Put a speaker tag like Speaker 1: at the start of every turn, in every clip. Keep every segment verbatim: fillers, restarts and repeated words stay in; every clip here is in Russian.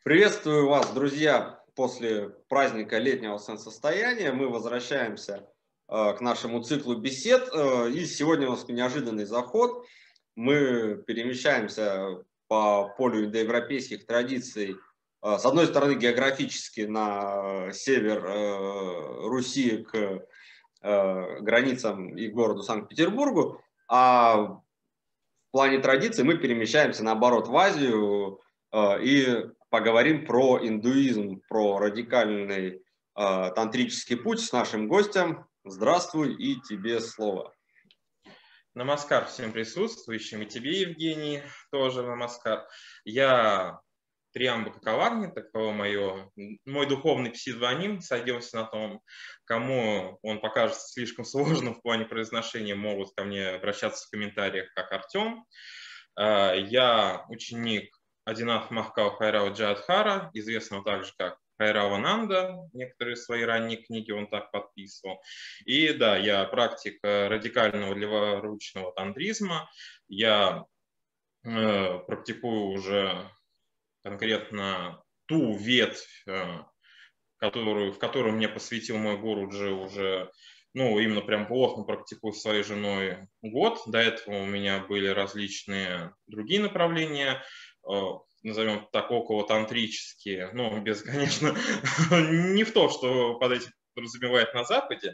Speaker 1: Приветствую вас, друзья, после праздника летнего солнцестояния. Мы возвращаемся э, к нашему циклу бесед. Э, и сегодня у нас неожиданный заход. Мы перемещаемся по полю индоевропейских традиций. Э, с одной стороны, географически на север э, Руси к э, границам и городу Санкт-Петербургу, а в плане традиций мы перемещаемся, наоборот, в Азию э, и поговорим про индуизм, про радикальный э, тантрический путь с нашим гостем. Здравствуй, и тебе слово.
Speaker 2: Намаскар всем присутствующим, и тебе, Евгений, тоже намаскар. Я Триамбака Каварни, таково мое, мой духовный псевдоним, сойдемся на том, кому он покажется слишком сложным в плане произношения, могут ко мне обращаться в комментариях, как Артем. Я ученик Адинатха Махакала Хайрава Джайадхара, известного также как Хайрава Нанда, некоторые свои ранние книги он так подписывал. И да, я практик радикального леворучного тантризма. Я э, практикую уже конкретно ту ветвь, э, которую, в которую мне посвятил мой гуруджи уже, ну, именно прям плотно практикую с своей женой год. До этого у меня были различные другие направления, назовем так, около тантрические, ну, без, конечно, не в то, что под этим подразумевает на Западе.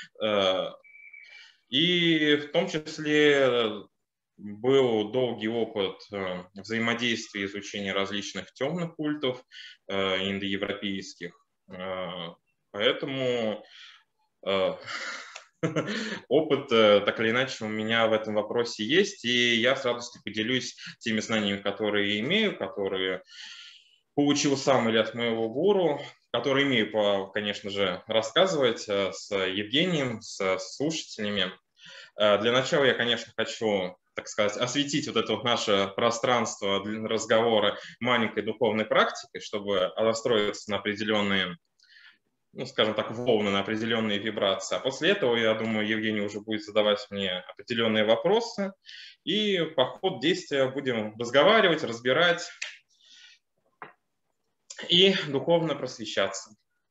Speaker 2: И в том числе был долгий опыт взаимодействия и изучения различных темных культов индоевропейских. Поэтому опыт, так или иначе, у меня в этом вопросе есть, и я с радостью поделюсь теми знаниями, которые имею, которые получил сам или от моего гуру, которые имею, конечно же, рассказывать с Евгением, с слушателями. Для начала я, конечно, хочу, так сказать, осветить вот это вот наше пространство для разговора маленькой духовной практикой, чтобы настроиться на определенные, ну, скажем так, волны, на определенные вибрации. А после этого, я думаю, Евгений уже будет задавать мне определенные вопросы. И по ходу действия будем разговаривать, разбирать и духовно просвещаться.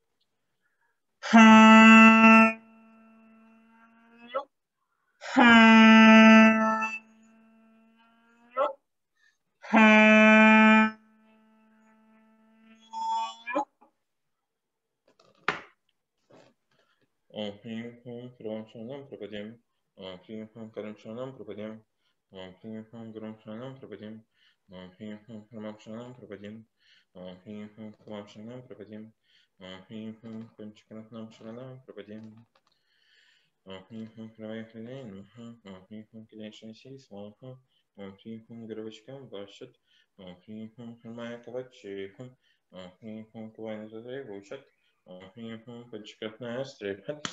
Speaker 2: Ом Хрим Хрим Гурум Шранам Прабхадим. Ом Хрим Хрим Гурум Шранам Прабхадим. Ом Хрим Хрим Гурум Шранам Прабхадим. Ом Хрим Хрим Гурум Шранам Прабхадим. Ом Хрим Хрим Гурум Шранам Прабхадим. Ом Хрим Хрим Панчаканатнам Шранам Прабхадим. Ом Хрим Хрим Правай Хринай Нмаха. Ом Хрим Хрим Киляйшай Си Сваха. Ом Хрим Хрим Гравачкам Вашат. Ом Хрим Хрим Хрмая Кавачи. Ом Хрим Хрим Кавай Назадай Вучат. Панчакратная стрепхат.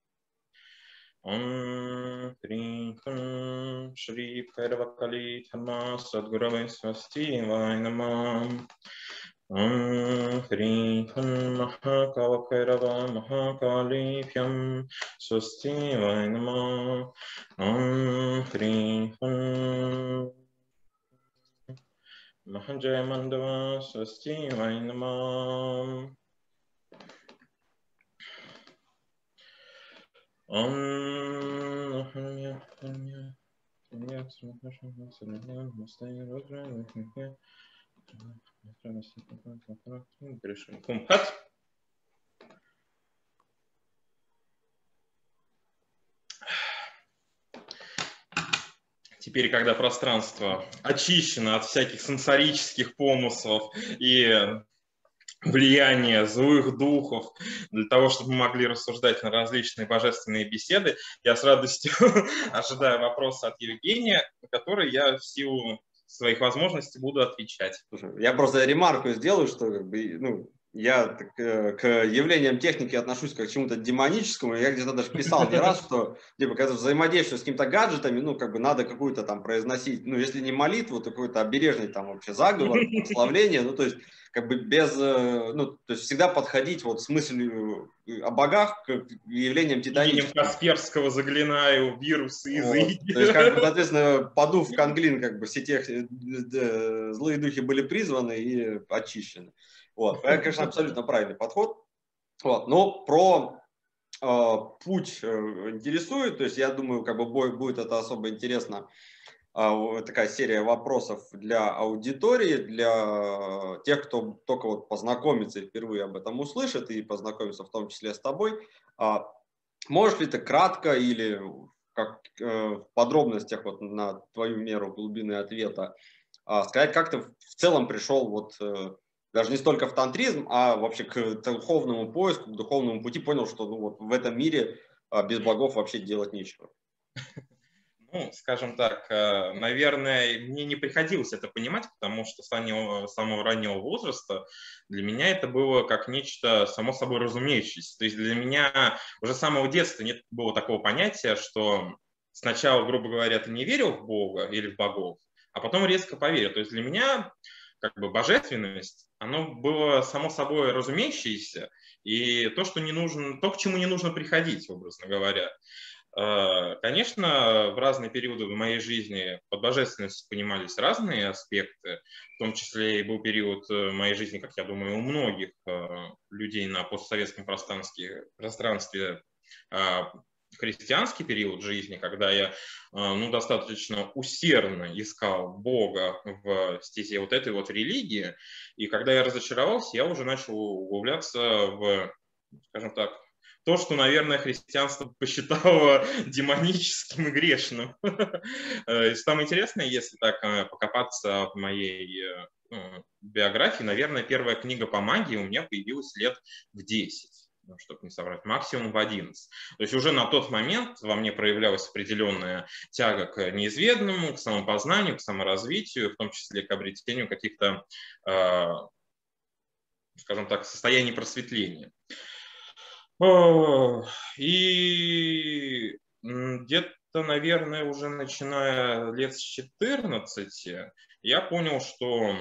Speaker 2: Ом Хрим Хрим Шри Хайравакали Дхарма Садгуравай Свасти Вай Намам. Ом Хрим Хрим Махакала Хайрава Махакали Пьям Свасти Вай Намам. Ом Хрим Хрим Махаджая Мандава Свасти Вай Намам. Ом Кумхат. Теперь, когда пространство очищено от всяких сенсорических помыслов и влияние злых духов, для того, чтобы мы могли рассуждать на различные божественные беседы, я с радостью ожидаю вопроса от Евгения, на который я в силу своих возможностей буду отвечать.
Speaker 1: Слушай, я просто ремарку сделаю, что как бы, ну, я так, э, к явлениям техники отношусь как к чему-то демоническому. Я где-то даже писал не раз, что типа, когда взаимодействую с какими-то гаджетами, ну, как бы надо какую-то там произносить, ну, если не молитву, то какой-то обережный там вообще заговор, прославление, ну, то есть как бы без, ну, то есть всегда подходить вот с мыслью о богах к явлениям титаническим.
Speaker 2: Именем Касперского заклинаю вирусы из
Speaker 1: вот. То есть, как бы, соответственно, подув в Канглин, как бы все те злые духи были призваны и очищены. Вот. Это, конечно, абсолютно правильный подход. Вот. Но про э, путь э, интересует, то есть я думаю, как бы будет это особо интересно. Э, такая серия вопросов для аудитории, для тех, кто только вот познакомится и впервые об этом услышит, и познакомится в том числе с тобой. Э, можешь ли ты кратко или как, э, в подробностях вот на твою меру глубины ответа э, сказать, как ты в целом пришел вот э, даже не столько в тантризм, а вообще к духовному поиску, к духовному пути, понял, что ну, вот в этом мире а, без богов вообще делать нечего.
Speaker 2: Ну, скажем так, наверное, мне не приходилось это понимать, потому что с самого, самого раннего возраста для меня это было как нечто само собой разумеющееся. То есть для меня уже с самого детства нет было такого понятия, что сначала, грубо говоря, ты не верил в Бога или в богов, а потом резко поверил. То есть для меня как бы божественность, оно было само собой разумеющееся, и то, что не нужно, то, к чему не нужно приходить, образно говоря. Конечно, в разные периоды в моей жизни под божественностью понимались разные аспекты, в том числе и был период моей жизни, как я думаю, у многих людей на постсоветском пространстве, пространстве христианский период жизни, когда я ну, достаточно усердно искал Бога в стезе вот этой вот религии, и когда я разочаровался, я уже начал углубляться в, скажем так, то, что, наверное, христианство посчитало демоническим и грешным. Самое интересное, если так покопаться в моей ну, биографии, наверное, первая книга по магии у меня появилась лет в десять. Ну, чтобы не соврать, максимум в одиннадцать. То есть уже на тот момент во мне проявлялась определенная тяга к неизведанному, к самопознанию, к саморазвитию, в том числе к обретению каких-то, э, скажем так, состояний просветления. И где-то, наверное, уже начиная лет с четырнадцати, я понял, что,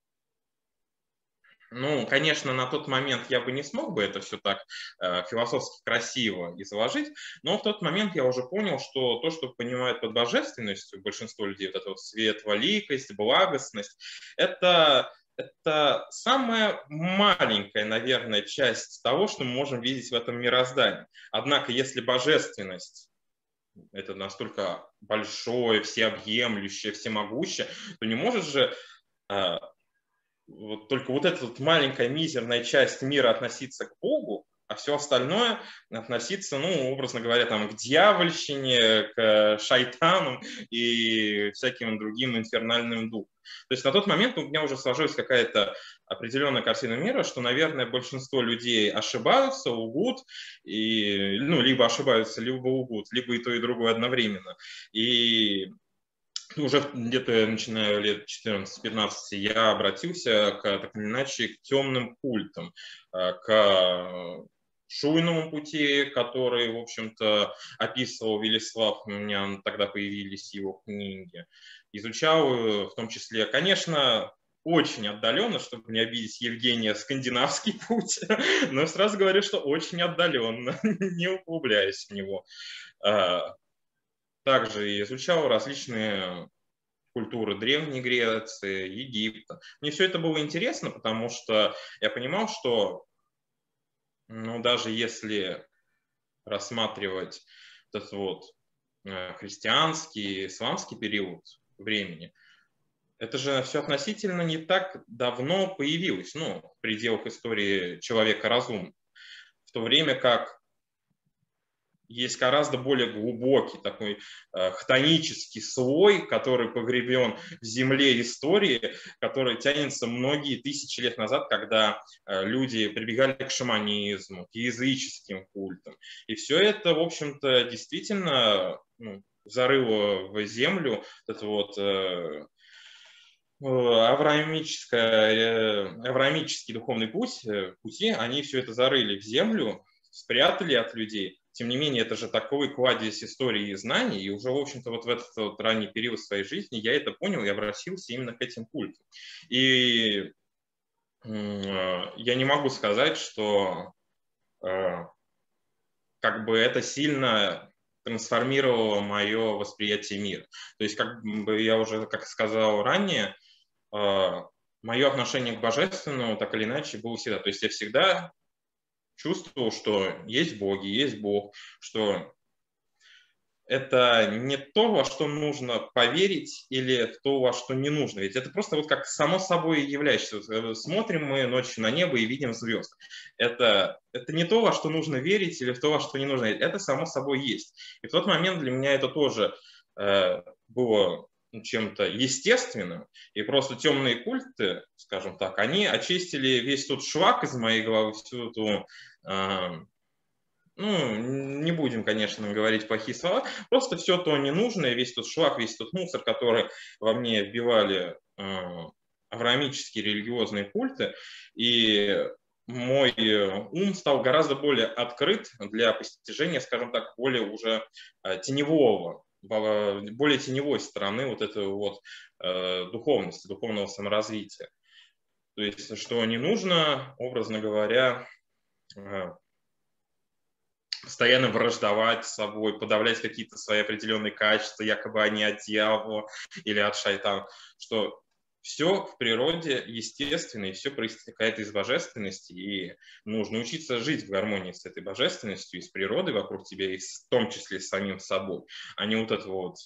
Speaker 2: ну, конечно, на тот момент я бы не смог бы это все так э, философски красиво изложить, но в тот момент я уже понял, что то, что понимают под божественностью большинство людей, вот это вот свет, великость, благостность, это... Это самая маленькая, наверное, часть того, что мы можем видеть в этом мироздании. Однако, если божественность – это настолько большое, всеобъемлющее, всемогущее, то не может же а, вот только вот эта вот маленькая мизерная часть мира относиться к Богу, а все остальное относиться, ну, образно говоря, там, к дьявольщине, к шайтанам и всяким другим инфернальным духам. То есть на тот момент у меня уже сложилась какая-то определенная картина мира, что, наверное, большинство людей ошибаются, лгут, и, ну, либо ошибаются, либо лгут, либо и то, и другое одновременно. И уже где-то начиная лет четырнадцать-пятнадцать я обратился к, так или иначе, к темным культам, к шуйному пути, который, в общем-то, описывал Велислав, у меня тогда появились его книги. Изучал в том числе, конечно, очень отдаленно, чтобы не обидеть Евгения, скандинавский путь, но сразу говорю, что очень отдаленно, не углубляясь в него. Также изучал различные культуры Древней Греции, Египта. Мне все это было интересно, потому что я понимал, что ну, даже если рассматривать этот вот христианский, исламский период времени, это же все относительно не так давно появилось, ну, в пределах истории человека разумного. В то время как есть гораздо более глубокий такой э, хтонический слой, который погребен в земле истории, который тянется многие тысячи лет назад, когда э, люди прибегали к шаманизму, к языческим культам. И все это, в общем-то, действительно ну, зарыло в землю это вот э, авраамическое, авраамический духовный путь, пути, они все это зарыли в землю, спрятали от людей. Тем не менее, это же такой кладезь истории и знаний, и уже, в общем-то, вот в этот вот ранний период своей жизни я это понял и обратился именно к этим культам. И я не могу сказать, что как бы это сильно трансформировало мое восприятие мира. То есть, как бы я уже, как сказал ранее, мое отношение к божественному так или иначе было всегда. То есть я всегда чувствовал, что есть боги, есть Бог, что это не то, во что нужно поверить, или то, во что не нужно. Ведь это просто вот как само собой являющееся. Смотрим мы ночью на небо и видим звезд. Это, это не то, во что нужно верить, или в то, во что не нужно верить. Это само собой есть. И в тот момент для меня это тоже э, было чем-то естественным. И просто темные культы, скажем так, они очистили весь тот шлак из моей головы, всю эту... Э, ну, не будем, конечно, говорить плохие слова, просто все то ненужное, весь тот шлак, весь тот мусор, который во мне вбивали э, авраамические религиозные культы, и мой ум стал гораздо более открыт для постижения, скажем так, более уже э, теневого, более теневой стороны вот этой вот э, духовности, духовного саморазвития. То есть, что не нужно, образно говоря, э, постоянно враждовать с собой, подавлять какие-то свои определенные качества, якобы они от дьявола или от шайтана, что все в природе естественно, и все проистекает из божественности, и нужно учиться жить в гармонии с этой божественностью, и с природой вокруг тебя, и в том числе с самим собой, а не вот это вот.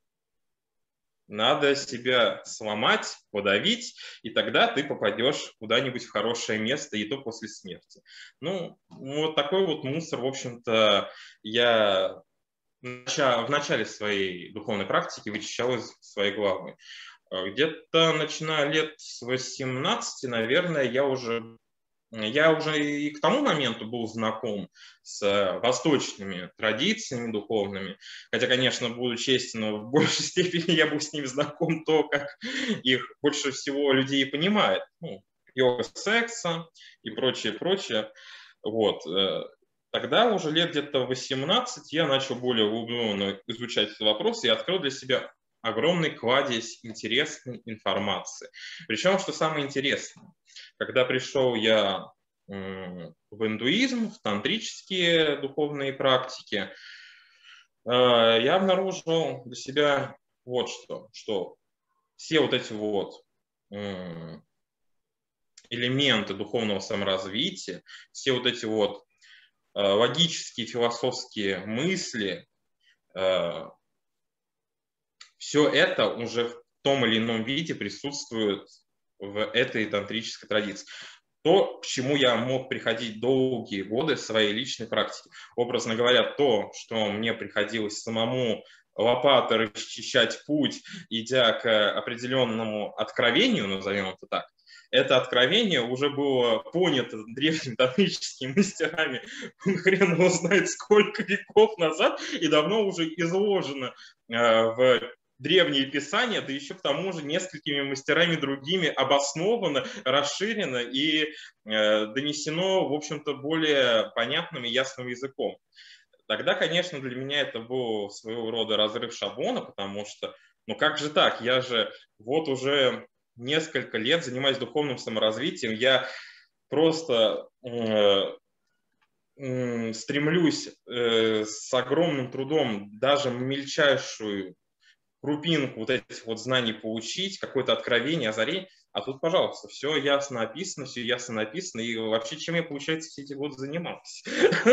Speaker 2: Надо себя сломать, подавить, и тогда ты попадешь куда-нибудь в хорошее место, и то после смерти. Ну, вот такой вот мусор, в общем-то, я в начале своей духовной практики вычищал из своей головы. Где-то начиная лет с восемнадцати, наверное, я уже... Я уже и к тому моменту был знаком с восточными традициями духовными, хотя, конечно, буду честен, в большей степени я был с ними знаком то, как их больше всего людей понимает. Ну, йога секса и прочее, прочее. Вот. Тогда уже лет где-то восемнадцать я начал более углубленно изучать этот вопрос и открыл для себя огромный кладезь интересной информации. Причем, что самое интересное, когда пришел я в индуизм, в тантрические духовные практики, я обнаружил для себя вот что, что все вот эти вот элементы духовного саморазвития, все вот эти вот логические, философские мысли, все это уже в том или ином виде присутствует в этой тантрической традиции. То, к чему я мог приходить долгие годы в своей личной практике. Образно говоря, то, что мне приходилось самому лопатой расчищать путь, идя к определенному откровению, назовем это так, это откровение уже было понято древними тантрическими мастерами, хрен его знает сколько веков назад, и давно уже изложено в древние писания, да еще к тому же несколькими мастерами другими обосновано, расширено и э, донесено, в общем-то, более понятным и ясным языком. Тогда, конечно, для меня это был своего рода разрыв шаблона, потому что, ну как же так, я же вот уже несколько лет занимаюсь духовным саморазвитием, я просто э, э, стремлюсь э, с огромным трудом даже мельчайшую крупинку вот этих вот знаний получить, какое-то откровение, озарение, а тут, пожалуйста, все ясно описано, все ясно написано, и вообще чем я, получается, все эти годы занимался.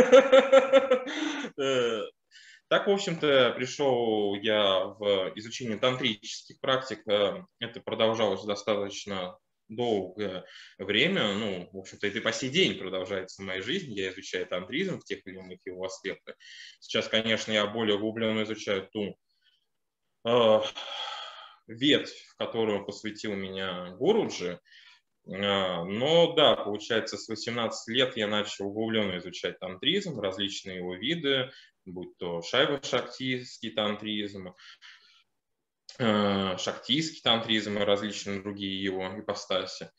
Speaker 2: Так, в общем-то, пришел я в изучение тантрических практик, это продолжалось достаточно долгое время, ну, в общем-то, это и по сей день продолжается в моей жизни, я изучаю тантризм в тех или иных его аспектах. Сейчас, конечно, я более углубленно изучаю ту ветвь, в которую посвятил меня Гуруджи. Но да, получается, с восемнадцати лет я начал углубленно изучать тантризм, различные его виды, будь то шайва-шактийский тантризм, шактийский тантризм и различные другие его ипостаси.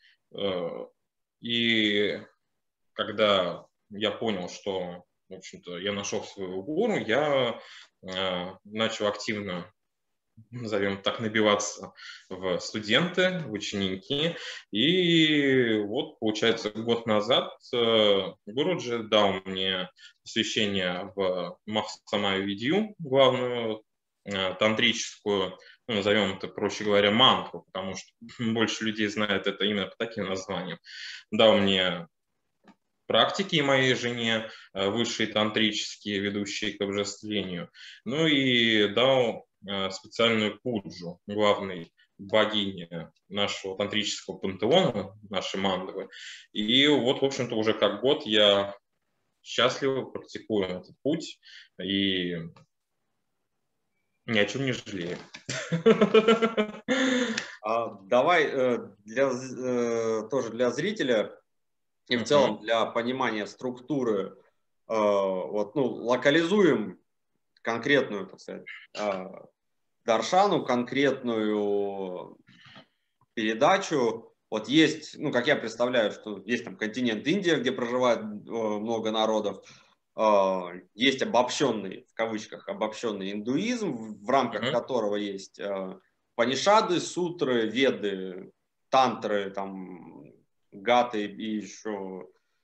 Speaker 2: И когда я понял, что, в общем-то, я нашел своего гуру, я начал активно, назовем так, набиваться в студенты, в ученики. И вот, получается, год назад Гуруджи дал мне посвящение в Махасамаю Видью, главную тантрическую ну, назовем это, проще говоря, мантру, потому что больше людей знают это именно по таким названиям, дал мне практики и моей жене, высшие тантрические, ведущие к обожествлению, ну и дал специальную пуджу, главной богине нашего тантрического пантеона, нашей мандры. И вот, в общем-то, уже как год я счастливо практикую этот путь и ни о чем не жалею.
Speaker 1: Давай для, тоже для зрителя и в целом для понимания структуры вот, ну, локализуем конкретную, так сказать, даршану, конкретную передачу. Вот есть, ну, как я представляю, что есть там континент Индия, где проживает много народов, есть обобщенный, в кавычках, обобщенный индуизм, в рамках mm-hmm. которого есть панишады, сутры, веды, тантры, там, гаты и еще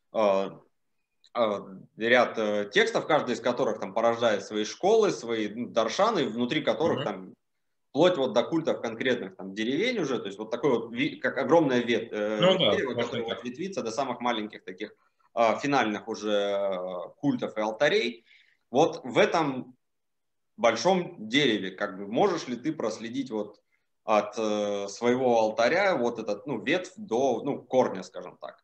Speaker 1: ряд текстов, каждый из которых там порождает свои школы, свои ну, даршаны, внутри которых mm-hmm. там вплоть вот до культов конкретных там деревень уже, то есть вот такой вот, как огромная ветвь, ну, дерево, да, которое ответвится до самых маленьких таких а, финальных уже культов и алтарей. Вот в этом большом дереве, как бы, можешь ли ты проследить вот от э, своего алтаря вот этот, ну, ветвь до, ну, корня, скажем так?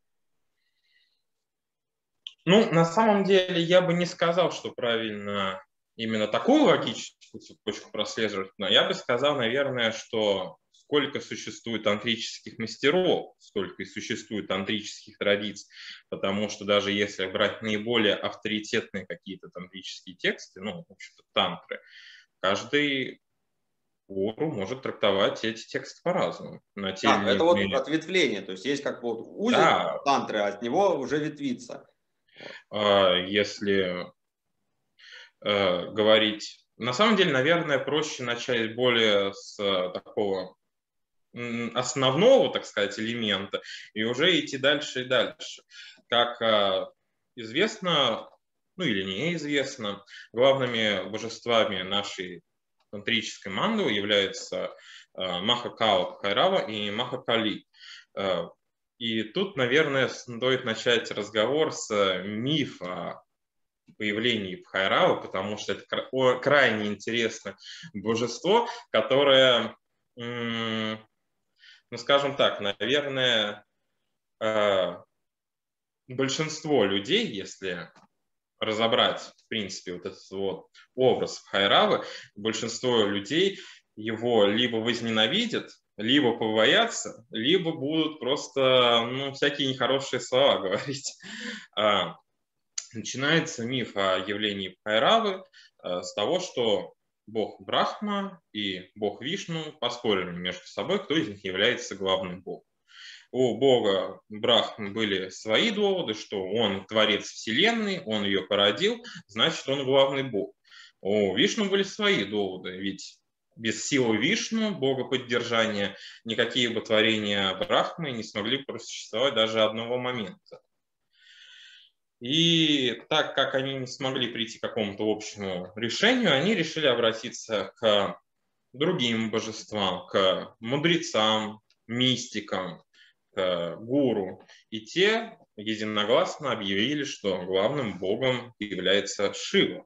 Speaker 2: Ну, на самом деле, я бы не сказал, что правильно именно такую логическую цепочку прослеживать, но я бы сказал, наверное, что сколько существует тантрических мастеров, столько и существует тантрических традиций, потому что даже если брать наиболее авторитетные какие-то тантрические тексты, ну, в общем-то, тантры, каждый гуру может трактовать эти тексты по-разному.
Speaker 1: Да, это вот ответвление, то есть есть как вот узел да. тантры, а от него уже ветвится.
Speaker 2: Если э, говорить... На самом деле, наверное, проще начать более с такого основного, так сказать, элемента и уже идти дальше и дальше. Как э, известно, ну или неизвестно, главными божествами нашей тантрической манды являются э, Махакала Бхайрава и Махакали. Э, И тут, наверное, стоит начать разговор с мифа о появлении Бхайравы, потому что это крайне интересное божество, которое, ну, скажем так, наверное, большинство людей, если разобрать, в принципе, вот этот вот образ Бхайравы, большинство людей его либо возненавидят, либо побоятся, либо будут просто, ну, всякие нехорошие слова говорить. Начинается миф о явлении Бхайравы с того, что бог Брахма и бог Вишну поспорили между собой, кто из них является главным богом. У бога Брахмы были свои доводы, что он творец вселенной, он ее породил, значит, он главный бог. У Вишну были свои доводы, ведь без силы Вишну, бога поддержания, никакие бы творения Брахмы не смогли просуществовать даже одного момента. И так как они не смогли прийти к какому-то общему решению, они решили обратиться к другим божествам, к мудрецам, мистикам, к гуру. И те единогласно объявили, что главным богом является Шива.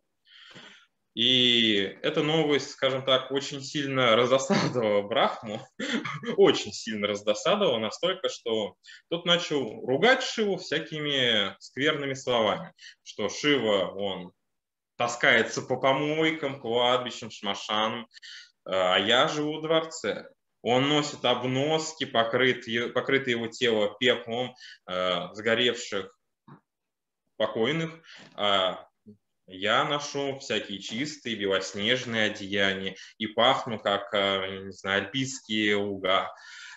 Speaker 2: И эта новость, скажем так, очень сильно раздосадовала Брахму, очень сильно раздосадовала, настолько, что тот начал ругать Шиву всякими скверными словами, что Шива, он таскается по помойкам, кладбищам, шмашанам, а я живу в дворце. Он носит обноски, покрытые, покрытые его тело пеплом э, сгоревших покойных, а я ношу всякие чистые белоснежные одеяния и пахну, как, не знаю, альпийские луга.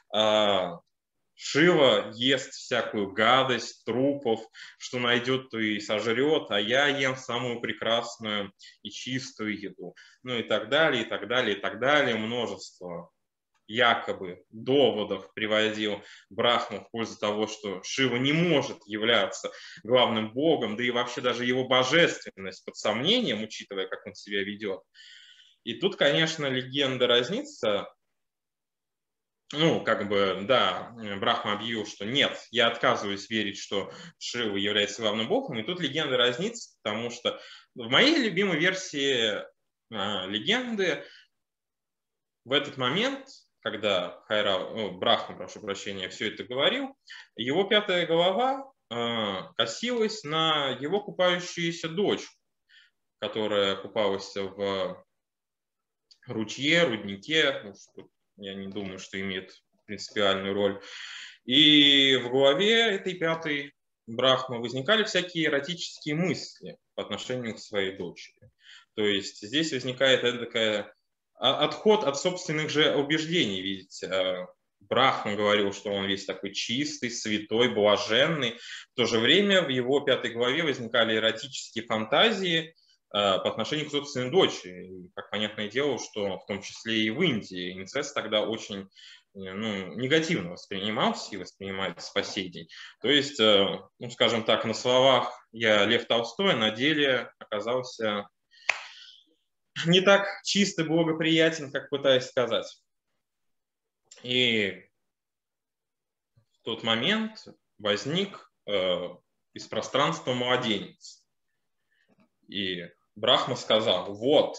Speaker 2: Шива ест всякую гадость, трупов, что найдет, то и сожрет, а я ем самую прекрасную и чистую еду. Ну и так далее, и так далее, и так далее. Множество якобы доводов приводил Брахму в пользу того, что Шива не может являться главным богом, да и вообще даже его божественность под сомнением, учитывая, как он себя ведет. И тут, конечно, легенда разнится. Ну, как бы, да, Брахма объявил, что нет, я отказываюсь верить, что Шива является главным богом. И тут легенда разнится, потому что в моей любимой версии а, легенды в этот момент, когда Хайрав, ну, Брахма, прошу прощения, все это говорил, его пятая голова а, косилась на его купающуюся дочь, которая купалась в ручье, руднике. Ну, что, я не думаю, что имеет принципиальную роль. И в голове этой пятой Брахмы возникали всякие эротические мысли по отношению к своей дочери. То есть здесь возникает такая отход от собственных же убеждений. Видите, Брахма говорил, что он весь такой чистый, святой, блаженный. В то же время в его пятой главе возникали эротические фантазии по отношению к собственной дочери. И, как понятное дело, что в том числе и в Индии инцест тогда очень ну, негативно воспринимался и воспринимается по сей день. То есть, ну, скажем так, на словах я Лев Толстой, на деле оказался не так чисто благоприятен, как пытаюсь сказать. И в тот момент возник э, из пространства младенец. И Брахма сказал: вот,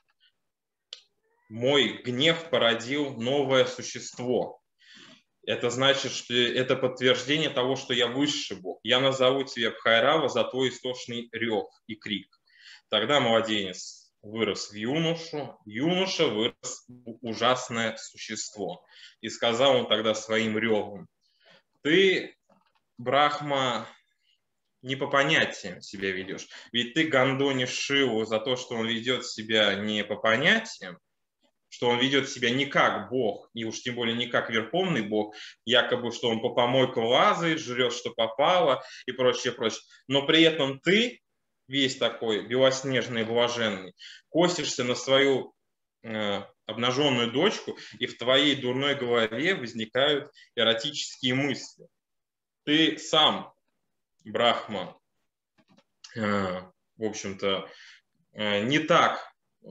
Speaker 2: мой гнев породил новое существо. Это значит, что это подтверждение того, что я высший бог. Я назову тебя Бхайрава за твой истошный рев и крик. Тогда младенец вырос в юношу, юноша вырос в ужасное существо. И сказал он тогда своим ревом: ты, Брахма, не по понятиям себя ведешь. Ведь ты гондонишь Шиву за то, что он ведет себя не по понятиям, что он ведет себя не как бог, и уж тем более не как верховный бог, якобы, что он по помойкам лазает, жрет, что попало, и прочее, прочее. Но при этом ты, весь такой белоснежный и блаженный, косишься на свою э, обнаженную дочку, и в твоей дурной голове возникают эротические мысли. Ты сам, Брахма, э, в общем-то, э, не так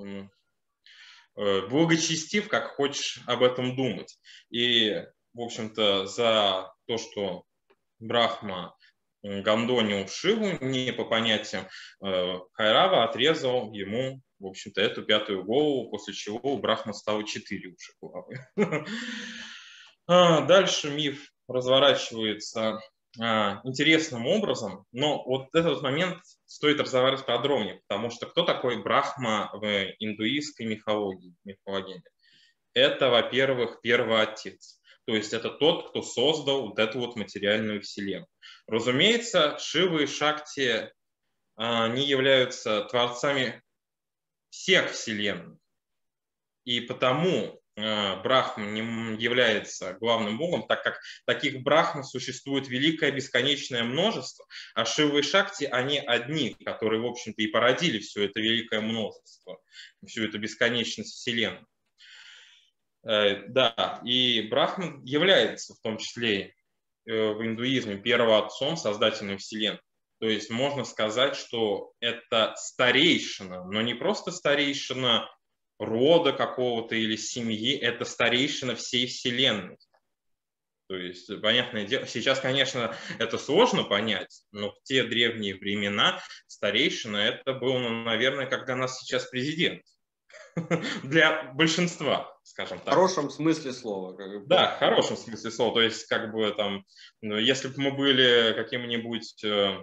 Speaker 2: благочестив, как хочешь об этом думать. И, в общем-то, за то, что Брахма гондонил Шиву не по понятиям, Хайрава отрезал ему, в общем-то, эту пятую голову, после чего у Брахмы стало четыре уже головы. Дальше миф разворачивается интересным образом, но вот этот момент стоит разговаривать подробнее, потому что кто такой Брахма в индуистской мифологии? мифологии? Это, во-первых, первоотец, то есть это тот, кто создал вот эту вот материальную вселенную. Разумеется, Шива и Шакти не являются творцами всех вселенных, и потому Брахма не является главным богом, так как таких Брахм существует великое бесконечное множество, а Шива и Шакти, они одни, которые, в общем-то, и породили все это великое множество, всю эту бесконечность вселенной. Да, и Брахма является в том числе в индуизме первоотцом, создателем вселенной. То есть можно сказать, что это старейшина, но не просто старейшина рода какого-то или семьи, это старейшина всей вселенной. То есть, понятное дело, сейчас, конечно, это сложно понять, но в те древние времена старейшина это был, ну, наверное, как для нас сейчас президент. Для большинства, скажем так.
Speaker 1: В хорошем смысле слова.
Speaker 2: Да, в хорошем смысле слова. То есть, как бы там, ну, если бы мы были каким-нибудь...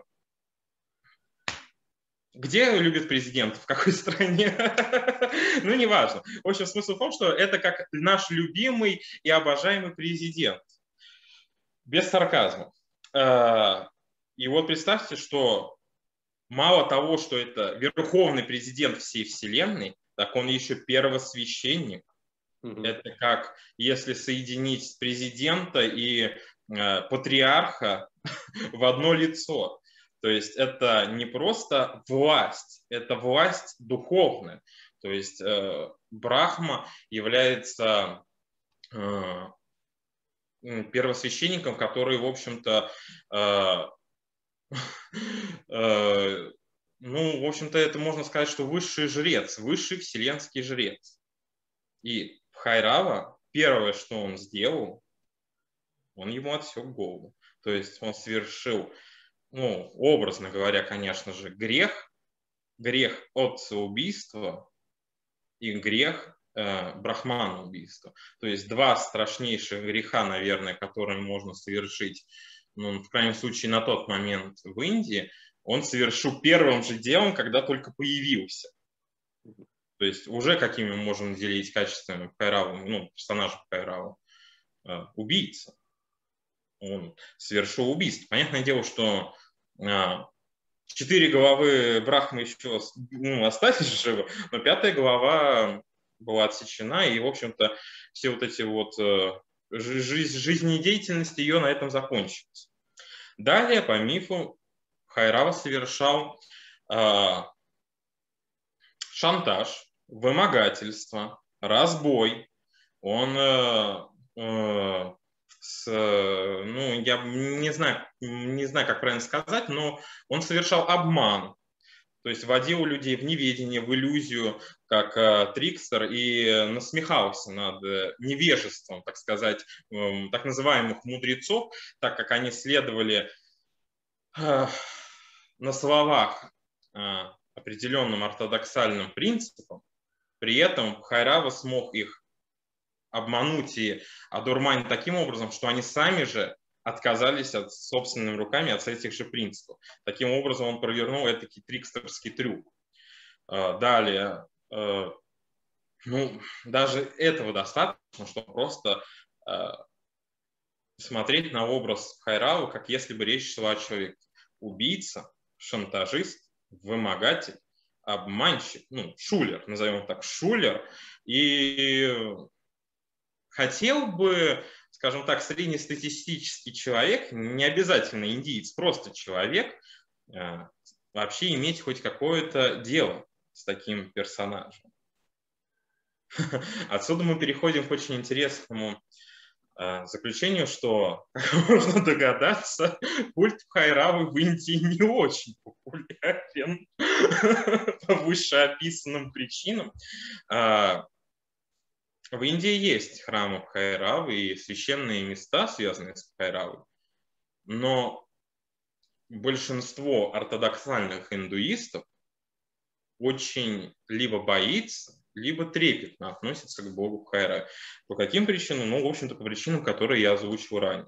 Speaker 2: Где любят президент, в какой стране? Ну, неважно. В общем, смысл в том, что это как наш любимый и обожаемый президент. Без сарказма. И вот представьте, что мало того, что это верховный президент всей вселенной, так он еще первосвященник. Mm-hmm. Это как если соединить президента и патриарха в одно лицо. То есть это не просто власть, это власть духовная. То есть э, Брахма является э, первосвященником, который, в общем-то, э, э, ну, в общем-то, это можно сказать, что высший жрец, высший вселенский жрец. И Бхайрава, первое, что он сделал, он ему отсек голову. То есть он совершил, ну, образно говоря, конечно же, грех, грех отцеубийства и грех э, брахмана убийства. То есть два страшнейших греха, наверное, которые можно совершить, ну, в крайнем случае, на тот момент в Индии, он совершил первым же делом, когда только появился. То есть уже какими мы можем делить качествами Бхайравы, ну, персонажа Бхайравы, э, убийца. Он совершил убийство. Понятное дело, что э, четыре головы Брахмы еще, ну, остались живы, но пятая голова была отсечена, и, в общем-то, все вот эти вот э, жизнь, жизнедеятельность ее на этом закончилась. Далее, по мифу, Бхайрава совершал э, шантаж, вымогательство, разбой. Он, э, э, с, ну, я не знаю, не знаю, как правильно сказать, но он совершал обман. То есть вводил людей в неведение, в иллюзию, как э, трикстер, и насмехался над э, невежеством, так сказать, э, так называемых мудрецов, так как они следовали э, на словах э, определенным ортодоксальным принципам. При этом Бхайрава смог их обмануть и одурманить таким образом, что они сами же отказались от собственными руками от этих же принципов. Таким образом он провернул этакий трикстерский трюк. Далее, ну, даже этого достаточно, чтобы просто смотреть на образ Бхайравы, как если бы речь шла о человеке. Убийца, шантажист, вымогатель, обманщик, ну, шулер, назовем так, шулер. И хотел бы, скажем так, среднестатистический человек, не обязательно индиец, просто человек, вообще иметь хоть какое-то дело с таким персонажем. Отсюда мы переходим к очень интересному заключению, что, как можно догадаться, культ Бхайравы в Индии не очень популярен по вышеописанным причинам. В Индии есть храмы Бхайравы и священные места, связанные с Бхайравой, но большинство ортодоксальных индуистов очень либо боится, либо трепетно относится к богу Бхайраве. По каким причинам? Ну, в общем-то, по причинам, которые я озвучил ранее.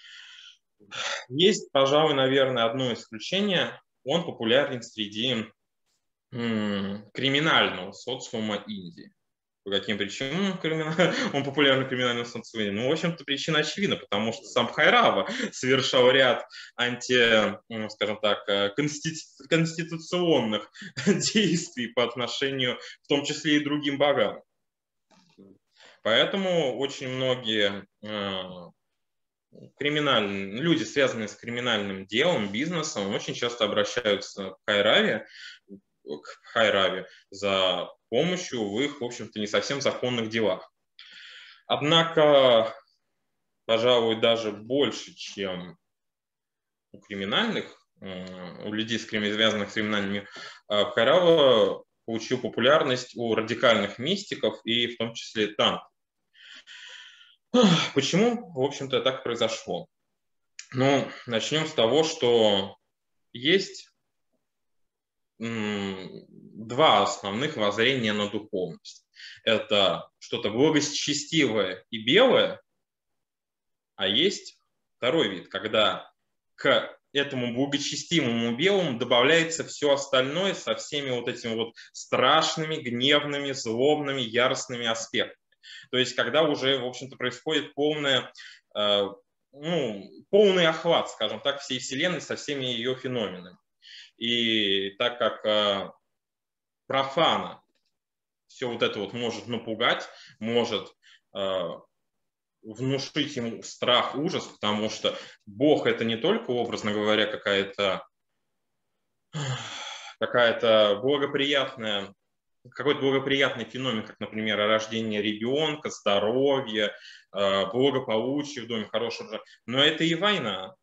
Speaker 2: Есть, пожалуй, наверное, одно исключение. Он популярен среди м- криминального социума Индии. По каким причинам он популярен в криминальном социуме? Ну, в общем-то, причина очевидна, потому что сам Бхайрава совершал ряд анти, скажем так, конституционных действий по отношению, в том числе и другим богам. Поэтому очень многие криминальные люди, связанные с криминальным делом, бизнесом, очень часто обращаются к Бхайраве, к Бхайраве за помощью в их, в общем-то, не совсем законных делах. Однако, пожалуй, даже больше, чем у криминальных, у людей, связанных с криминальными, Бхайрава получил популярность у радикальных мистиков и в том числе тантров. Почему, в общем-то, так произошло? Ну, начнем с того, что есть два основных воззрения на духовность. Это что-то благочестивое и белое, а есть второй вид, когда к этому благочестивому белому добавляется все остальное со всеми вот этими вот страшными, гневными, злобными, яростными аспектами. То есть когда уже, в общем-то, происходит полное, ну, полный охват, скажем так, всей Вселенной со всеми ее феноменами. И так как э, профана все вот это вот может напугать, может э, внушить ему страх, ужас, потому что Бог — это не только, образно говоря, какая-то какая-то благоприятная, какой-то благоприятный феномен, как, например, рождение ребенка, здоровье, э, благополучие в доме, хорошего, но это и война.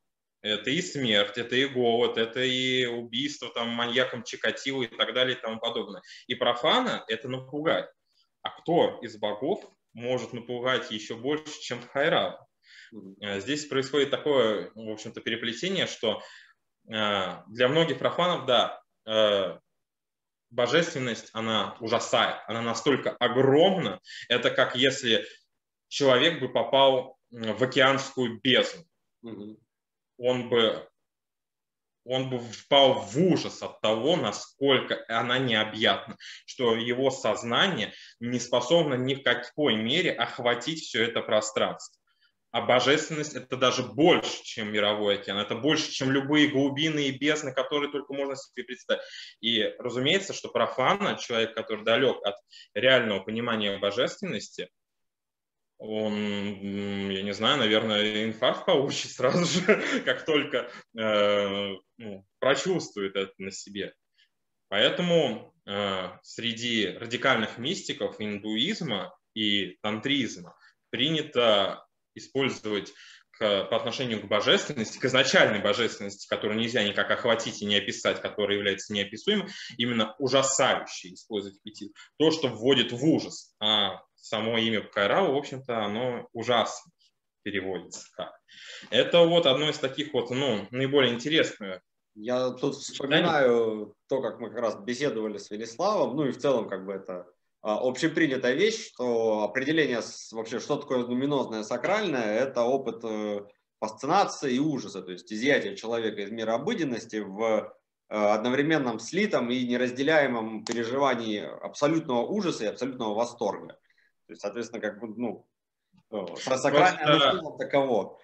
Speaker 2: Это и смерть, это и голод, это и убийство там, маньяком Чикатило и так далее и тому подобное. И профана – это напугать. А кто из богов может напугать еще больше, чем Бхайрава? Здесь происходит такое, в общем-то, переплетение, что для многих профанов, да, божественность, она ужасает, она настолько огромна, это как если человек бы попал в океанскую бездну. Mm-hmm. Он бы, он бы впал в ужас от того, насколько она необъятна, что его сознание не способно ни в какой мере охватить все это пространство. А божественность – это даже больше, чем мировой океан, это больше, чем любые глубины и бездны, которые только можно себе представить. И разумеется, что профана, человек, который далек от реального понимания божественности, он, я не знаю, наверное, инфаркт получит сразу же, как только э, ну, прочувствует это на себе. Поэтому э, среди радикальных мистиков индуизма и тантризма принято использовать к, по отношению к божественности, к изначальной божественности, которую нельзя никак охватить и не описать, которая является неописуемой, именно ужасающий использовать эпитет. То, что вводит в ужас. А само имя Бхайрава, в общем-то, оно ужасно переводится. Как. Это вот одно из таких вот, ну, наиболее интересных.
Speaker 1: Я тут вспоминаю то, как мы как раз беседовали с Велиславом, ну и в целом как бы это общепринятая вещь, что определение вообще, что такое нуминозное сакральное, это опыт фасцинации и ужаса, то есть изъятие человека из мира обыденности в одновременном слитом и неразделяемом переживании абсолютного ужаса и абсолютного восторга. То есть, соответственно, как бы, ну, сакральное оно таково.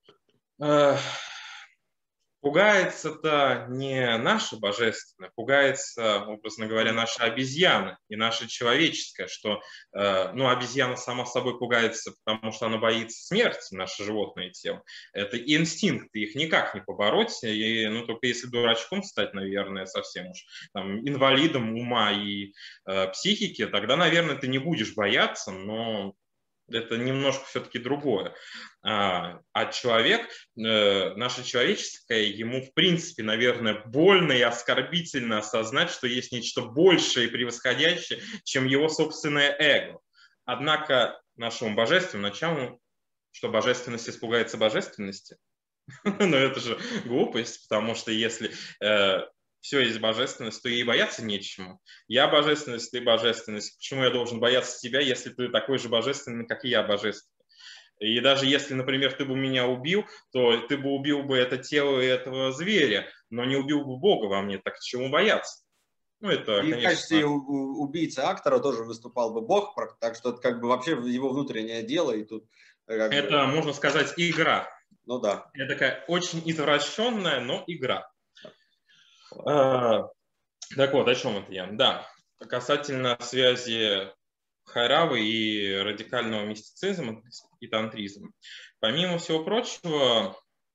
Speaker 2: Пугается-то не наше божественное, пугается, образно говоря, наша обезьяна и наша человеческая, что, э, ну, обезьяна сама собой пугается, потому что она боится смерти, наше животное тело. Это инстинкты, их никак не побороть, и, ну, только если дурачком стать, наверное, совсем уж там, инвалидом ума и э, психики, тогда, наверное, ты не будешь бояться, но это немножко все-таки другое. А, а человек, э, наше человеческое, ему в принципе, наверное, больно и оскорбительно осознать, что есть нечто большее и превосходящее, чем его собственное эго. Однако нашему божественному началу, что божественность испугается божественности, но это же глупость, потому что если все есть божественность, то ей бояться нечему. Я божественность, ты божественность. Почему я должен бояться тебя, если ты такой же божественный, как и я божественный? И даже если, например, ты бы меня убил, то ты бы убил бы это тело и этого зверя, но не убил бы Бога во мне. Так чему бояться? Ну, это,
Speaker 1: и
Speaker 2: конечно...
Speaker 1: в качестве убийцы актора тоже выступал бы Бог, так что это как бы вообще его внутреннее дело. И тут,
Speaker 2: это, бы... можно сказать, игра.
Speaker 1: Ну да.
Speaker 2: Это такая очень извращенная, но игра. А, так вот, о чем это я? Да, касательно связи Бхайравы и радикального мистицизма и тантризма. Помимо всего прочего,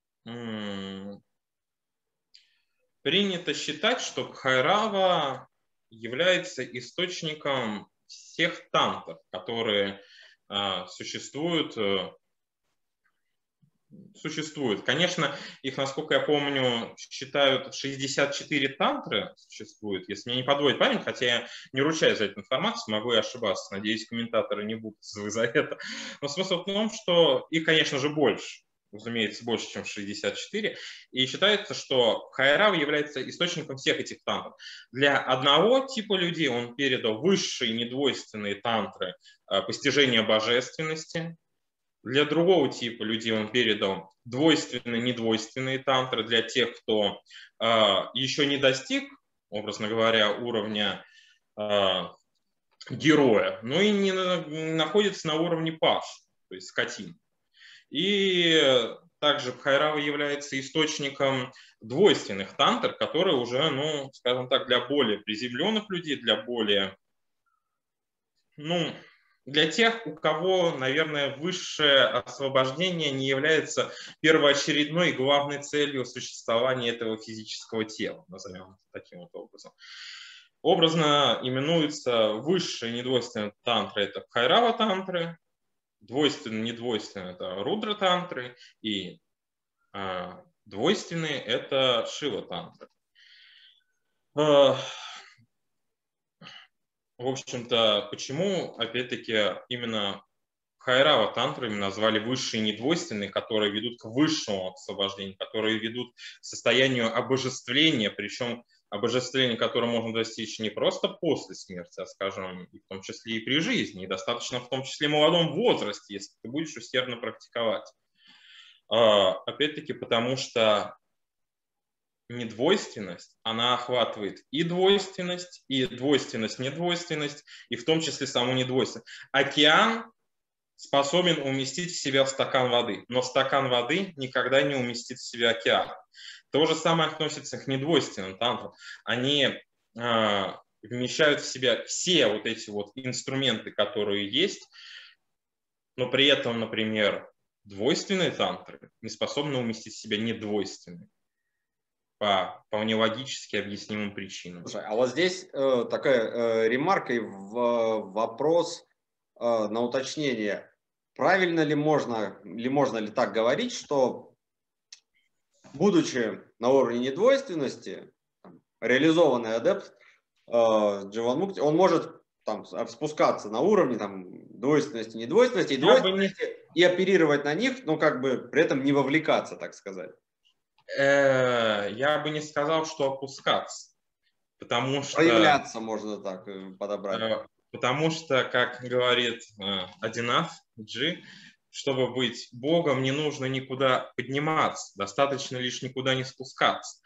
Speaker 2: принято считать, что Бхайрава является источником всех тантров, которые а, существуют Существует. Конечно, их, насколько я помню, считают шестьдесят четыре тантры существует, если мне не подводит память, хотя я не ручаюсь за эту информацию, могу и ошибаться. Надеюсь, комментаторы не будут за это. Но смысл в том, что их, конечно же, больше. Разумеется, больше, чем шестьдесят четыре. И считается, что Бхайрава является источником всех этих тантров. Для одного типа людей он передал высшие недвойственные тантры постижения божественности. Для другого типа людей он передал двойственные, недвойственные тантры для тех, кто э, еще не достиг, образно говоря, уровня э, героя, но и не находится на уровне паш, то есть скотин. И также Бхайрава является источником двойственных тантр, которые уже, ну, скажем так, для более приземленных людей, для более, ну, для тех, у кого, наверное, высшее освобождение не является первоочередной и главной целью существования этого физического тела, назовем это таким вот образом. Образно именуются высшие недвойственные тантры – это Бхайрава-тантры, двойственные, недвойственные – это Рудра-тантры, и э, Двойственные – это Шива-тантра. В общем-то, почему, опять-таки, именно Хайрава-тантры назвали высшие недвойственные, которые ведут к высшему освобождению, которые ведут к состоянию обожествления, причем обожествление, которое можно достичь не просто после смерти, а, скажем, в том числе и при жизни, и достаточно в том числе в молодом возрасте, если ты будешь усердно практиковать. Опять-таки, потому что недвойственность, она охватывает и двойственность, и двойственность, недвойственность, и в том числе саму недвойственность. Океан способен уместить в себя стакан воды, но стакан воды никогда не уместит в себя океан. То же самое относится к недвойственным тантрам. Они э, вмещают в себя все вот эти вот инструменты, которые есть, но при этом, например, двойственные тантры не способны уместить в себя недвойственные. По вполне логически объяснимым причинам.
Speaker 1: Слушай, а вот здесь э, такая э, ремарка и в, вопрос э, на уточнение. Правильно ли можно, ли можно ли так говорить, что, будучи на уровне недвойственности, там, реализованный адепт э, Дживанмукти, он может там, спускаться на уровне там, двойственности, недвойственности и двойственности не... и оперировать на них, но как бы при этом не вовлекаться, так сказать.
Speaker 2: Я бы не сказал, что опускаться, потому что...
Speaker 1: Проявляться можно так подобрать.
Speaker 2: Потому что, как говорит Адинат Джи, чтобы быть Богом, не нужно никуда подниматься, достаточно лишь никуда не спускаться.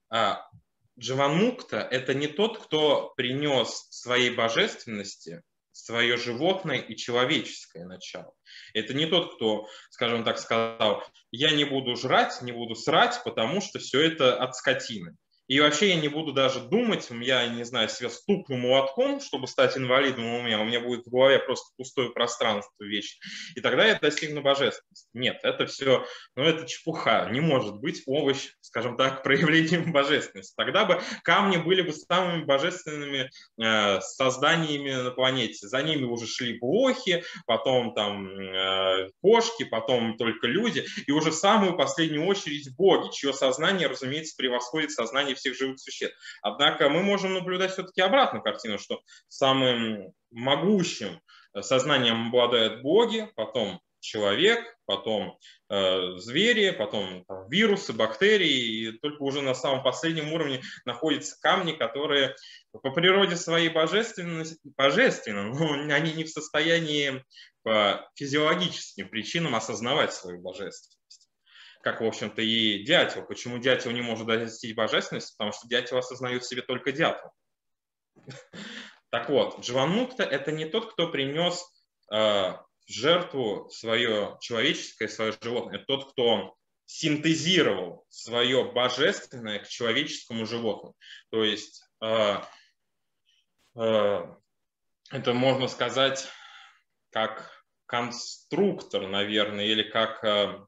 Speaker 2: Дживанмукта – это не тот, кто принес своей божественности свое животное и человеческое начало. Это не тот, кто, скажем так, сказал, я не буду жрать, не буду срать, потому что все это от скотины. И вообще я не буду даже думать, я не знаю, себя стукну молотком, чтобы стать инвалидом у меня, у меня будет в голове просто пустое пространство вечно. И тогда я достигну божественности. Нет, это все, ну это чепуха, не может быть овощ, скажем так, проявлением божественности. Тогда бы камни были бы самыми божественными э, созданиями на планете. За ними уже шли блохи, потом там э, кошки, потом только люди, и уже в самую последнюю очередь боги, чье сознание, разумеется, превосходит сознание всех живых существ. Однако мы можем наблюдать все-таки обратную картину, что самым могущим сознанием обладают боги, потом человек, потом э, звери, потом там, вирусы, бактерии, и только уже на самом последнем уровне находятся камни, которые по природе своей божественны, божественны, но они не в состоянии по физиологическим причинам осознавать свою божественность. Как, в общем-то, и дятел. Почему дятел не может достичь божественности? Потому что дятел осознает в себе только дятел. Так вот, Дживанмукта – это не тот, кто принес э, в жертву свое человеческое, свое животное. Это тот, кто синтезировал свое божественное к человеческому животному. То есть э, э, это можно сказать как конструктор, наверное, или как... Э,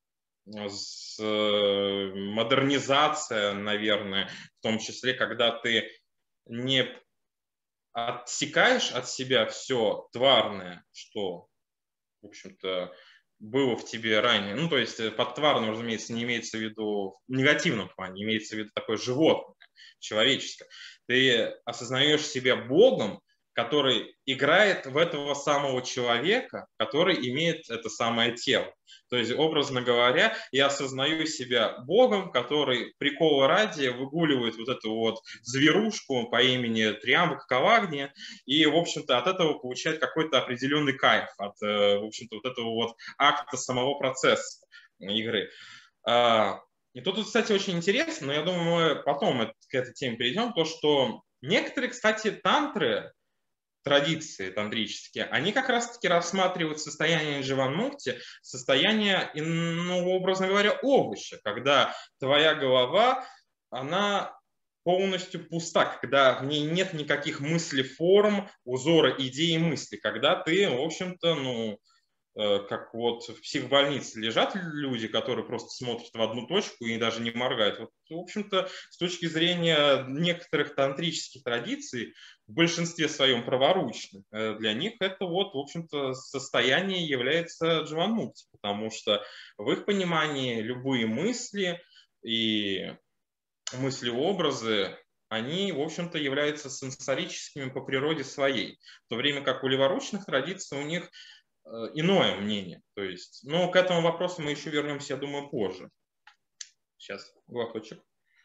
Speaker 2: модернизация, наверное, в том числе, когда ты не отсекаешь от себя все тварное, что, в общем-то, было в тебе ранее. Ну, то есть под тварным, разумеется, не имеется в виду в негативном плане, имеется в виду такое животное, человеческое. Ты осознаешь себя Богом, который играет в этого самого человека, который имеет это самое тело. То есть, образно говоря, я осознаю себя Богом, который прикола ради выгуливает вот эту вот зверушку по имени Триамба Какавагния, и, в общем-то, от этого получает какой-то определенный кайф, от, в общем-то, вот этого вот акта самого процесса игры. И тут, кстати, очень интересно, но я думаю, мы потом к этой теме перейдем, то, что некоторые, кстати, тантры, традиции тантрические, они как раз-таки рассматривают состояние Дживанмукти, состояние, ну, образно говоря, овоща, когда твоя голова, она полностью пуста, когда в ней нет никаких мыслей, форм, узора, идей и мыслей, когда ты, в общем-то, ну, как вот в психбольнице лежат люди, которые просто смотрят в одну точку и даже не моргают. Вот, в общем-то, с точки зрения некоторых тантрических традиций, в большинстве своем праворучных, для них это вот, в общем-то, состояние является Дживанмукти, потому что в их понимании любые мысли, и мысли-образы, они, в общем-то, являются сенсорическими по природе своей, в то время как у леворучных традиций у них иное мнение. То есть, но к этому вопросу мы еще вернемся, я думаю, позже. Сейчас, глоточек.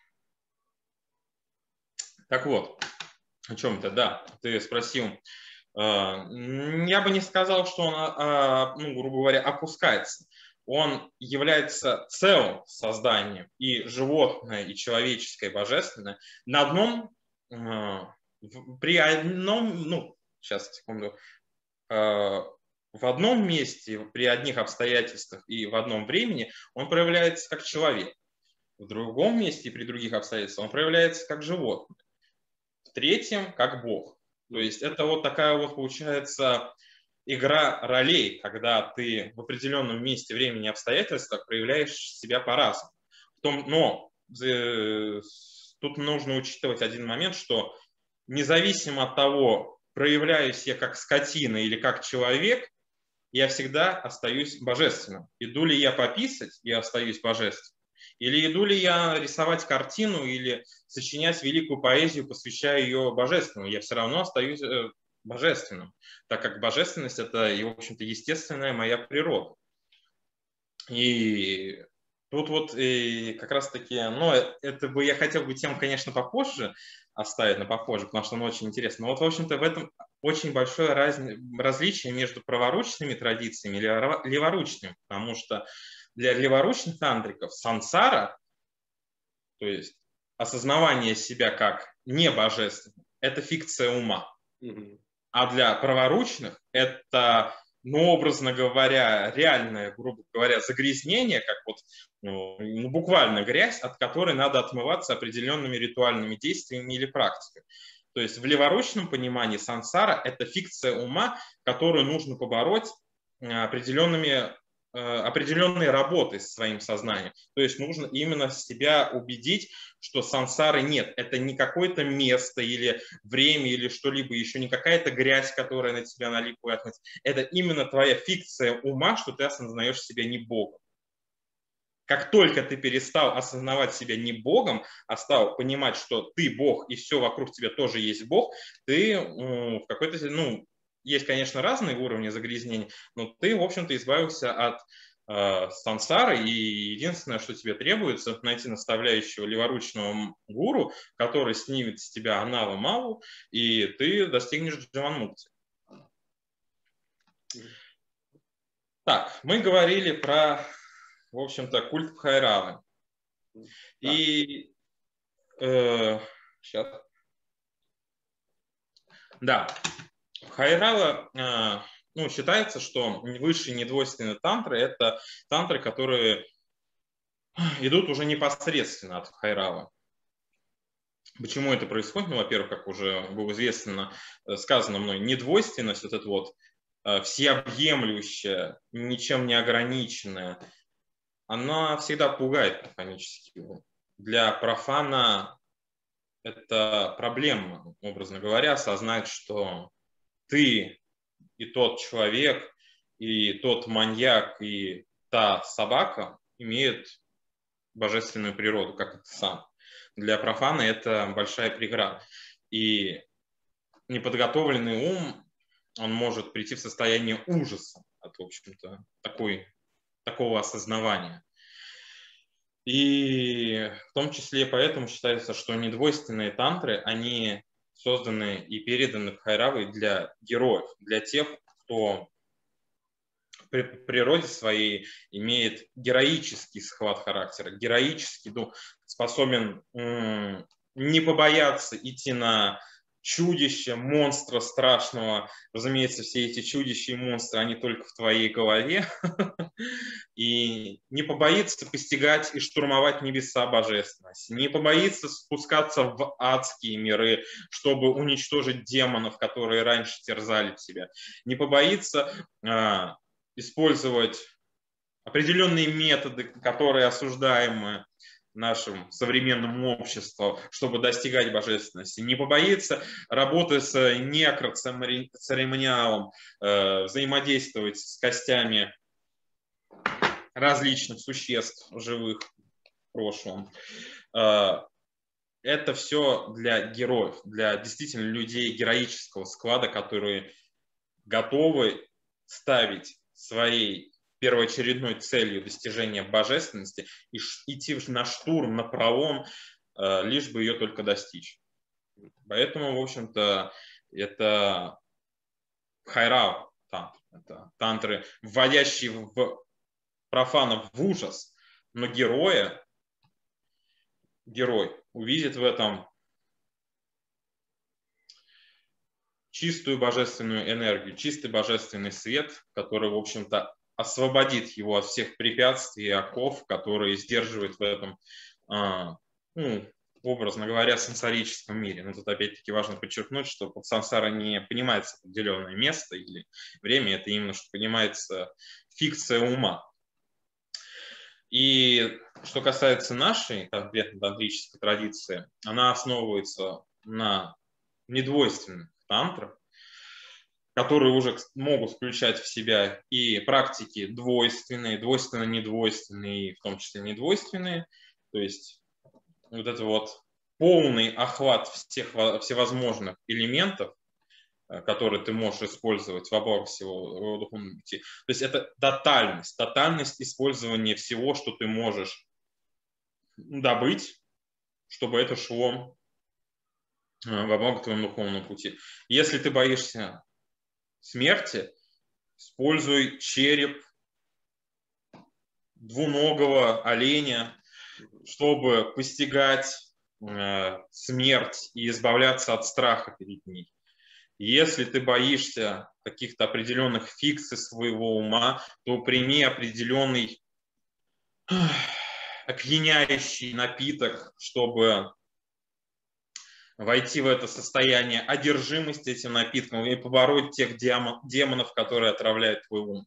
Speaker 2: Так вот, о чем-то, да, ты спросил. Я бы не сказал, что он, ну, грубо говоря, опускается. Он является целым созданием, и животное, и человеческое, и божественное, на одном, при одном, ну, сейчас, секунду, в одном месте, при одних обстоятельствах и в одном времени он проявляется как человек. В другом месте и при других обстоятельствах он проявляется как животное. В третьем как Бог. То есть это вот такая вот получается игра ролей, когда ты в определенном месте, времени и обстоятельствах проявляешь себя по-разному. Но э, тут нужно учитывать один момент, что независимо от того, проявляюсь я как скотина или как человек, я всегда остаюсь божественным. Иду ли я пописать, я остаюсь божественным. Или иду ли я рисовать картину или сочинять великую поэзию, посвящая ее божественному, я все равно остаюсь божественным, так как божественность – это, в общем-то, естественная моя природа. И тут вот и как раз-таки, ну, это бы я хотел бы тему, конечно, попозже оставить, на попозже, потому что оно очень интересно. Но вот, в общем-то, в этом очень большое раз... различие между праворучными традициями и леворучными, потому что для леворучных тантриков сансара, то есть осознавание себя как небожественного, это фикция ума. Mm-hmm. А для праворучных это, ну, образно говоря, реальное, грубо говоря, загрязнение, как вот, ну, буквально грязь, от которой надо отмываться определенными ритуальными действиями или практиками. То есть в леворучном понимании сансара – это фикция ума, которую нужно побороть определенными определенные работы с своим сознанием. То есть нужно именно себя убедить, что сансары нет. Это не какое-то место или время или что-либо еще, не какая-то грязь, которая на тебя налипла. Это именно твоя фикция ума, что ты осознаешь себя не Богом. Как только ты перестал осознавать себя не Богом, а стал понимать, что ты Бог и все вокруг тебя тоже есть Бог, ты в какой-то, ну, есть, конечно, разные уровни загрязнений, но ты, в общем-то, избавился от э, сансары, и единственное, что тебе требуется, найти наставляющего леворучного гуру, который снимет с тебя анаву маву, и ты достигнешь дживанмукти. Так, мы говорили про, в общем-то, культ Бхайравы. И э, сейчас. Да. Бхайрава, ну, считается, что высшие недвойственные тантры – это тантры, которые идут уже непосредственно от Бхайравы. Почему это происходит? Ну, во-первых, как уже было известно, сказано мной, недвойственность, вот это вот всеобъемлющая, ничем не ограниченная, она всегда пугает профанически. Для профана это проблема, образно говоря, осознать, что ты и тот человек, и тот маньяк, и та собака имеют божественную природу, как и ты сам. Для профана это большая преграда. И неподготовленный ум, он может прийти в состояние ужаса от, в общем-то, такой, такого осознавания. И в том числе поэтому считается, что недвойственные тантры, они созданы и переданы Бхайравой для героев, для тех, кто при природе своей имеет героический схват характера, героический, ну, способен не побояться идти на чудища, монстра страшного. Разумеется, все эти чудища и монстры, они только в твоей голове. И не побоится постигать и штурмовать небеса божественности. Не побоится спускаться в адские миры, чтобы уничтожить демонов, которые раньше терзали тебя. Не побоится а, использовать определенные методы, которые осуждаемы нашим современным обществом, чтобы достигать божественности. Не побоится работы с некроцеремониалом, э, взаимодействовать с костями различных существ живых. прошлом. Это все для героев, для действительно людей героического склада, которые готовы ставить своей первоочередной целью достижения божественности и идти на штурм, на пролом, лишь бы ее только достичь. Поэтому, в общем-то, это хайрав тантр, это тантры, вводящие в профанов в ужас, но героя, герой увидит в этом чистую божественную энергию, чистый божественный свет, который, в общем-то, освободит его от всех препятствий и оков, которые сдерживают в этом, а, ну, образно говоря, сансарическом мире. Но тут опять-таки важно подчеркнуть, что под сансарой не понимается определенное место или время, это именно что понимается фикция ума. И что касается нашей конкретно тантрической традиции, она основывается на недвойственных тантрах, которые уже могут включать в себя и практики двойственные, двойственно-недвойственные, в том числе недвойственные. То есть вот это вот полный охват всех всевозможных элементов, которые ты можешь использовать во благо всего духовного пути. То есть это тотальность, тотальность использования всего, что ты можешь добыть, чтобы это шло во благо твоему духовному пути. Если ты боишься смерти, используй череп двуногого оленя, чтобы постигать э, смерть и избавляться от страха перед ней. Если ты боишься каких-то определенных фикций своего ума, то прими определенный э, опьяняющий напиток, чтобы войти в это состояние одержимости этим напитком и побороть тех демонов, которые отравляют твой ум.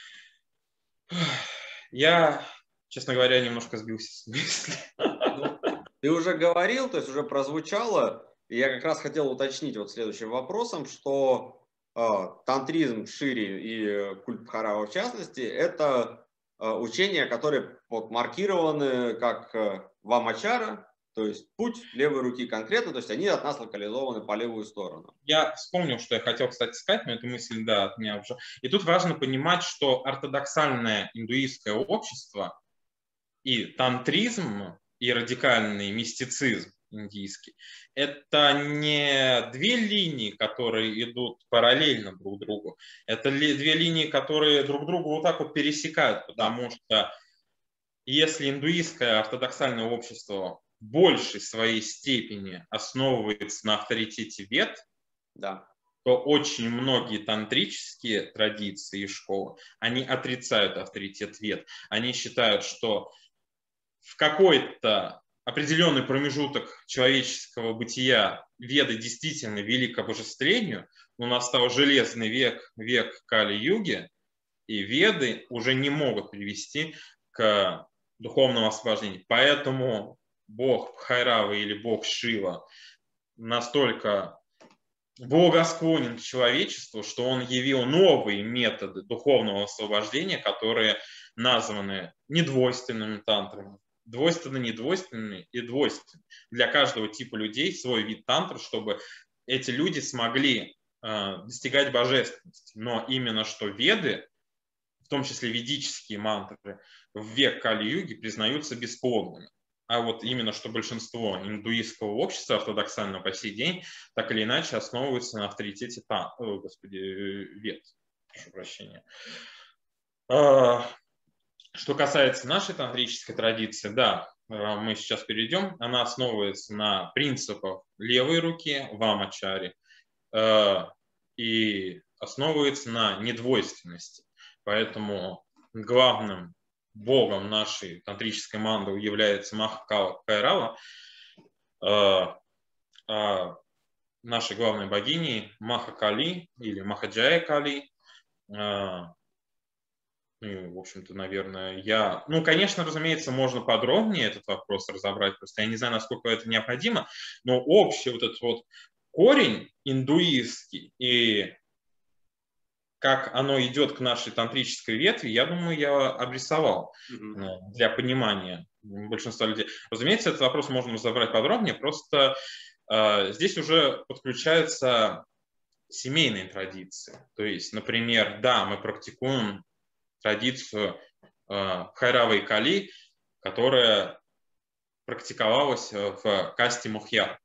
Speaker 2: Я, честно говоря, немножко сбился с мысли.
Speaker 1: Ты уже говорил, то есть уже прозвучало, и я как раз хотел уточнить вот следующим вопросом, что э, тантризм шире и культ Бхайрава в частности, это э, учения, которые вот, маркированы как э, вамачара, то есть путь левой руки конкретно, то есть они от нас локализованы по левую сторону.
Speaker 2: Я вспомнил, что я хотел, кстати, сказать, но эта мысль, да, от меня уже. И тут важно понимать, что ортодоксальное индуистское общество и тантризм, и радикальный мистицизм индийский, это не две линии, которые идут параллельно друг другу. Это две линии, которые друг друга вот так вот пересекают, потому что если индуистское ортодоксальное общество в большей своей степени основывается на авторитете вед,
Speaker 1: да,
Speaker 2: то очень многие тантрические традиции и школы, они отрицают авторитет вед. Они считают, что в какой-то определенный промежуток человеческого бытия веды действительно вели к обожествлению, но настал железный век, век Кали-юги, и веды уже не могут привести к духовному освобождению. Поэтому бог Бхайрава или бог Шива настолько благосклонен к человечеству, что он явил новые методы духовного освобождения, которые названы недвойственными тантрами. Двойственно, недвойственными и двойственными. Для каждого типа людей свой вид тантр, чтобы эти люди смогли э, достигать божественности. Но именно что веды, в том числе ведические мантры, в век Кали-юги признаются бесплодными. А вот именно что большинство индуистского общества ортодоксального по сей день так или иначе основывается на авторитете тан... О, господи, вед. Прошу прощения. Что касается нашей тантрической традиции, да, мы сейчас перейдем. Она основывается на принципах левой руки, вамачари, и основывается на недвойственности. Поэтому главным богом нашей тантрической манды является Махакала Кайрава, а нашей главной богиней Махакали или Махаджая Кали. Ну, в общем-то, наверное, я... Ну, конечно, разумеется, можно подробнее этот вопрос разобрать, просто я не знаю, насколько это необходимо, но общий вот этот вот корень индуистский и как оно идет к нашей тантрической ветви, я думаю, я обрисовал mm-hmm. для понимания большинства людей. Разумеется, этот вопрос можно разобрать подробнее, просто э, здесь уже подключаются семейные традиции. То есть, например, да, мы практикуем традицию э, хайрава и кали, которая практиковалась в касте мухьяр.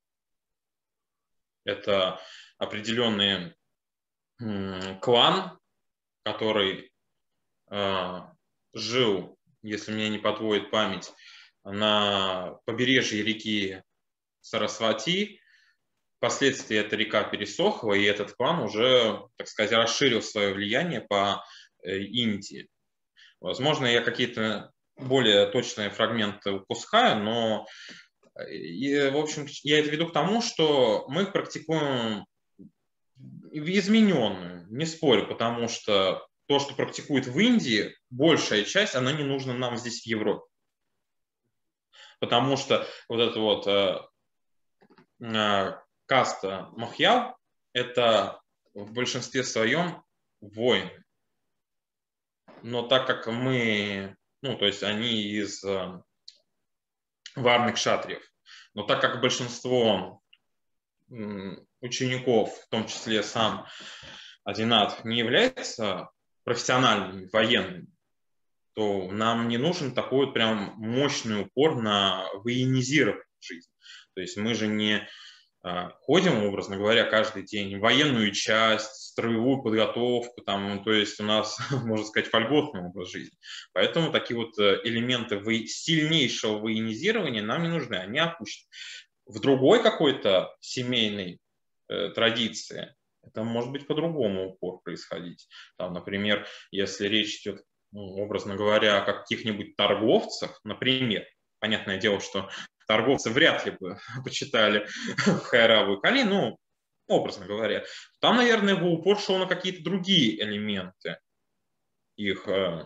Speaker 2: Это определенный м, клан, который э, жил, если меня не подводит память, на побережье реки Сарасвати. Впоследствии эта река пересохла, и этот клан уже, так сказать, расширил свое влияние по Индии. Возможно, я какие-то более точные фрагменты упускаю, но, и, в общем, я это веду к тому, что мы практикуем измененную, не спорю, потому что то, что практикуют в Индии, большая часть, она не нужна нам здесь в Европе. Потому что вот эта вот э, э, каста махьял – это в большинстве своем воины. Но так как мы, ну, то есть они из э, варных кшатриев, но так как большинство э, учеников, в том числе сам Адинат, не является профессиональными военными, то нам не нужен такой вот прям мощный упор на военизирование жизни. То есть мы же не а, ходим, образно говоря, каждый день в военную часть, строевую подготовку, там, то есть у нас, можно сказать, вольготный образ жизни. Поэтому такие вот элементы сильнейшего военизирования нам не нужны, они опущены. В другой какой-то семейной э, традиции это может быть по-другому упор происходить. Там, например, если речь идет, ну, образно говоря, о каких-нибудь торговцах, например, понятное дело, что торговцы вряд ли бы почитали хайраву и кали, ну, образно говоря. Там, наверное, его упор шел на какие-то другие элементы их э,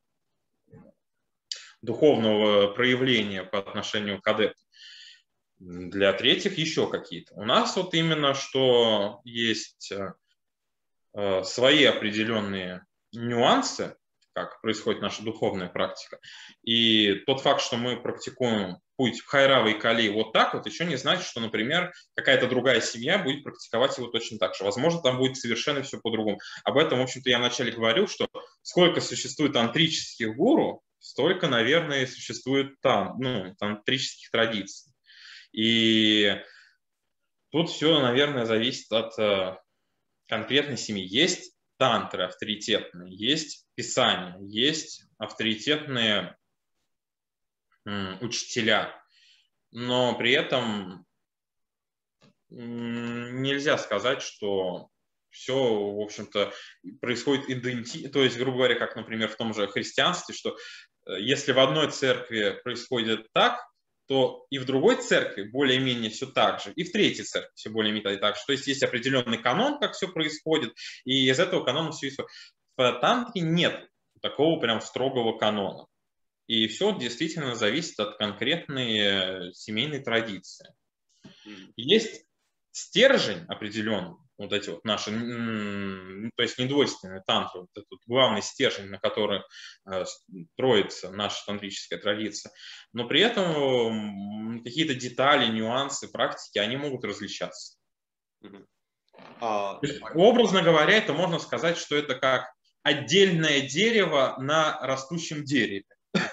Speaker 2: духовного проявления по отношению к адептам. Для третьих еще какие-то. У нас вот именно что есть э, свои определенные нюансы, как происходит наша духовная практика. И тот факт, что мы практикуем путь хайрава и кали вот так вот, еще не значит, что, например, какая-то другая семья будет практиковать его точно так же. Возможно, там будет совершенно все по-другому. Об этом, в общем-то, я вначале говорил, что сколько существует тантрических гуру, столько, наверное, и существует там, ну, тантрических традиций. И тут все, наверное, зависит от э, конкретной семьи. Есть тантры авторитетные, есть писания, есть авторитетные м, учителя, но при этом м, нельзя сказать, что все, в общем-то, происходит идентично, то есть, грубо говоря, как, например, в том же христианстве, что э, если в одной церкви происходит так, то и в другой церкви более-менее все так же, и в третьей церкви все более-менее так же. То есть есть определенный канон, как все происходит, и из этого канона все исходит. В тантре нет такого прям строгого канона. И все действительно зависит от конкретной семейной традиции. Есть стержень определенный, вот эти вот наши, то есть недвойственные тантры, вот этот главный стержень, на который строится наша тантрическая традиция, но при этом какие-то детали, нюансы, практики, они могут различаться. А, образно говоря, это можно сказать, что это как отдельное дерево на растущем дереве.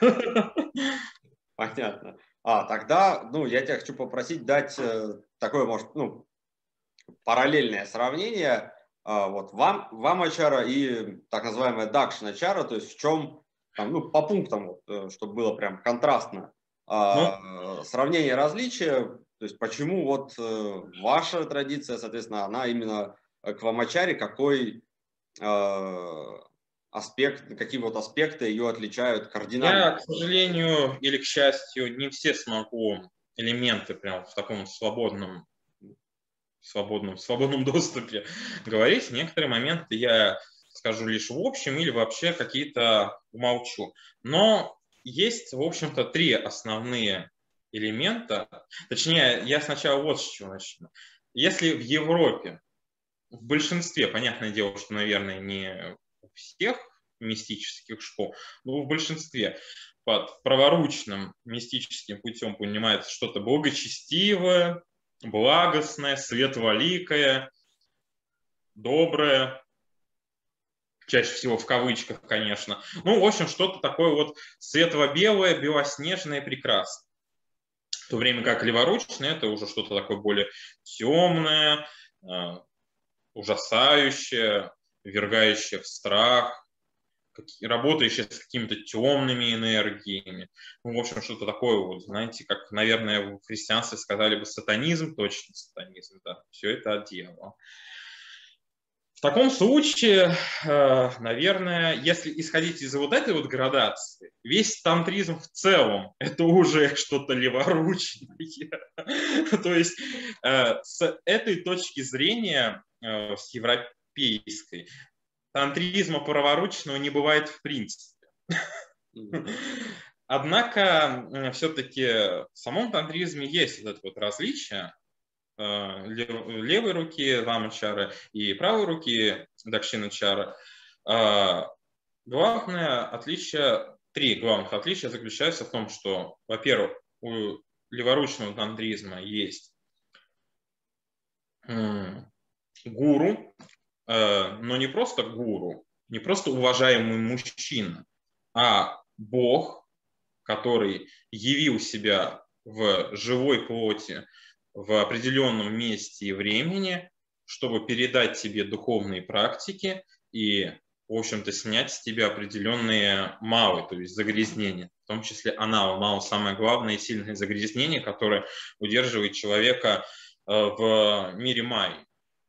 Speaker 1: Понятно. А, тогда, ну, я тебя хочу попросить дать э, такое, может, ну, параллельное сравнение э, вот вам, вам ачара и так называемая дакшина-ачара, то есть в чем, там, ну, по пунктам, вот, э, чтобы было прям контрастно, э, ну, сравнение различия, то есть почему вот э, ваша традиция, соответственно, она именно к вамачаре, какой э, аспект, какие вот аспекты ее отличают кардинально?
Speaker 2: Я, к сожалению или к счастью, не все смогу элементы прям в таком свободном, свободном, свободном доступе говорить. Некоторые моменты я скажу лишь в общем или вообще какие-то умолчу. Но есть, в общем-то, три основные элемента. Точнее, я сначала вот с чего начну. Если в Европе, в большинстве, понятное дело, что, наверное, не у всех мистических школ, но в большинстве под праворучным мистическим путем понимается что-то благочестивое, благостное, светлоликое, доброе, чаще всего в кавычках, конечно. Ну, в общем, что-то такое вот светло-белое, белоснежное, прекрасное. В то время как леворучное — это уже что-то такое более темное, ужасающее, ввергающее в страх, работающее с какими-то темными энергиями. Ну, в общем, что-то такое, вот, знаете, как, наверное, в христианстве сказали бы сатанизм, точно сатанизм, да, все это от дьявола. В таком случае, наверное, если исходить из вот этой вот градации, весь тантризм в целом — это уже что-то леворучное. То есть с этой точки зрения, с европейской, тантризма праворучного не бывает в принципе. Однако все-таки в самом тантризме есть вот это вот различие левой руки ламачары и правой руки дакшиначары. Главное отличие, три главных отличия заключаются в том, что, во-первых, у леворучного тантризма есть гуру, но не просто гуру, не просто уважаемый мужчина, а Бог, который явил себя в живой плоти в определенном месте и времени, чтобы передать тебе духовные практики и, в общем-то, снять с тебя определенные малы, то есть загрязнения, в том числе анал. Мал — самое главное и сильное загрязнение, которое удерживает человека в мире майи.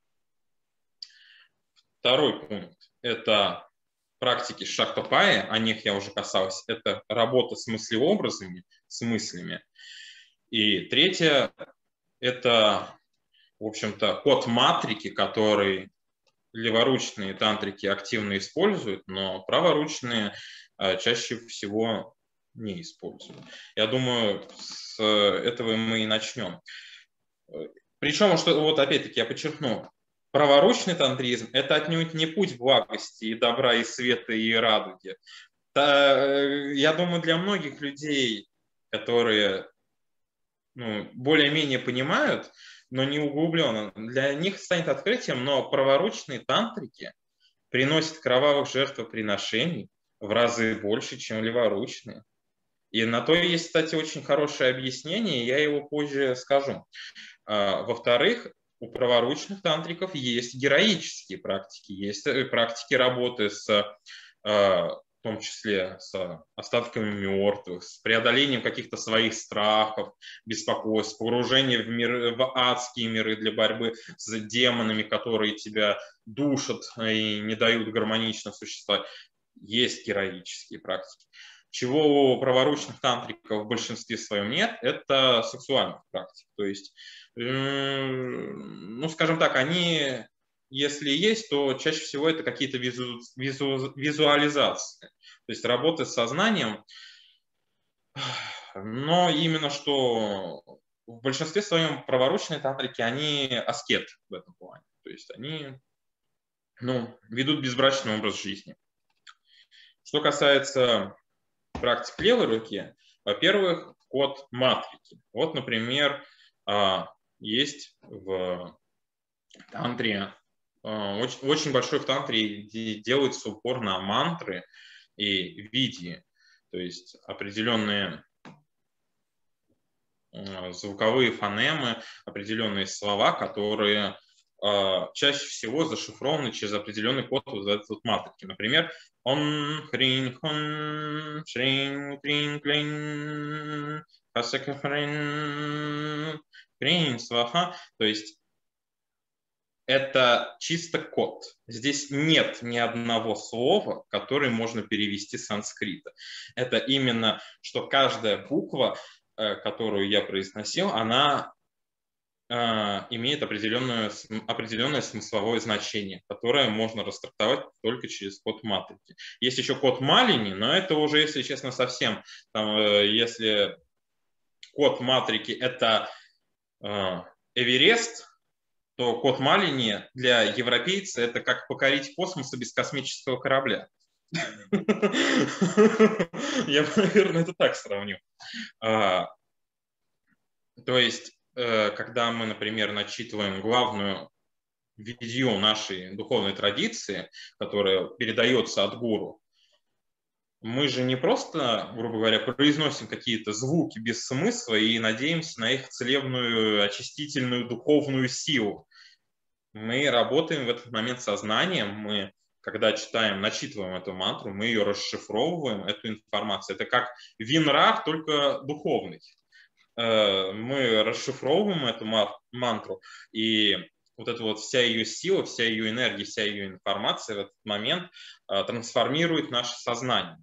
Speaker 2: Второй пункт – это практики шактапайи, о них я уже касался, это работа с мыслеобразами, с мыслями. И третье – это, в общем-то, код матрики, который леворучные тантрики активно используют, но праворучные чаще всего не используют. Я думаю, с этого мы и начнем. Причем, что, вот опять-таки я подчеркну, праворучный тантризм – это отнюдь не путь благости и добра, и света, и радуги. Я думаю, для многих людей, которые ну, более-менее понимают, но не углубленно, для них станет открытием, но праворучные тантрики приносят кровавых жертвоприношений в разы больше, чем леворучные. И на то есть, кстати, очень хорошее объяснение, я его позже скажу. Во-вторых, у праворучных тантриков есть героические практики, есть практики работы с, в том числе с остатками мертвых, с преодолением каких-то своих страхов, беспокойств, погружение в, мир, в адские миры для борьбы с демонами, которые тебя душат и не дают гармонично существовать. Есть героические практики. Чего у праворучных тантриков в большинстве своем нет, это сексуальных практик. То есть, ну, скажем так, они, если есть, то чаще всего это какие-то визу, визу, визуализации. То есть работы с сознанием, но именно что в большинстве своем праворучные тантрики, они аскеты в этом плане. То есть они ну, ведут безбрачный образ жизни. Что касается практик левой руки, во-первых, код матрики. Вот, например, есть в тантре, очень, очень большой в тантре делается упор на мантры и види, то есть определенные звуковые фонемы, определенные слова, которые чаще всего зашифрованы через определенный код вот этой вот матрики. Например, он хрин хон шрин крин клин хасека хрин крин сваха. То есть это чисто код. Здесь нет ни одного слова, которое можно перевести с санскрита. Это именно, что каждая буква, которую я произносил, она имеет определенное, определенное смысловое значение, которое можно растрактовать только через код матрики. Есть еще код Малини, но это уже, если честно, совсем, там, если код матрики это Эверест, то код Малини для европейца это как покорить космос без космического корабля. Я, наверное, это так сравню. То есть, когда мы, например, начитываем главную видео нашей духовной традиции, которая передается от гуру, мы же не просто, грубо говоря, произносим какие-то звуки без смысла и надеемся на их целебную, очистительную, духовную силу. Мы работаем в этот момент сознанием, мы, когда читаем, начитываем эту мантру, мы ее расшифровываем, эту информацию. Это как винрах, только духовный. Мы расшифровываем эту мантру, и вот эта вот вся ее сила, вся ее энергия, вся ее информация в этот момент трансформирует наше сознание.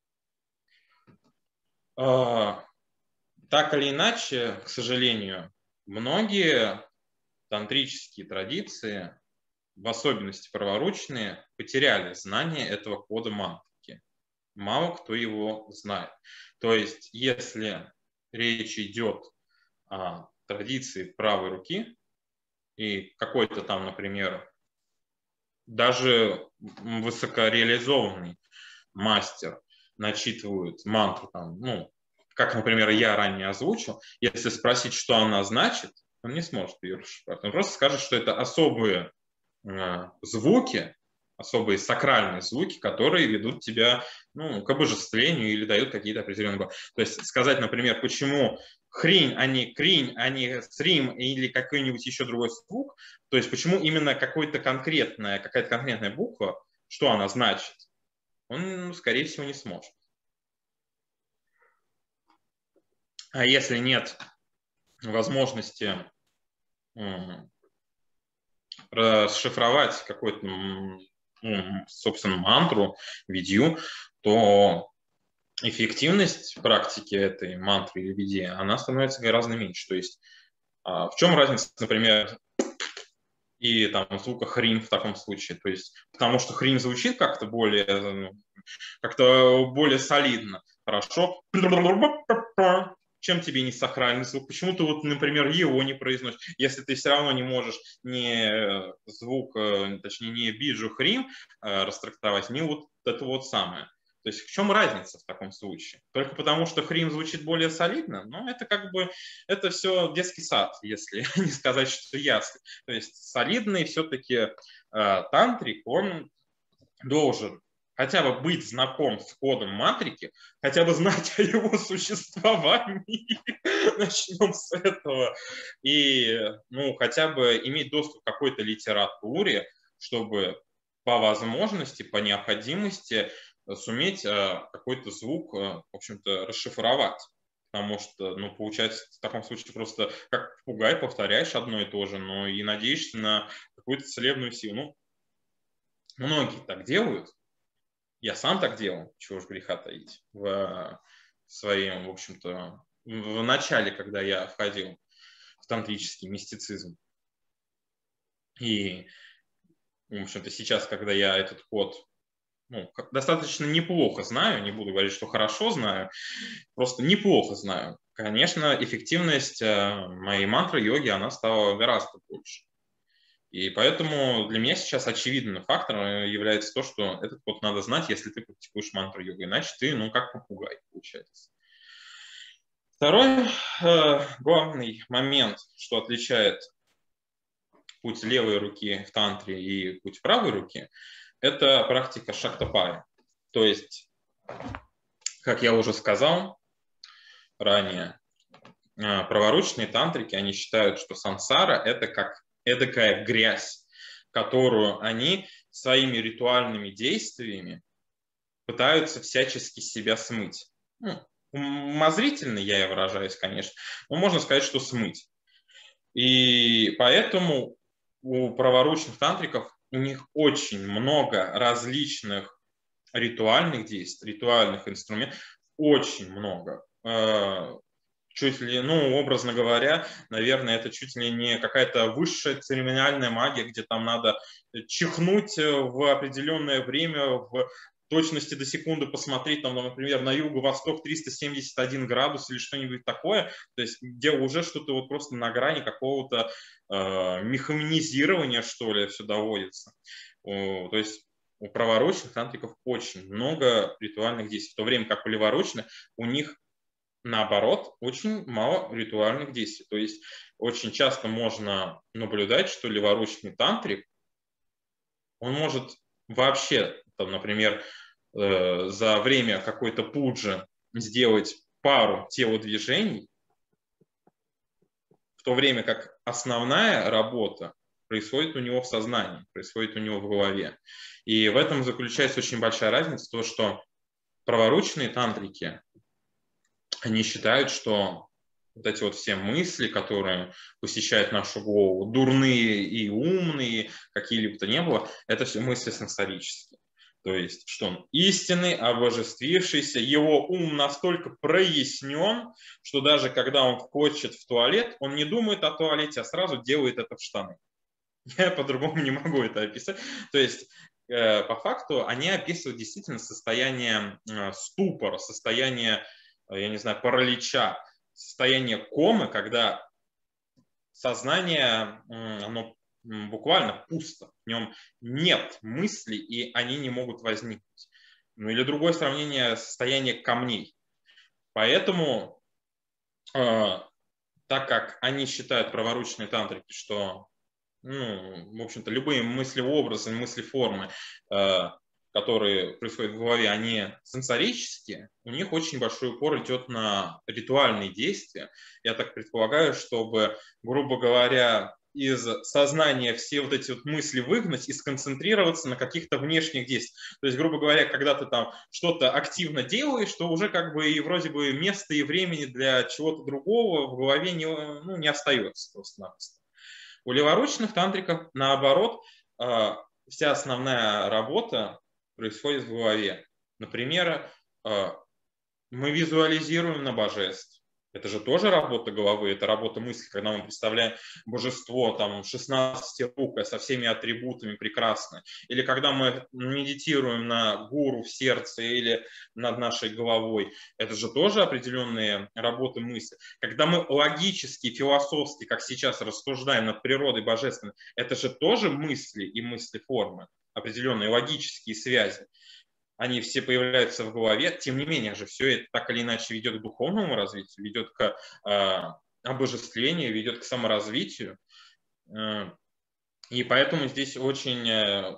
Speaker 2: Так или иначе, к сожалению, многие тантрические традиции, в особенности праворучные, потеряли знание этого кода мантрики. Мало кто его знает. То есть, если речь идет о традиции правой руки, и какой-то там, например, даже высокореализованный мастер начитывают мантру, там, ну, как, например, я ранее озвучил, если спросить, что она значит, он не сможет ее расшифровать. Он просто скажет, что это особые э, звуки, особые сакральные звуки, которые ведут тебя, ну, к обожествлению или дают какие-то определенные... То есть сказать, например, почему хринь, а не кринь, а не срим или какой-нибудь еще другой звук, то есть почему именно какой-то конкретная, какая-то конкретная буква, что она значит, он, скорее всего, не сможет. А если нет возможности расшифровать какую-то, собственно, мантру, видью, то эффективность практики этой мантры или видьи, она становится гораздо меньше. То есть в чем разница, например, и там звука хрим в таком случае? То есть потому что хрим звучит как-то более, как-то более солидно, хорошо. Чем тебе не сакральный звук? Почему ты, вот, например, его не произносишь, если ты все равно не можешь не звук, точнее, не биджу хрим растрактовать, не вот это вот самое. То есть в чем разница в таком случае? Только потому, что хрим звучит более солидно? Ну, это как бы, это все детский сад, если не сказать, что ясно. То есть солидный все-таки э, тантрик, он должен хотя бы быть знаком с кодом матрики, хотя бы знать о его существовании, начнем с этого, и ну, хотя бы иметь доступ к какой-то литературе, чтобы по возможности, по необходимости суметь какой-то звук, в общем-то, расшифровать. Потому что, ну, получается, в таком случае просто как попугай повторяешь одно и то же, но и надеешься на какую-то целебную силу. Ну, многие так делают. Я сам так делал, чего уж греха таить, в своем, в общем-то, в начале, когда я входил в тантрический мистицизм. И, в общем-то, сейчас, когда я этот код ну, достаточно неплохо знаю, не буду говорить, что хорошо знаю, просто неплохо знаю, конечно, эффективность моей мантры-йоги, она стала гораздо больше. И поэтому для меня сейчас очевидным фактором является то, что этот код надо знать, если ты практикуешь мантру-йогу, иначе ты, ну, как попугай, получается. Второй э, главный момент, что отличает путь левой руки в тантре и путь правой руки, это практика шактапая. То есть, как я уже сказал ранее, праворучные тантрики, они считают, что сансара – это как эдакая грязь, которую они своими ритуальными действиями пытаются всячески себя смыть. Ну, умозрительно я и выражаюсь, конечно, но можно сказать, что смыть. И поэтому у праворучных тантриков у них очень много различных ритуальных действий, ритуальных инструментов, очень много. Чуть ли, ну, образно говоря, наверное, это чуть ли не какая-то высшая церемониальная магия, где там надо чихнуть в определенное время, в точности до секунды посмотреть, там, например, на юго-восток триста семьдесят один градус или что-нибудь такое, то есть где уже что-то вот просто на грани какого-то э, механизирования, что ли, все доводится. О, то есть у праворучных тантриков очень много ритуальных действий, в то время как у леворучных у них, наоборот, очень мало ритуальных действий. То есть очень часто можно наблюдать, что леворучный тантрик, он может вообще, там, например, э, за время какой-то пуджи сделать пару телодвижений, в то время как основная работа происходит у него в сознании, происходит у него в голове. И в этом заключается очень большая разница, то, что праворучные тантрики, они считают, что вот эти вот все мысли, которые посещают нашу голову, дурные и умные, какие-либо то не было, это все мысли сенсорические. То есть, что он истинный, обожествившийся, его ум настолько прояснен, что даже когда он хочет в туалет, он не думает о туалете, а сразу делает это в штаны. Я по-другому не могу это описать. То есть, э, по факту, они описывают действительно состояние э, ступора, состояние, э, я не знаю, паралича, состояние комы, когда сознание, э, оно буквально пусто, в нем нет мыслей, и они не могут возникнуть. Ну или другое сравнение, состояние камней. Поэтому, э, так как они считают, праворучные тантрики, что, ну, в общем-то, любые мысли-образы, мысли-формы, э, которые происходят в голове, они сенсорические, у них очень большой упор идет на ритуальные действия. Я так предполагаю, чтобы, грубо говоря, из сознания все вот эти вот мысли выгнать и сконцентрироваться на каких-то внешних действиях. То есть, грубо говоря, когда ты там что-то активно делаешь, то уже как бы и вроде бы места и времени для чего-то другого в голове не, ну, не остается просто-напросто. У леворучных тантриков, наоборот, вся основная работа происходит в голове. Например, мы визуализируем на божеств. Это же тоже работа головы, это работа мысли, когда мы представляем божество там шестнадцатирукое со всеми атрибутами прекрасно. Или когда мы медитируем на гуру в сердце или над нашей головой. Это же тоже определенные работы мысли. Когда мы логически, философски, как сейчас, рассуждаем над природой божественной, это же тоже мысли и мысли-формы, определенные логические связи. Они все появляются в голове, тем не менее же все это так или иначе ведет к духовному развитию, ведет к э, обожествлению, ведет к саморазвитию. Э, и поэтому здесь очень э,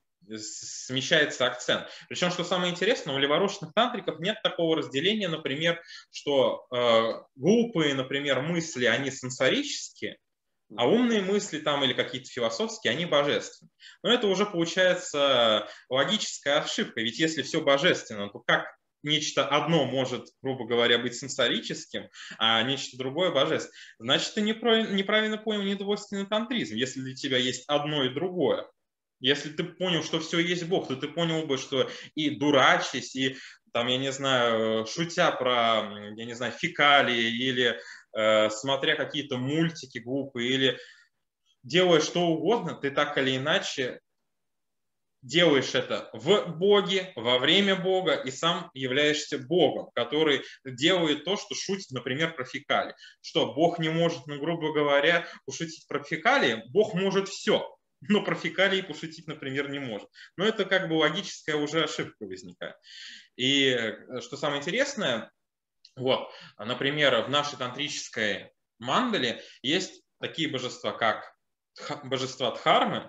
Speaker 2: смещается акцент. Причем, что самое интересное, у леворучных тантриков нет такого разделения, например, что э, глупые, например, мысли, они сенсорические, а умные мысли там или какие-то философские, они божественны. Но это уже получается логическая ошибка. Ведь если все божественно, то как нечто одно может, грубо говоря, быть сенсорическим, а нечто другое божественным? Значит, ты неправильно понял недвойственный тантризм, если для тебя есть одно и другое. Если ты понял, что все есть Бог, то ты понял бы, что и дурачись, и там, я не знаю, шутя про, я не знаю, фекалии или э, смотря какие-то мультики глупые или делая что угодно, ты так или иначе делаешь это в Боге, во время Бога, и сам являешься Богом, который делает то, что шутит, например, про фекалии. Что Бог не может, ну, грубо говоря, пошутить про фекалии, Бог может все. Но про фекалии пошутить, например, не может. Но это как бы логическая уже ошибка возникает. И что самое интересное, вот, например, в нашей тантрической мандале есть такие божества, как божества Дхармы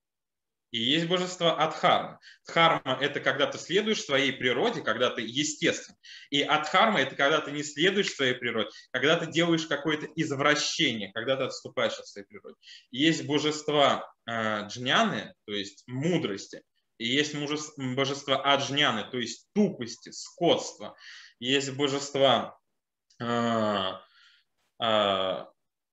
Speaker 2: и есть божество Адхарма. Дхарма – это когда ты следуешь своей природе, когда ты естествен. И Адхарма – это когда ты не следуешь своей природе, когда ты делаешь какое-то извращение, когда ты отступаешь от своей природы. И есть божества э, джняны, то есть мудрости, и есть божества аджняны, то есть тупости, скотства. И есть божества э, э,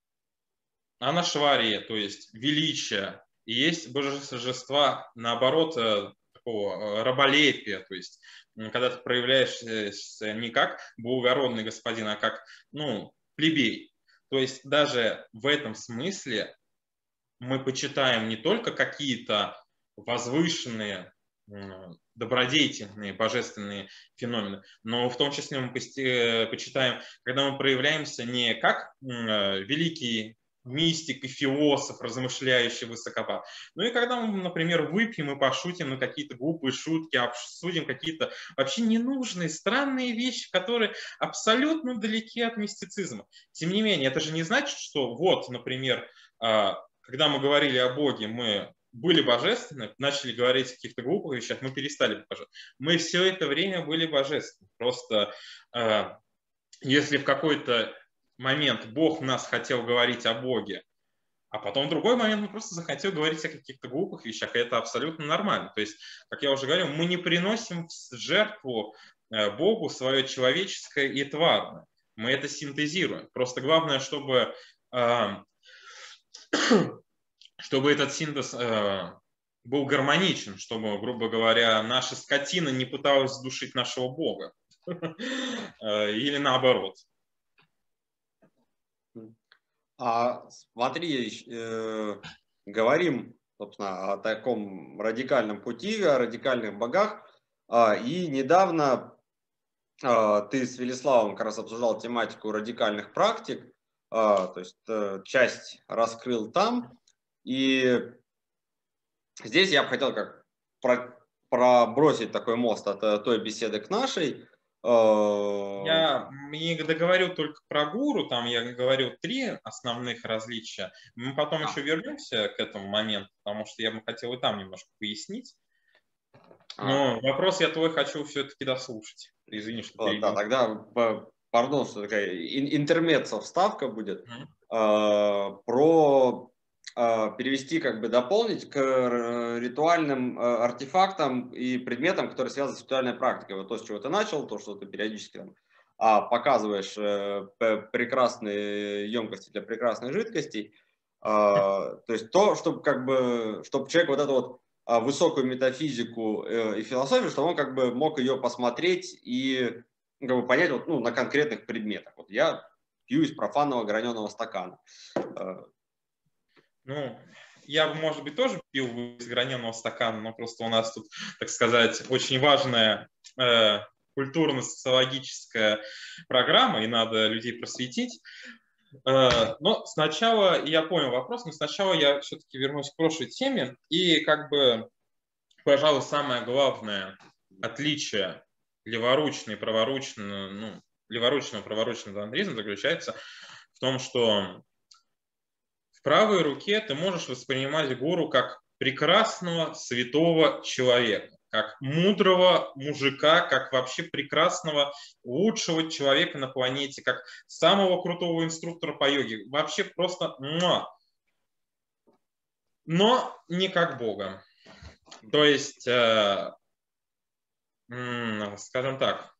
Speaker 2: анашварии, то есть величия. И есть божества, наоборот, такого раболепия, то есть когда ты проявляешься не как благородный господин, а как, ну, плебей. То есть даже в этом смысле мы почитаем не только какие-то возвышенные, добродетельные, божественные феномены, но в том числе мы почитаем, когда мы проявляемся не как великий мистик и философ, размышляющий высокопарно. Ну и когда мы, например, выпьем и пошутим на какие-то глупые шутки, обсудим какие-то вообще ненужные, странные вещи, которые абсолютно далеки от мистицизма. Тем не менее, это же не значит, что вот, например, когда мы говорили о Боге, мы были божественны, начали говорить о каких-то глупых вещах, мы перестали быть божественны. Мы все это время были божественны. Просто если в какой-то момент Бог нас хотел говорить о Боге, а потом в другой момент он просто захотел говорить о каких-то глупых вещах, и это абсолютно нормально. То есть, как я уже говорил, мы не приносим в жертву Богу свое человеческое и тварное. Мы это синтезируем. Просто главное, чтобы, чтобы этот синтез был гармоничен, чтобы, грубо говоря, наша скотина не пыталась задушить нашего Бога. Или наоборот.
Speaker 1: А смотри, э, говорим, собственно, о таком радикальном пути, о радикальных богах. А, и недавно а, ты с Велиславом как раз обсуждал тематику радикальных практик, а, то есть э, часть раскрыл там. И здесь я бы хотел как про, пробросить такой мост от, от той беседы к нашей.
Speaker 2: Я не договорю только про гуру, там я говорю три основных различия. Мы потом еще вернемся к этому моменту, потому что я бы хотел и там немножко пояснить. Но а. вопрос я твой хочу все-таки дослушать. Извини, что перебил.
Speaker 1: Да, тогда, пардон, что такая интермеццо вставка будет. Mm-hmm. а, про перевести, как бы дополнить к ритуальным артефактам и предметам, которые связаны с ритуальной практикой. Вот то, с чего ты начал, то, что ты периодически там, а, показываешь прекрасные емкости для прекрасных жидкостей. А, то есть то, чтобы, как бы, чтобы человек вот эту вот высокую метафизику и философию, чтобы он как бы мог ее посмотреть и как бы понять вот, ну, на конкретных предметах. Вот я пью из профанного граненого стакана.
Speaker 2: Ну, я бы, может быть, тоже пил из граненого стакана, но просто у нас тут, так сказать, очень важная э, культурно-социологическая программа, и надо людей просветить. Э, но сначала, я понял вопрос, но сначала я все-таки вернусь к прошлой теме. И как бы, пожалуй, самое главное отличие леворучного и праворучного, ну, леворучного и праворучного тантризма заключается в том, что в правой руке ты можешь воспринимать гуру как прекрасного святого человека, как мудрого мужика, как вообще прекрасного, лучшего человека на планете, как самого крутого инструктора по йоге. Вообще просто муа. Но не как Бога. То есть, э, скажем так,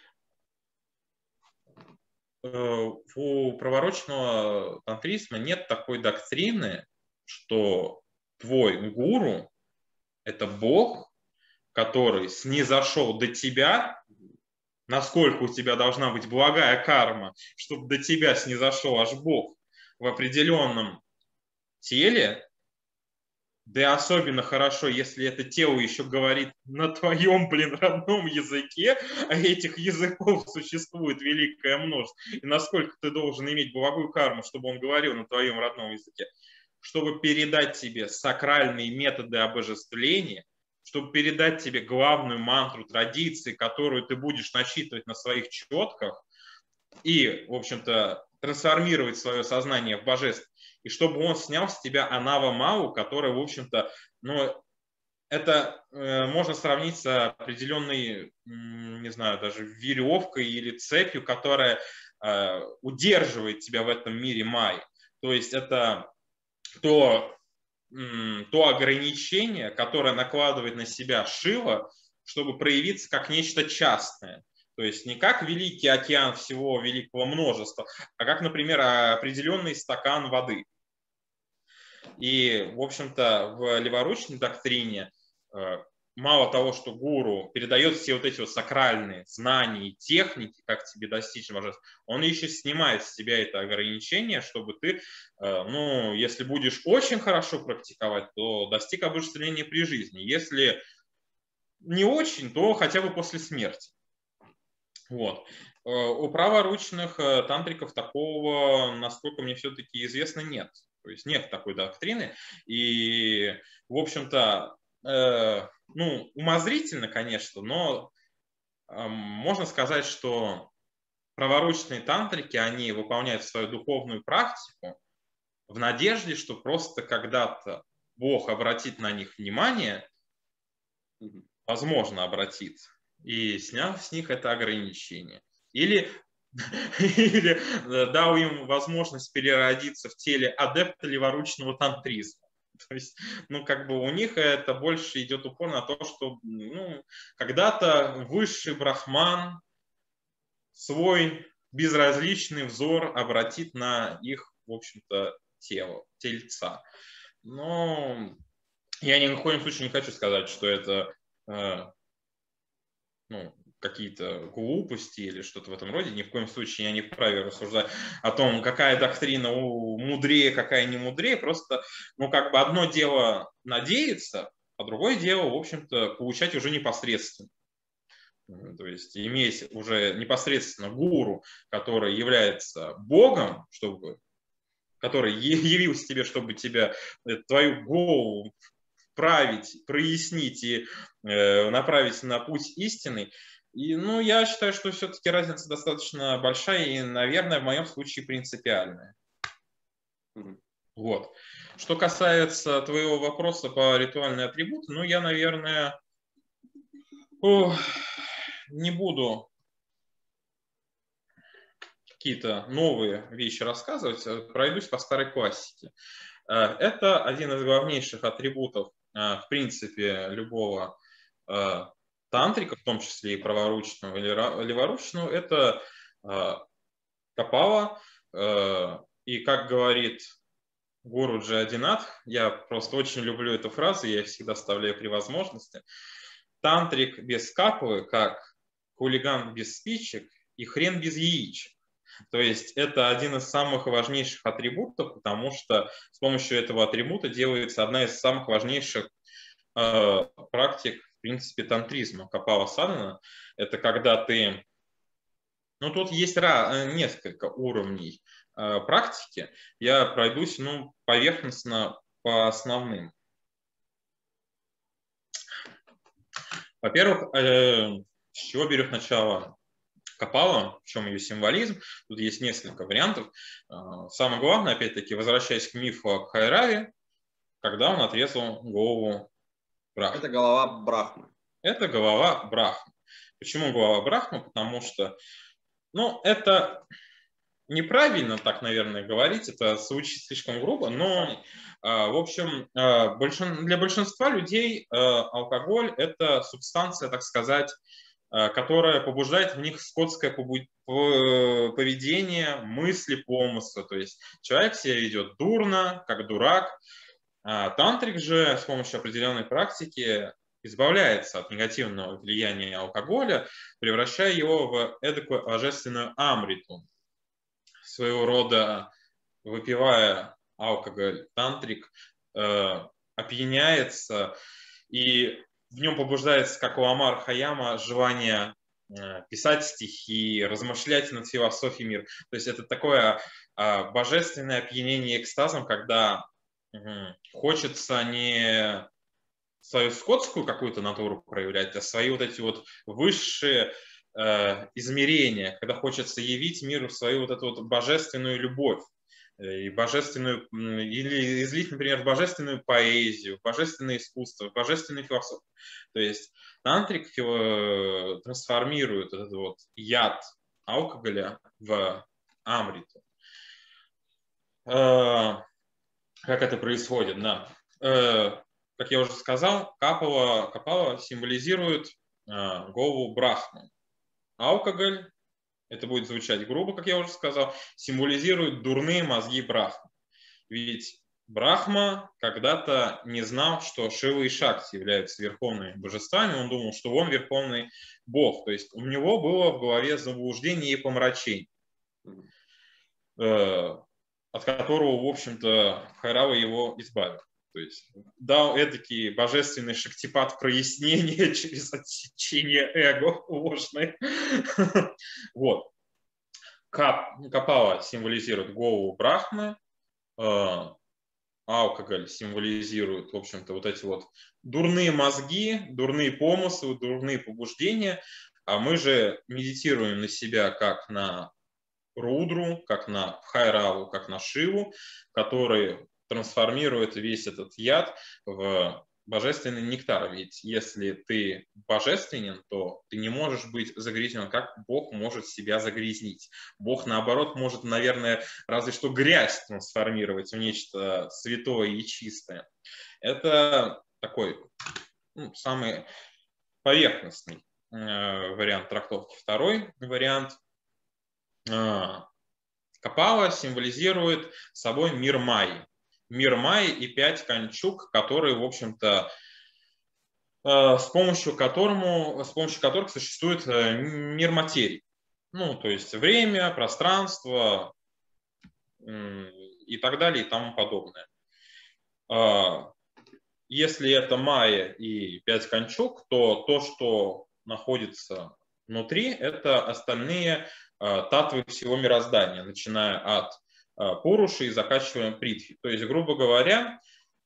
Speaker 2: у праворучного тантризма нет такой доктрины, что твой гуру – это Бог, который снизошел до тебя, насколько у тебя должна быть благая карма, чтобы до тебя снизошел аж Бог в определенном теле, да и особенно хорошо, если это тело еще говорит на твоем, блин, родном языке, а этих языков существует великое множество. И насколько ты должен иметь благую карму, чтобы он говорил на твоем родном языке, чтобы передать тебе сакральные методы обожествления, чтобы передать тебе главную мантру традиции, которую ты будешь начитывать на своих четках и, в общем-то, трансформировать свое сознание в божество. И чтобы он снял с тебя анава мау, которая, в общем-то, ну, это э, можно сравнить с определенной, не знаю, даже веревкой или цепью, которая э, удерживает тебя в этом мире майи. То есть это то, м, то ограничение, которое накладывает на себя Шива, чтобы проявиться как нечто частное. То есть не как великий океан всего великого множества, а как, например, определенный стакан воды. И, в общем-то, в леворучной доктрине мало того, что гуру передает все вот эти вот сакральные знания и техники, как тебе достичь божества, он еще снимает с тебя это ограничение, чтобы ты, ну, если будешь очень хорошо практиковать, то достиг обожествления при жизни. Если не очень, то хотя бы после смерти. Вот. У праворучных тантриков такого, насколько мне все-таки известно, нет. То есть нет такой доктрины. И, в общем-то, э, ну, умозрительно, конечно, но э, можно сказать, что праворучные тантрики, они выполняют свою духовную практику в надежде, что просто когда-то Бог обратит на них внимание, возможно, обратит, и сняв с них это ограничение. Или, или дал им возможность переродиться в теле адепта леворучного тантризма. То есть, ну, как бы у них это больше идет упор на то, что, ну, когда-то высший брахман свой безразличный взор обратит на их, в общем-то, тело, тельца. Но я ни в коем случае не хочу сказать, что это э, ну, какие-то глупости или что-то в этом роде. Ни в коем случае я не вправе рассуждать о том, какая доктрина мудрее, какая не мудрее. Просто, ну, как бы одно дело надеяться, а другое дело, в общем-то, получать уже непосредственно. То есть иметь уже непосредственно гуру, который является Богом, чтобы, который явился тебе, чтобы тебя, твою голову править, прояснить и э, направить на путь истины. И, ну, я считаю, что все-таки разница достаточно большая и, наверное, в моем случае принципиальная. Mm-hmm. Вот. Что касается твоего вопроса по ритуальные атрибуты, ну, я, наверное, о, не буду какие-то новые вещи рассказывать, пройдусь по старой классике. Это один из главнейших атрибутов, в принципе, любого тантрика, в том числе и праворучного или леворучного, это капала. И, как говорит Гуруджи Адинатх, я просто очень люблю эту фразу, я их всегда вставляю при возможности. Тантрик без капалы, как хулиган без спичек и хрен без яичек. То есть это один из самых важнейших атрибутов, потому что с помощью этого атрибута делается одна из самых важнейших э, практик, в принципе, тантризма, капала садхана. Это когда ты... Ну, тут есть ра... несколько уровней э, практики. Я пройдусь, ну, поверхностно по основным. Во-первых, э, с чего берет начало капала, в чем ее символизм? Тут есть несколько вариантов. Самое главное, опять-таки, возвращаясь к мифу о Бхайраве, когда он отрезал голову Брахмы.
Speaker 1: Это голова Брахмы.
Speaker 2: Это голова Брахмы. Почему голова Брахмы? Потому что, ну, это неправильно так, наверное, говорить, это звучит слишком грубо, но, в общем, для большинства людей алкоголь – это субстанция, так сказать, которая побуждает в них скотское поведение, мысли, помыслы. То есть человек себя ведет дурно, как дурак. А тантрик же с помощью определенной практики избавляется от негативного влияния алкоголя, превращая его в эдакую божественную амриту. Своего рода, выпивая алкоголь, тантрик э, опьяняется, и в нем побуждается, как у Амар Хаяма, желание э, писать стихи, размышлять над философией мира. То есть это такое э, божественное опьянение экстазом, когда э, хочется не свою скотскую какую-то натуру проявлять, а свои вот эти вот высшие э, измерения, когда хочется явить миру свою вот эту вот божественную любовь. И божественную, или излить, например, в божественную поэзию, в божественное искусство, в божественную философию. То есть тантрик трансформирует этот вот яд алкоголя в амриту. Как это происходит, да. Как я уже сказал, капала, капала символизирует голову Брахмы. Алкоголь, это будет звучать грубо, как я уже сказал, символизирует дурные мозги Брахмы. Ведь Брахма когда-то не знал, что Шива и Шакти являются верховными божествами. Он думал, что он верховный бог. То есть у него было в голове заблуждение и помрачение, от которого, в общем-то, Бхайрава его избавил. То есть дал эдакий божественный шактипат прояснения через отсечение эго ложное. Вот. Капала символизирует голову Брахмы, алкоголь символизирует, в общем-то, вот эти вот дурные мозги, дурные помыслы, дурные побуждения, а мы же медитируем на себя как на Рудру, как на Хайраву, как на Шиву, который трансформирует весь этот яд в божественный нектар. Ведь если ты божественен, то ты не можешь быть загрязнен, как Бог может себя загрязнить. Бог, наоборот, может, наверное, разве что грязь трансформировать в нечто святое и чистое. Это такой, ну, самый поверхностный э, вариант трактовки. Второй вариант э, Капала символизирует собой мир Майи. Мир Майи и пять кончук, которые, в общем-то, с помощью, которому, с помощью которых существует мир материи. Ну, то есть время, пространство и так далее и тому подобное. Если это Майя и пять кончук, то то, что находится внутри, это остальные татвы всего мироздания, начиная от Пуруши и заканчивая Притхи. То есть, грубо говоря,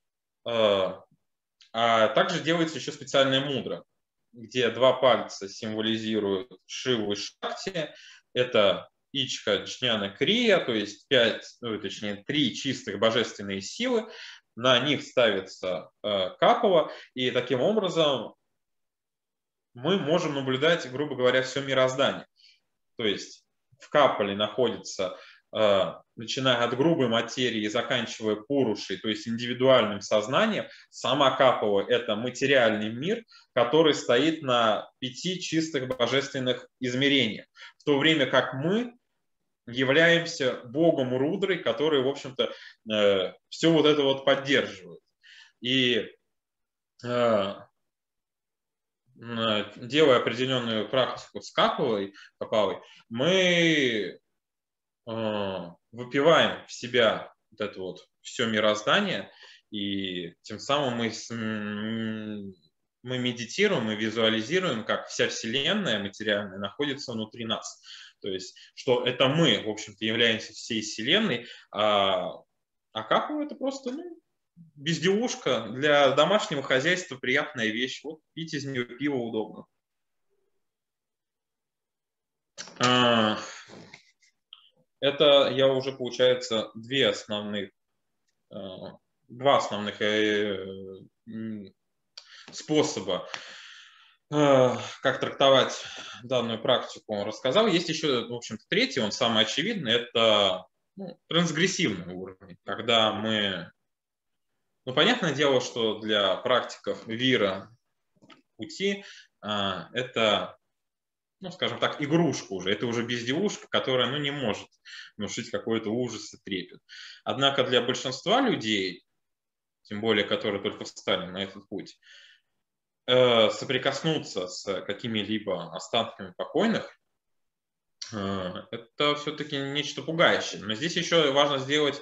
Speaker 2: а также делается еще специальная мудра, где два пальца символизируют Шиву и Шакти. Это Ичха, Джняна, Крия, то есть пять, ну, точнее, три чистых божественные силы. На них ставится э, капала, и таким образом мы можем наблюдать, грубо говоря, все мироздание. То есть в капале находится, э, начиная от грубой материи и заканчивая пурушей, то есть индивидуальным сознанием. Сама капала – это материальный мир, который стоит на пяти чистых божественных измерениях, в то время как мы являемся богом Рудрой, который, в общем-то, э, все вот это вот поддерживает. И э, делая определенную практику с капалой, капалой, мы э, выпиваем в себя вот это вот все мироздание, и тем самым мы, мы медитируем и визуализируем, как вся Вселенная материальная находится внутри нас. То есть, что это мы, в общем-то, являемся всей Вселенной, а, а капа это просто, ну, безделушка для домашнего хозяйства, приятная вещь. Вот пить из нее пиво удобно. А, это я уже, получается, две основных, два основных способа, как трактовать данную практику, рассказал. Есть еще, в общем-то, третий, он самый очевидный, это, ну, трансгрессивный уровень, когда мы, ну, понятное дело, что для практиков вира пути а, это, ну, скажем так, игрушка уже, это уже безделушка, которая, ну, не может внушить какой-то ужас и трепет. Однако для большинства людей, тем более, которые только встали на этот путь, соприкоснуться с какими-либо останками покойных, это все-таки нечто пугающее. Но здесь еще важно сделать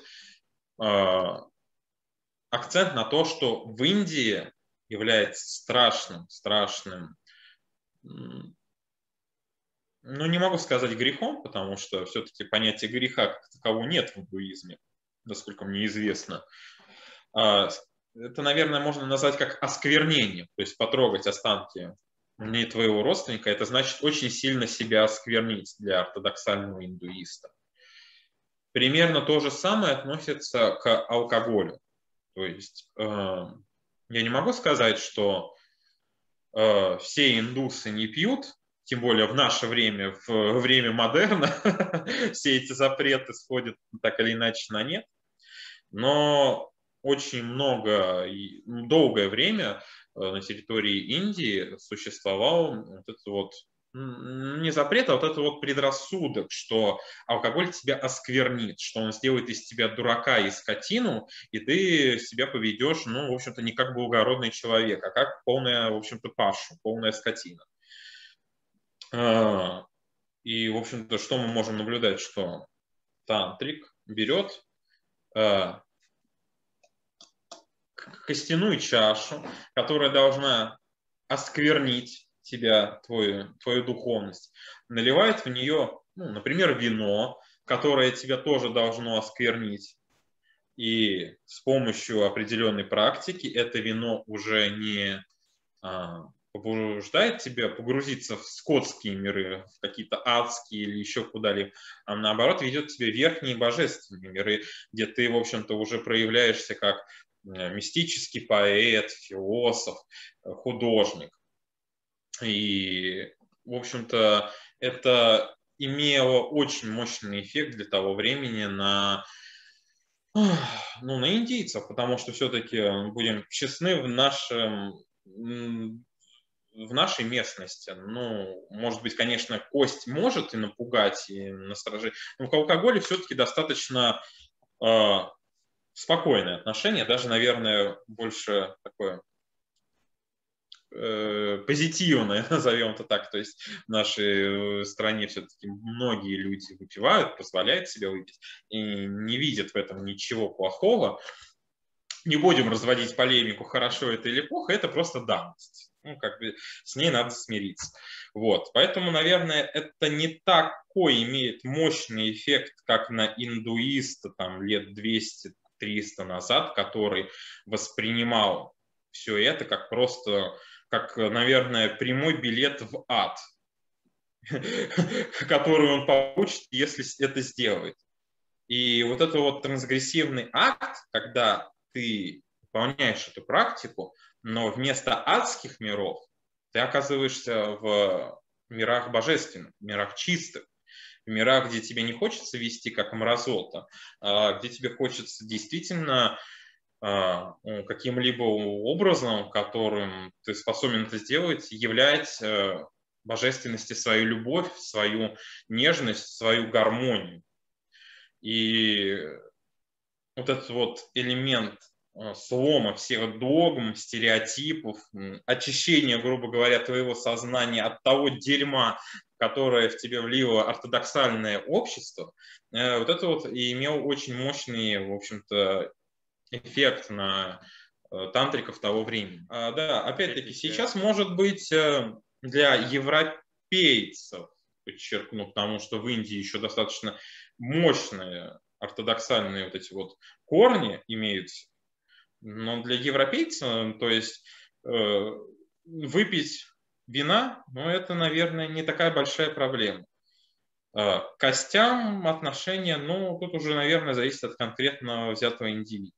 Speaker 2: акцент на то, что в Индии является страшным, страшным, ну, не могу сказать грехом, потому что все-таки понятия греха как такового нет в индуизме, насколько мне известно. Это, наверное, можно назвать как осквернение, то есть потрогать останки не твоего родственника, это значит очень сильно себя осквернить для ортодоксального индуиста. Примерно то же самое относится к алкоголю. То есть э, я не могу сказать, что э, все индусы не пьют, тем более в наше время, в время модерна, все эти запреты сходят так или иначе на нет, но очень много и долгое время на территории Индии существовал вот этот вот, не запрет, а вот этот вот предрассудок, что алкоголь тебя осквернит, что он сделает из тебя дурака и скотину, и ты себя поведешь, ну, в общем-то, не как благородный человек, а как полная, в общем-то, пашу, полная скотина. И, в общем-то, что мы можем наблюдать, что тантрик берет костяную чашу, которая должна осквернить тебя, твою, твою духовность, наливает в нее ну, например, вино, которое тебя тоже должно осквернить. И с помощью определенной практики это вино уже не а, побуждает тебя погрузиться в скотские миры, в какие-то адские или еще куда-либо, а наоборот ведет тебя в верхние божественные миры, где ты, в общем-то, уже проявляешься как мистический поэт, философ, художник. И, в общем-то, это имело очень мощный эффект для того времени на, ну, на индийцев, потому что все-таки, будем честны, в нашем в нашей местности, ну, может быть, конечно, кость может и напугать, и насторожить, но к алкоголю все-таки достаточно э, спокойное отношение, даже, наверное, больше такое э, позитивное, назовем это так. То есть в нашей стране все-таки многие люди выпивают, позволяют себе выпить и не видят в этом ничего плохого. Не будем разводить полемику, хорошо это или плохо, это просто данность. Ну, как бы с ней надо смириться. Вот. Поэтому, наверное, это не такой имеет мощный эффект, как на индуиста там, лет двести-триста назад, который воспринимал все это как просто, как, наверное, прямой билет в ад, который он получит, если это сделает. И вот это вот трансгрессивный акт, когда ты выполняешь эту практику, но вместо адских миров ты оказываешься в мирах божественных, в мирах чистых, в мирах, где тебе не хочется вести как мразота, а где тебе хочется действительно каким-либо образом, которым ты способен это сделать, являть божественности свою любовь, свою нежность, свою гармонию. И вот этот вот элемент слома всех догм, стереотипов, очищения, грубо говоря, твоего сознания от того дерьма, которое в тебе влило ортодоксальное общество, вот это вот и имел очень мощный, в общем-то, эффект на тантриков того времени. А, да, опять-таки, сейчас, может быть, для европейцев, подчеркну, потому что в Индии еще достаточно мощные ортодоксальные вот эти вот корни имеются, но для европейца, то есть э, выпить вина, ну, это, наверное, не такая большая проблема. Э, к костям отношения, ну, тут уже, наверное, зависит от конкретно взятого индивида.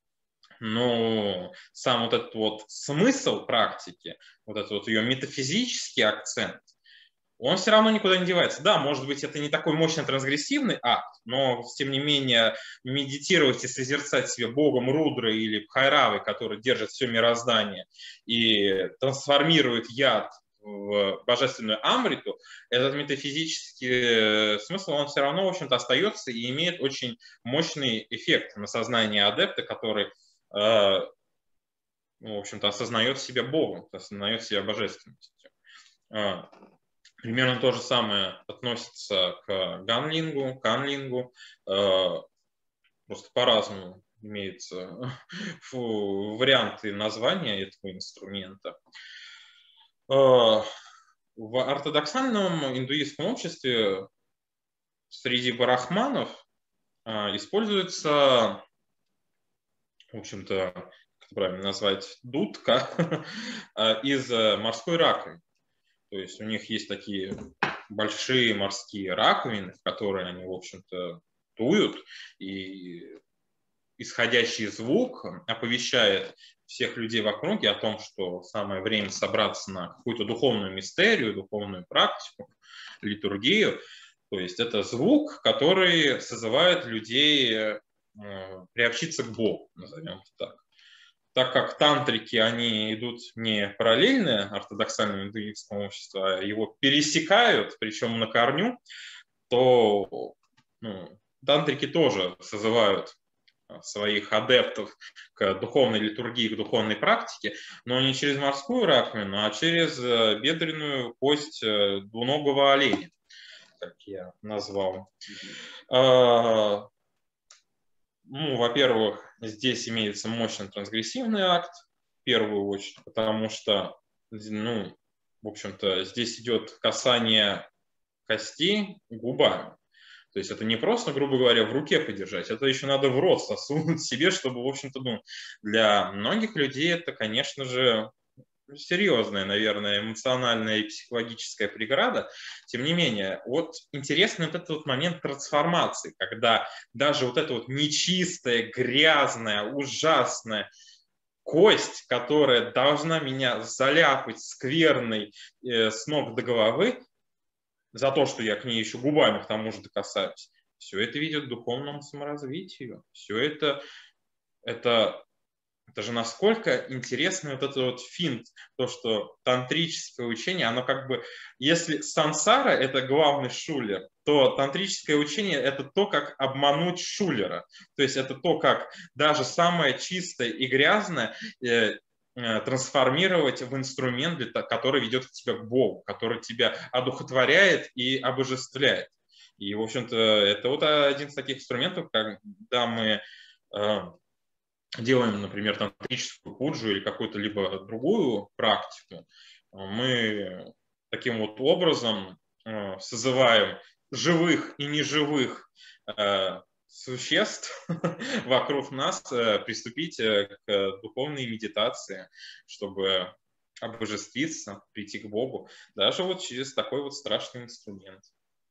Speaker 2: Но сам вот этот вот смысл практики, вот этот вот ее метафизический акцент, он все равно никуда не девается. Да, может быть, это не такой мощно трансгрессивный акт, но, тем не менее, медитировать и созерцать себе богом Рудры или Бхайравы, который держит все мироздание и трансформирует яд в божественную амриту, этот метафизический смысл, он все равно, в общем-то, остается и имеет очень мощный эффект на сознание адепта, который, э, ну, в общем-то, осознает себя богом, осознает себя божественностью. Примерно то же самое относится к ганлингу, канлингу, просто по-разному имеются варианты названия этого инструмента. В ортодоксальном индуистском обществе среди брахманов используется, в общем-то, как это правильно назвать, дудка из морской раковины. То есть у них есть такие большие морские раковины, в которые они, в общем-то, дуют, и исходящий звук оповещает всех людей в округе о том, что самое время собраться на какую-то духовную мистерию, духовную практику, литургию. То есть это звук, который созывает людей приобщиться к Богу, назовем это так. Так как тантрики, они идут не параллельно ортодоксальному индуистскому обществу, а его пересекают, причем на корню, то ну, тантрики тоже созывают своих адептов к духовной литургии, к духовной практике, но не через морскую раковину, а через бедренную кость двуногого оленя, как я назвал. Ну, во-первых, здесь имеется мощный трансгрессивный акт, в первую очередь, потому что, ну, в общем-то, здесь идет касание кости губами. То есть это не просто, грубо говоря, в руке подержать, это еще надо в рот сосунуть себе, чтобы, в общем-то, ну, для многих людей это, конечно же, серьезная, наверное, эмоциональная и психологическая преграда. Тем не менее, вот интересный вот этот вот момент трансформации, когда даже вот эта вот нечистая, грязная, ужасная кость, которая должна меня заляпать скверной э, с ног до головы, за то, что я к ней еще губами к тому же докасаюсь, все это ведет к духовному саморазвитию. Все это, это, это же насколько интересный вот этот вот финт, то, что тантрическое учение, оно как бы, если сансара – это главный шулер, то тантрическое учение – это то, как обмануть шулера. То есть это то, как даже самое чистое и грязное э, трансформировать в инструмент, который ведет тебя к Богу, который тебя одухотворяет и обожествляет. И, в общем-то, это вот один из таких инструментов, когда мы э, делаем, например, тантрическую пуджу или какую-то либо другую практику, мы таким вот образом э, созываем живых и неживых э, существ вокруг нас приступить к духовной медитации, чтобы обожествиться, прийти к Богу, даже вот через такой вот страшный инструмент.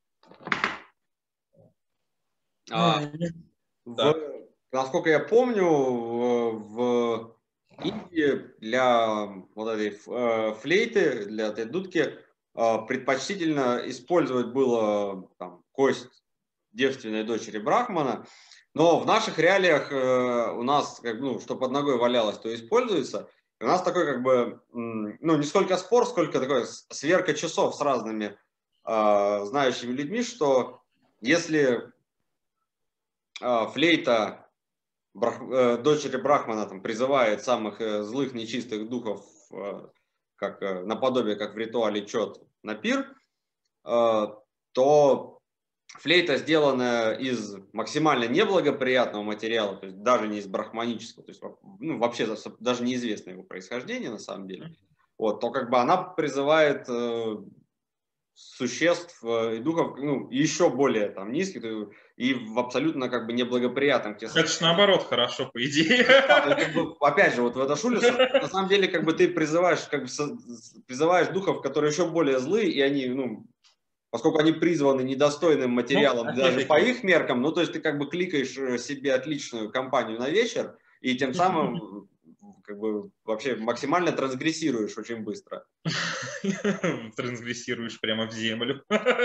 Speaker 1: А, в, насколько я помню, в, в Индии для вот этой флейты, для этой дудки предпочтительно использовать было там, кость девственной дочери брахмана, но в наших реалиях э, у нас, как, ну, что под ногой валялось, то используется. И у нас такой, как бы, ну, не сколько спор, сколько такой сверка часов с разными э, знающими людьми, что если э, флейта брах, э, дочери брахмана там, призывает самых э, злых, нечистых духов, э, как, э, наподобие, как в ритуале чот, на пир, э, то флейта, сделанная из максимально неблагоприятного материала, то есть даже не из брахманического, то есть ну, вообще даже неизвестно его происхождение на самом деле, вот, то как бы она призывает э, существ э, и духов ну, еще более там, низких и в абсолютно как бы неблагоприятном.
Speaker 2: Это же наоборот хорошо, по идее.
Speaker 1: Да, то есть, как бы, опять же, вот в это шуле, на самом деле, как бы ты призываешь, как бы, призываешь духов, которые еще более злые, и они, ну, поскольку они призваны недостойным материалом, ну, даже по их меркам, ну, то есть ты как бы кликаешь себе отличную компанию на вечер, и тем самым как бы вообще максимально трансгрессируешь очень быстро.
Speaker 2: Трансгрессируешь прямо в землю.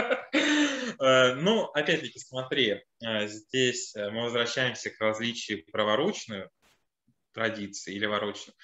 Speaker 2: Ну, опять-таки, смотри, здесь мы возвращаемся к различию праворучной традиции или леворучной.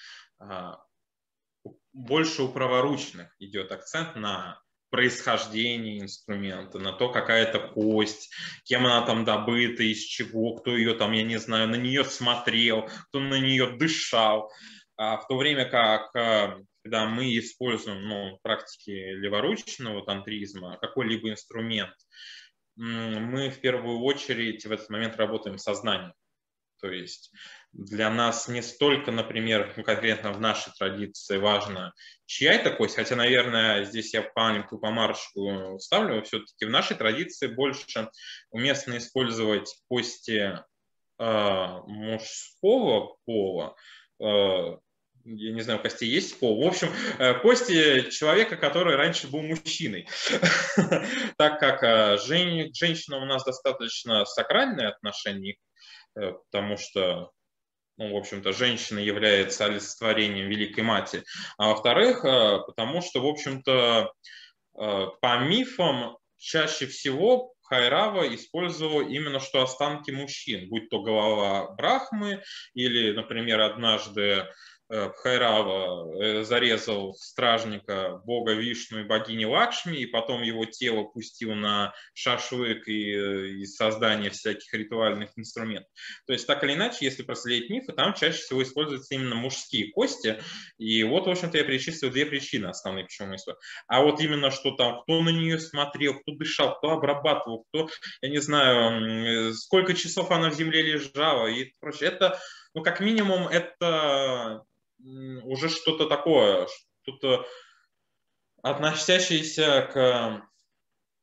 Speaker 2: Больше у праворучных идет акцент на происхождение инструмента, на то, какая это кость, кем она там добыта, из чего, кто ее там, я не знаю, на нее смотрел, кто на нее дышал. А в то время как, когда мы используем ну, в практике леворучного тантризма какой-либо инструмент, мы в первую очередь в этот момент работаем с сознанием. То есть для нас не столько, например, конкретно в нашей традиции важно, чья это кость, хотя, наверное, здесь я маленькую помарочку ставлю, все-таки в нашей традиции больше уместно использовать кости э, мужского пола, э, я не знаю, кости есть пол, в общем, э, кости человека, который раньше был мужчиной, так как жен, женщина у нас достаточно сакральное отношение, потому что ну, в общем-то, женщина является олицетворением Великой Матери, а во-вторых, потому что, в общем-то, по мифам чаще всего Бхайрава использовал именно что останки мужчин, будь то голова Брахмы или, например, однажды Бхайрава зарезал стражника бога Вишну и богини Лакшми, и потом его тело пустил на шашлык и, и создание всяких ритуальных инструментов. То есть, так или иначе, если проследить мифы, там чаще всего используются именно мужские кости. И вот, в общем-то, я перечислил две причины основные, почему использую. А вот именно что там, кто на нее смотрел, кто дышал, кто обрабатывал, кто, я не знаю, сколько часов она в земле лежала и прочее. Это, ну, как минимум, это уже что-то такое, что-то относящееся к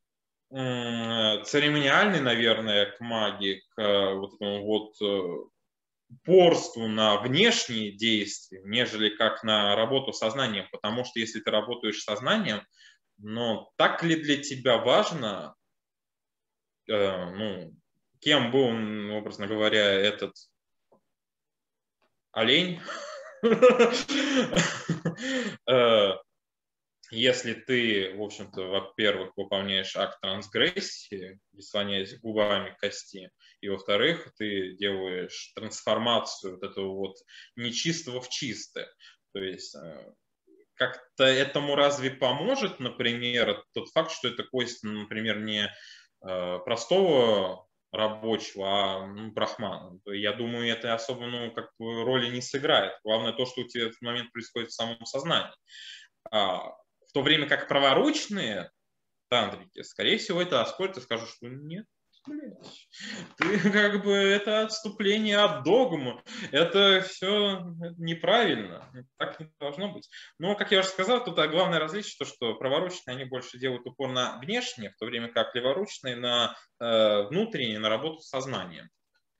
Speaker 2: церемониальный, наверное, к магии, к вот этому вот упорству на внешние действия, нежели как на работу с сознанием. Потому что если ты работаешь с сознанием, но так ли для тебя важно, э, ну, кем был, образно говоря, этот олень, если ты, в общем-то, во-первых, выполняешь акт трансгрессии, прислоняясь губами к кости, и, во-вторых, ты делаешь трансформацию вот этого вот нечистого в чистое. То есть как-то этому разве поможет, например, тот факт, что это кость, например, не простого рабочего, а ну, брахмана. Я думаю, это особо ну, как бы роли не сыграет. Главное то, что у тебя в этот момент происходит в самом сознании. А, в то время как праворучные тантрики, скорее всего, это оспорят и скажут, что нет, блядь, ты как бы это отступление от догмы, это все неправильно, так не должно быть. Но, как я уже сказал, тут главное различие, то, что праворучные, они больше делают упор на внешнее, в то время как леворучные на э, внутреннее, на работу с сознанием.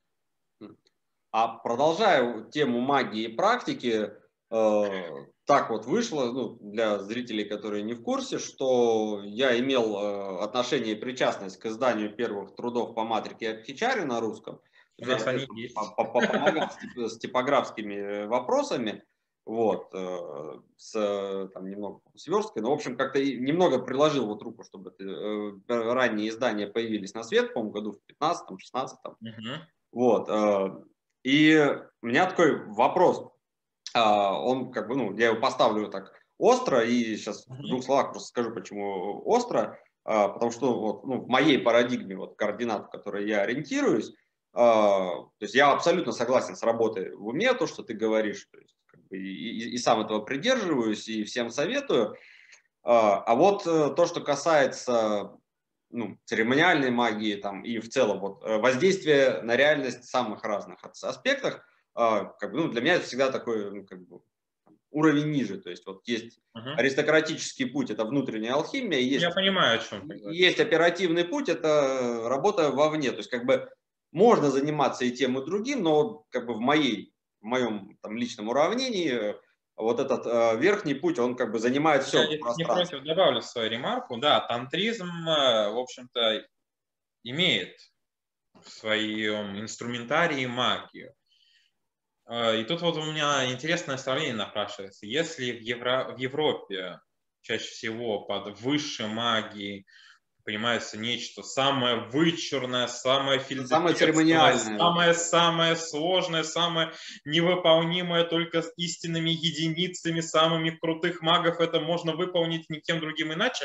Speaker 1: А продолжая тему магии и практики, э, так вот вышло, ну, для зрителей, которые не в курсе, что я имел э, отношение и причастность к изданию первых трудов по матрике Абхичари на русском.
Speaker 2: У
Speaker 1: Я,
Speaker 2: нас они есть.
Speaker 1: помогал с, с типографскими вопросами, вот, э, с, там, немного с версткой, но, в общем, как-то немного приложил вот руку, чтобы э, ранние издания появились на свет, по-моему, году в пятнадцатом-шестнадцатом.
Speaker 2: Угу.
Speaker 1: Вот. Э, и у меня такой вопрос. Он как бы, ну, я его поставлю так остро, и сейчас в двух словах просто скажу, почему остро. Потому что вот, ну, в моей парадигме вот, координат, в которой я ориентируюсь, то есть я абсолютно согласен с работой в уме, то, что ты говоришь, то есть, как бы, и, и, и сам этого придерживаюсь, и всем советую. А вот то, что касается ну, церемониальной магии там, и в целом вот, воздействие на реальность в самых разных аспектах, как бы, ну, для меня это всегда такой ну, как бы, уровень ниже. То есть вот есть uh-huh. аристократический путь, это внутренняя алхимия, есть,
Speaker 2: я понимаю, о чем ты говоришь.
Speaker 1: Есть оперативный путь, это работа вовне. То есть как бы можно заниматься и тем, и другим, но как бы в, моей, в моем там, личном уравнении вот этот э, верхний путь, он как бы занимает все
Speaker 2: я, если не против, добавлю свою ремарку. Да, тантризм, в общем-то, имеет в своем инструментарии магию. И тут вот у меня интересное сравнение напрашивается. Если в, Евро, в Европе чаще всего под высшей магией понимается нечто самое вычурное, самое фильтретное, самое-самое сложное, самое невыполнимое только с истинными единицами самыми крутых магов, это можно выполнить никем другим иначе.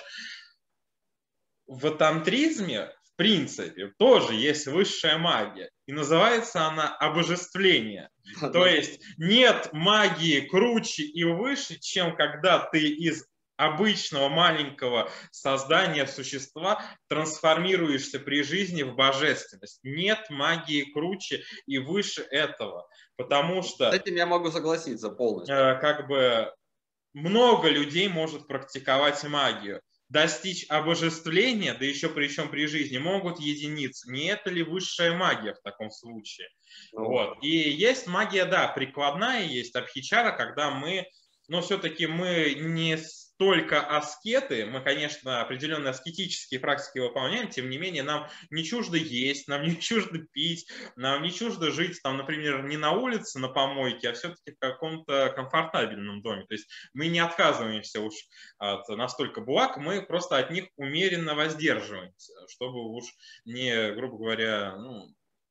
Speaker 2: В тантризме, в принципе, тоже есть высшая магия, и называется она обожествление. То есть нет магии круче и выше, чем когда ты из обычного маленького создания существа трансформируешься при жизни в божественность. Нет магии круче и выше этого, потому что...
Speaker 1: С этим я могу согласиться полностью.
Speaker 2: Как бы много людей может практиковать магию. Достичь обожествления, да еще причем при жизни, могут единицы. Не это ли высшая магия в таком случае? Ну. Вот. И есть магия, да, прикладная, есть абхичара, когда мы, но все-таки мы не только аскеты, мы, конечно, определенные аскетические практики выполняем, тем не менее, нам не чуждо есть, нам не чуждо пить, нам не чуждо жить, там, например, не на улице, на помойке, а все-таки в каком-то комфортабельном доме. То есть мы не отказываемся уж от настолько благ, мы просто от них умеренно воздерживаемся, чтобы уж не, грубо говоря, ну,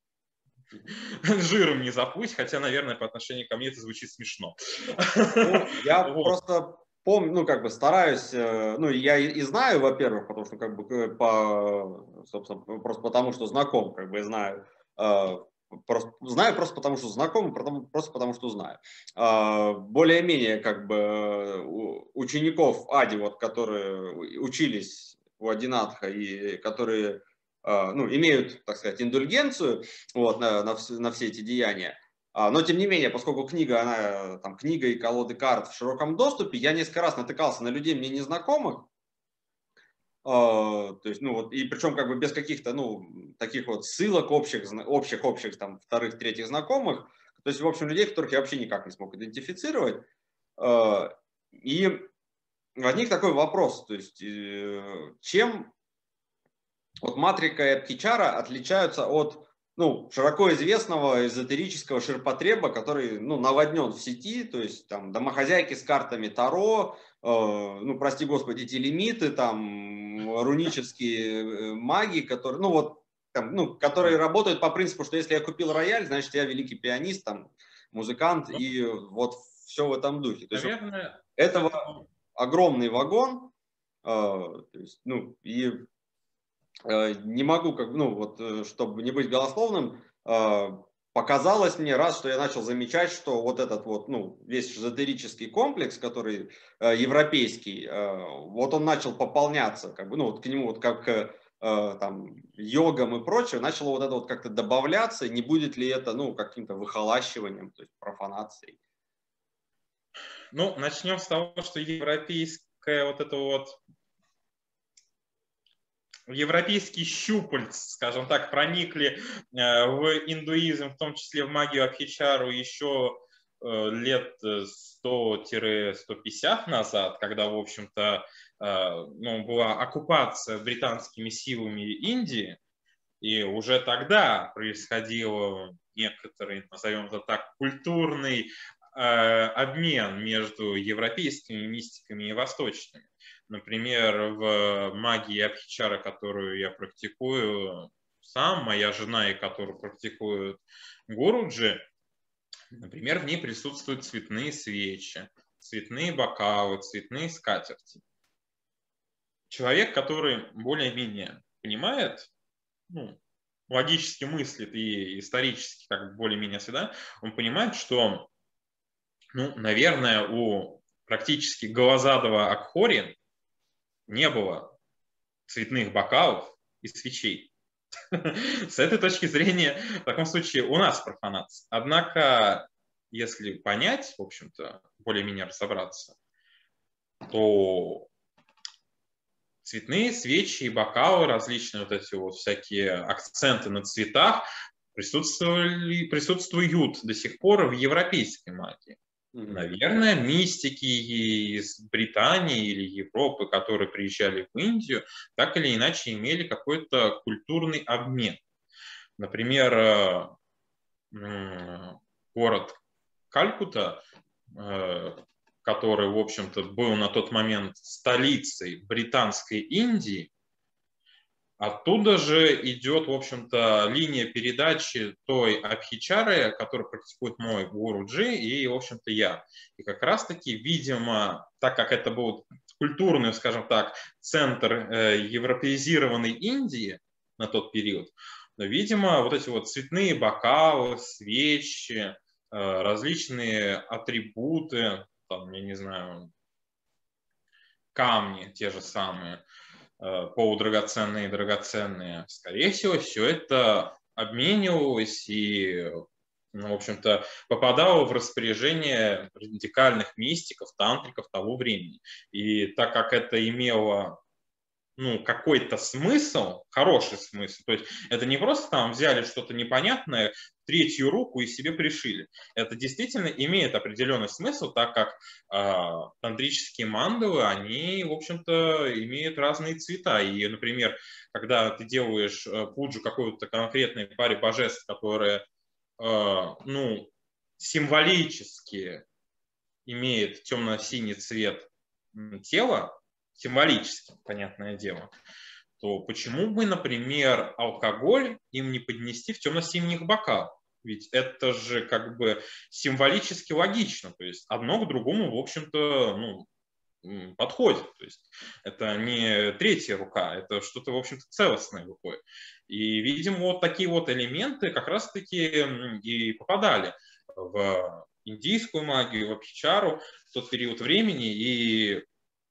Speaker 2: жиром не запусть, хотя, наверное, по отношению ко мне это звучит смешно.
Speaker 1: Ну, я вот. просто помню, ну, как бы стараюсь, ну, я и, и знаю, во-первых, потому что, как бы, по, собственно, просто потому, что знаком, как бы, знаю, просто, знаю просто потому, что знаком, просто потому, что знаю. Более-менее, как бы, учеников Ади, вот, которые учились у Адинатха и которые, ну, имеют, так сказать, индульгенцию, вот, на, на, на все эти деяния. Но, тем не менее, поскольку книга, она, там, книга и колоды карт в широком доступе, я несколько раз натыкался на людей мне незнакомых, то есть, ну вот, и причем как бы без каких-то, ну, таких вот ссылок общих, общих, общих, там, вторых, третьих знакомых, то есть, в общем, людей, которых я вообще никак не смог идентифицировать. И возник такой вопрос, то есть, чем вот Матрика и Абхичара отличаются от, ну, широко известного эзотерического ширпотреба, который, ну, наводнен в сети, то есть там домохозяйки с картами Таро, э, ну, прости господи, телемиты, там, рунические маги, которые, ну, вот, там, ну, которые работают по принципу, что если я купил рояль, значит, я великий пианист, там, музыкант,
Speaker 2: Ну,
Speaker 1: и вот все в этом духе. То есть вот
Speaker 2: наверное,
Speaker 1: этого
Speaker 2: это...
Speaker 1: огромный вагон, э, то есть, ну, и не могу, как, ну, вот, чтобы не быть голословным, показалось мне раз, что я начал замечать, что вот этот вот, ну, весь эзотерический комплекс, который европейский, вот он начал пополняться, как бы, ну, вот к нему вот как там йогам и прочее, начало вот это вот как-то добавляться, не будет ли это, ну, каким-то выхолащиванием, то есть профанацией.
Speaker 2: Ну, начнем с того, что европейская вот это вот европейские щупальца, скажем так, проникли в индуизм, в том числе в магию Абхичару еще лет сто - сто пятьдесят назад, когда, в общем-то, ну, была оккупация британскими силами Индии, и уже тогда происходил некоторый, назовем это так, культурный обмен между европейскими мистиками и восточными. Например, в магии Абхичара, которую я практикую сам, моя жена и которую практикуют Гуруджи, например, в ней присутствуют цветные свечи, цветные бокалы, цветные скатерти. Человек, который более-менее понимает, ну, логически мыслит и исторически как бы более-менее осведомлен, он понимает, что, ну, наверное, у практически голозадого Акхори не было цветных бокалов и свечей. С этой точки зрения, в таком случае, у нас профанация. Однако, если понять, в общем-то, более-менее разобраться, то цветные свечи и бокалы, различные вот эти вот всякие акценты на цветах присутствовали, присутствуют до сих пор в европейской магии. Mm-hmm. Наверное, мистики из Британии или Европы, которые приезжали в Индию, так или иначе имели какой-то культурный обмен. Например, город Калькутта, который, в общем-то, был на тот момент столицей британской Индии, оттуда же идет, в общем-то, линия передачи той Абхичары, которую практикует мой Гуруджи и, в общем-то, я. И как раз-таки, видимо, так как это был культурный, скажем так, центр э, европеизированной Индии на тот период, но, видимо, вот эти вот цветные бокалы, свечи, э, различные атрибуты, там, я не знаю, камни те же самые, полудрагоценные и драгоценные. Скорее всего, все это обменивалось и, ну, в общем-то, попадало в распоряжение радикальных мистиков, тантриков того времени. И так как это имело, ну, какой-то смысл, хороший смысл, то есть это не просто там взяли что-то непонятное, третью руку и себе пришили. Это действительно имеет определенный смысл, так как э, тантрические мандалы, они, в общем-то, имеют разные цвета. И, например, когда ты делаешь э, пуджу какой-то конкретной паре божеств, которые, э, ну, символически имеет темно-синий цвет тела, символически, понятное дело, то почему бы, например, алкоголь им не поднести в темно-синих бокалах? Ведь это же как бы символически логично. То есть одно к другому, в общем-то, ну, подходит. То есть это не третья рука, это что-то, в общем-то, целостное выходит. И, видимо, вот такие вот элементы как раз-таки и попадали в индийскую магию, в Абхичару в тот период времени. И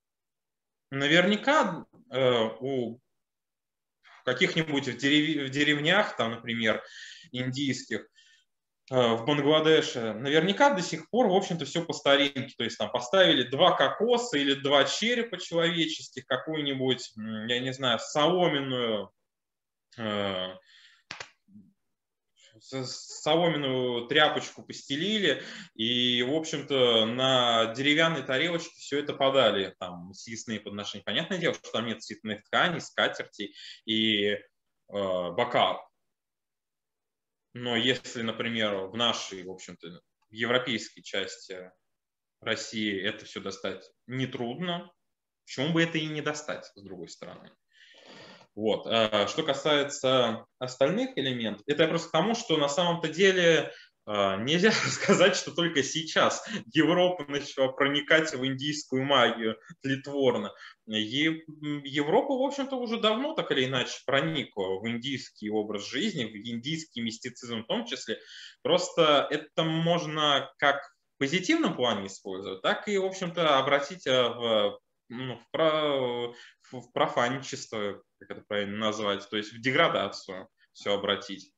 Speaker 2: наверняка э, у каких-нибудь в, дерев... в деревнях, там, например, индийских, в Бангладеше, наверняка до сих пор, в общем-то, все по старинке. То есть там поставили два кокоса или два черепа человеческих, какую-нибудь, я не знаю, соломенную, э, соломенную тряпочку постелили, и, в общем-то, на деревянной тарелочке все это подали. Там съестные подношения. Понятное дело, что там нет цветных тканей, скатертей и э, бокал. Но если, например, в нашей, в общем-то, европейской части России это все достать нетрудно, почему бы это и не достать, с другой стороны. Вот. А что касается остальных элементов, это я просто к тому, что на самом-то деле нельзя сказать, что только сейчас Европа начала проникать в индийскую магию тлетворно. Европа, в общем-то, уже давно так или иначе проникла в индийский образ жизни, в индийский мистицизм в том числе. Просто это можно как в позитивном плане использовать, так и, в общем-то, обратить в, ну, в, про, в профанничество, как это правильно назвать, то есть в деградацию все обратить.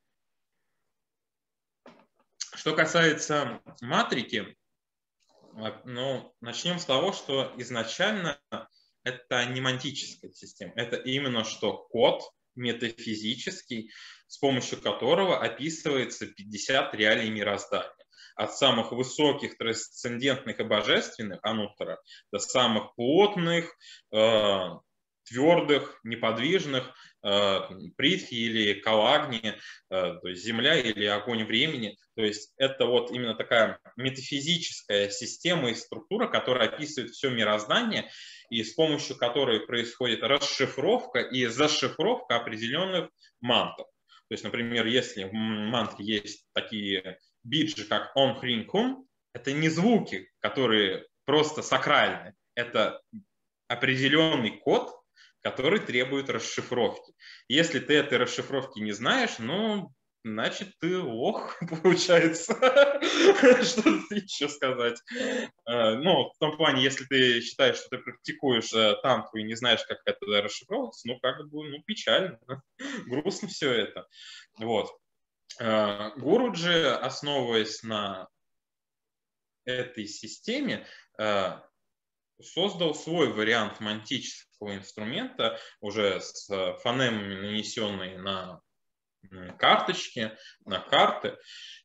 Speaker 2: Что касается матрики, ну, начнем с того, что изначально это не мантическая система. Это именно что код метафизический, с помощью которого описывается пятьдесят реалий мироздания. От самых высоких, трансцендентных и божественных, ануттара, до самых плотных, э, твердых, неподвижных, э, притхи или калагни, э, то есть земля или огонь времени. То есть это вот именно такая метафизическая система и структура, которая описывает все мироздание, и с помощью которой происходит расшифровка и зашифровка определенных мантр. То есть, например, если в мантре есть такие биджи, как Ом Хрин Кун, это не звуки, которые просто сакральны, это определенный код, который требует расшифровки. Если ты этой расшифровки не знаешь, ну, значит, ты лох, получается. Что тут еще сказать? Ну, в том плане, если ты считаешь, что ты практикуешь тантру и не знаешь, как это расшифровывается, ну, как бы, ну, печально, грустно все это. Вот. Гуруджи, основываясь на этой системе, создал свой вариант мантического инструмента, уже с фонемами, нанесенные на карточки, на карты.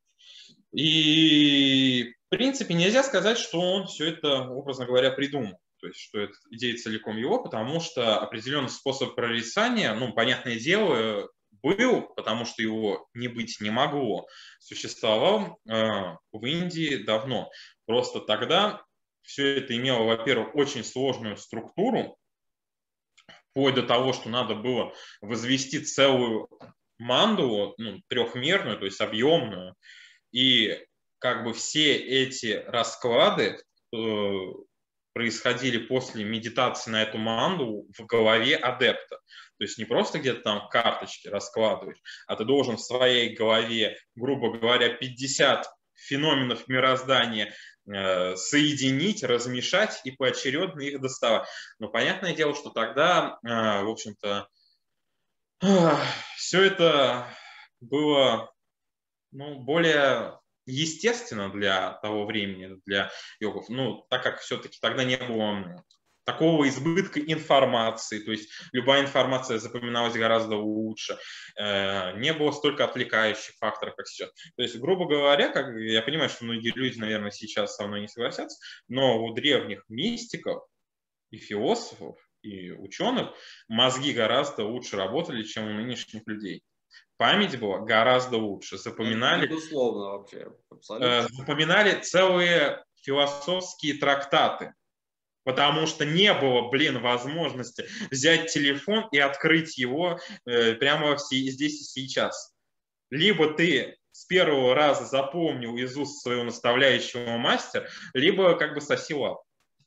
Speaker 2: И, в принципе, нельзя сказать, что он все это, образно говоря, придумал. То есть, что эта идея целиком его, потому что определенный способ прорицания, ну, понятное дело, был, потому что его не быть не могло, существовал э, в Индии давно. Просто тогда все это имело, во-первых, очень сложную структуру, вплоть до того, что надо было возвести целую мандалу, ну, трехмерную, то есть объемную, и как бы все эти расклады э, происходили после медитации на эту мандалу в голове адепта. То есть не просто где-то там карточки раскладываешь, а ты должен в своей голове, грубо говоря, пятьдесят феноменов мироздания э, соединить, размешать и поочередно их доставать. Но понятное дело, что тогда, э, в общем-то, э, все это было, ну, более естественно для того времени, для йогов. Ну, так как все-таки тогда не было такого избытка информации, то есть любая информация запоминалась гораздо лучше, э, не было столько отвлекающих факторов, как сейчас. То есть, грубо говоря, как, я понимаю, что многие люди, наверное, сейчас со мной не согласятся, но у древних мистиков и философов, и ученых мозги гораздо лучше работали, чем у нынешних людей. Память была гораздо лучше. Запоминали,
Speaker 1: безусловно, вообще, абсолютно.
Speaker 2: Запоминали целые философские трактаты. Потому что не было, блин, возможности взять телефон и открыть его э, прямо здесь и сейчас. Либо ты с первого раза запомнил из уст своего наставляющего мастера, либо как бы соси лапу.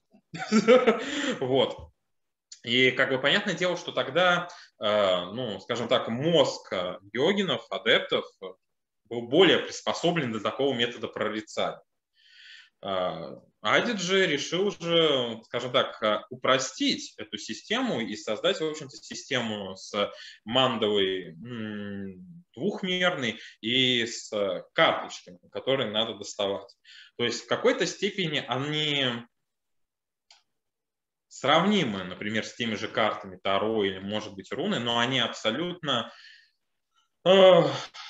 Speaker 2: Вот. И как бы понятное дело, что тогда, э, ну, скажем так, мозг йогинов, адептов был более приспособлен для такого метода прорицания. Адиджи решил же, скажем так, упростить эту систему и создать, в общем-то, систему с мандовой двухмерной и с карточками, которые надо доставать. То есть в какой-то степени они сравнимы, например, с теми же картами Таро или, может быть, руны, но они абсолютно... Ну,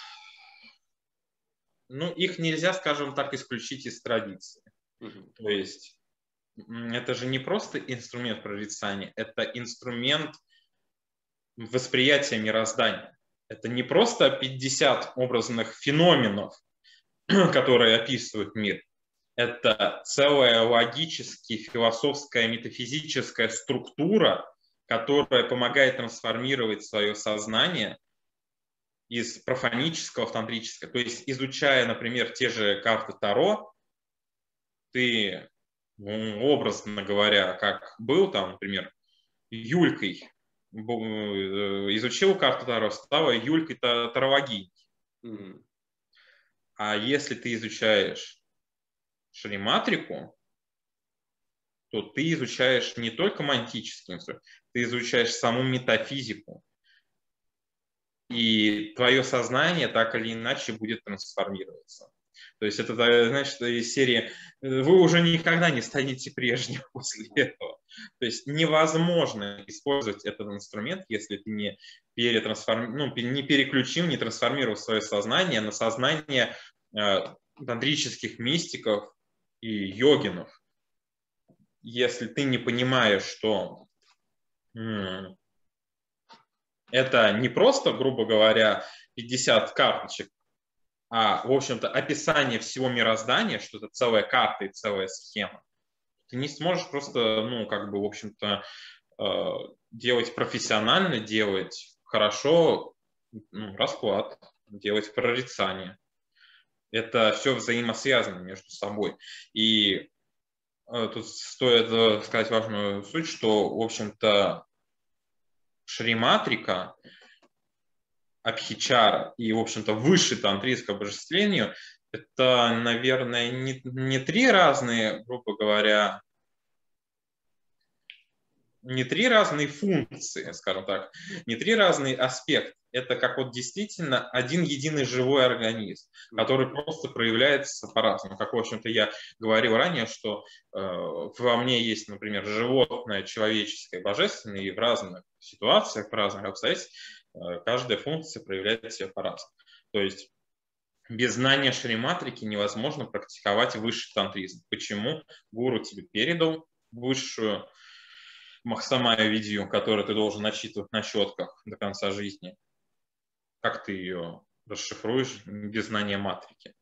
Speaker 2: их нельзя, скажем так, исключить из традиции. Mm-hmm. То есть это же не просто инструмент прорицания, это инструмент восприятия мироздания. Это не просто пятьдесят образных феноменов, которые описывают мир. Это целая логически философская, метафизическая структура, которая помогает трансформировать свое сознание из профанического в тантрическое. То есть, изучая, например, те же карты Таро, ты, образно говоря, как был там, например, Юлькой, изучил карту Таро, стала Юлькой Таровогиней. Mm-hmm. А если ты изучаешь шриматрику, то ты изучаешь не только мантический инструмент, ты изучаешь саму метафизику. И твое сознание так или иначе будет трансформироваться. То есть это, значит, из серии «Вы уже никогда не станете прежним после этого». То есть невозможно использовать этот инструмент, если ты не, перетрансформ... ну, не переключил, не трансформировал свое сознание на сознание э, тантрических мистиков и йогинов. Если ты не понимаешь, что м- это не просто, грубо говоря, пятьдесят карточек, а, в общем-то, описание всего мироздания, что это целая карта и целая схема, ты не сможешь просто, ну, как бы, в общем-то, делать профессионально, делать хорошо, ну, расклад, делать прорицание. Это все взаимосвязано между собой. И тут стоит сказать важную суть, что, в общем-то, шриматрика, абхичара и, в общем-то, высшее тантрийское обожествление – это, наверное, не, не три разные, грубо говоря, не три разные функции, скажем так, не три разные аспекта. Это как вот действительно один единый живой организм, который просто проявляется по-разному. Как, в общем-то, я говорил ранее, что э, во мне есть, например, животное, человеческое, божественное, и в разных ситуациях, в разных обстоятельствах э, каждая функция проявляет себя по-разному. То есть без знания шриматрики невозможно практиковать высший тантризм. Почему? Гуру тебе передал высшую Махасамая видео, которую ты должен начитывать на четках до конца жизни. Как ты ее расшифруешь без знания матрики?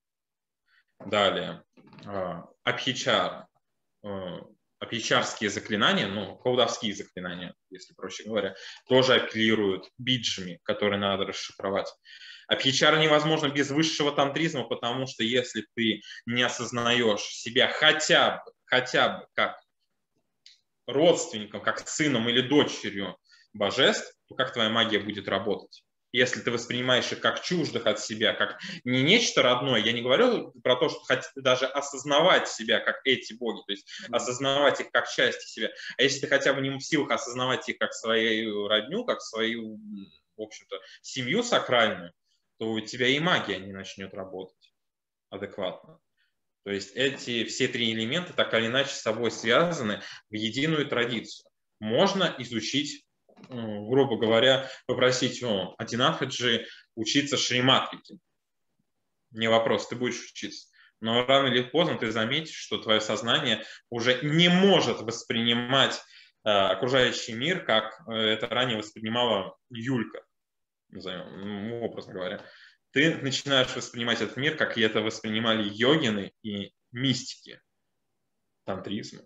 Speaker 2: Далее. Абхичара. Абхичарские заклинания, ну, колдовские заклинания, если проще говоря, тоже апеллируют биджами, которые надо расшифровать. Абхичара невозможно без высшего тантризма, потому что если ты не осознаешь себя хотя бы, хотя бы как родственником, как сыном или дочерью божеств, то как твоя магия будет работать? Если ты воспринимаешь их как чуждых от себя, как не нечто родное, я не говорю про то, что хотите даже осознавать себя как эти боги, то есть осознавать их как часть себя, а если ты хотя бы не в силах осознавать их как свою родню, как свою, в общем-то, семью сакральную, то у тебя и магия не начнет работать адекватно. То есть эти все три элемента так или иначе с собой связаны в единую традицию. Можно изучить, грубо говоря, попросить у Адинатхаджи учиться шриматрике. Не вопрос, ты будешь учиться. Но рано или поздно ты заметишь, что твое сознание уже не может воспринимать э, окружающий мир, как это ранее воспринимала Юлька, назовем, образно говоря. Ты начинаешь воспринимать этот мир, как и это воспринимали йогины и мистики тантризма.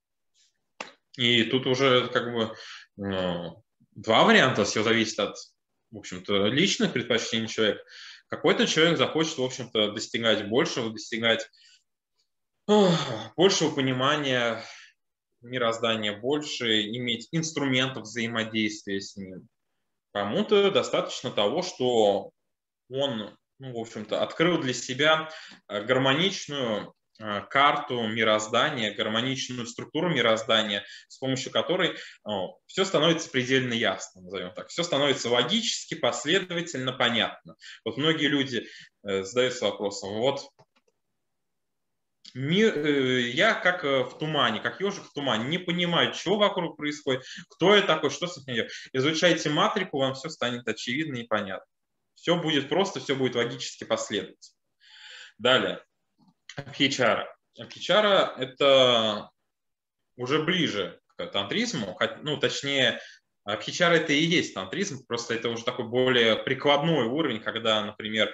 Speaker 2: И тут уже как бы ну, два варианта, все зависит от, в общем-то, личных предпочтений человека. Какой-то человек захочет, в общем-то, достигать большего, достигать ох, большего понимания мироздания, больше иметь инструментов взаимодействия с ним. Кому-то достаточно того, что он, ну, в общем-то, открыл для себя гармоничную карту мироздания, гармоничную структуру мироздания, с помощью которой о, все становится предельно ясно, назовем так. Все становится логически, последовательно, понятно. Вот многие люди э, задаются вопросом, вот мир, э, я как э, в тумане, как ежик в тумане, не понимаю, что вокруг происходит, кто я такой, что с этим. Изучайте матрику, вам все станет очевидно и понятно. Все будет просто, все будет логически последовательно. Далее. Абхичара. Абхичара – это уже ближе к тантризму, ну, точнее, абхичара – это и есть тантризм, просто это уже такой более прикладной уровень, когда, например,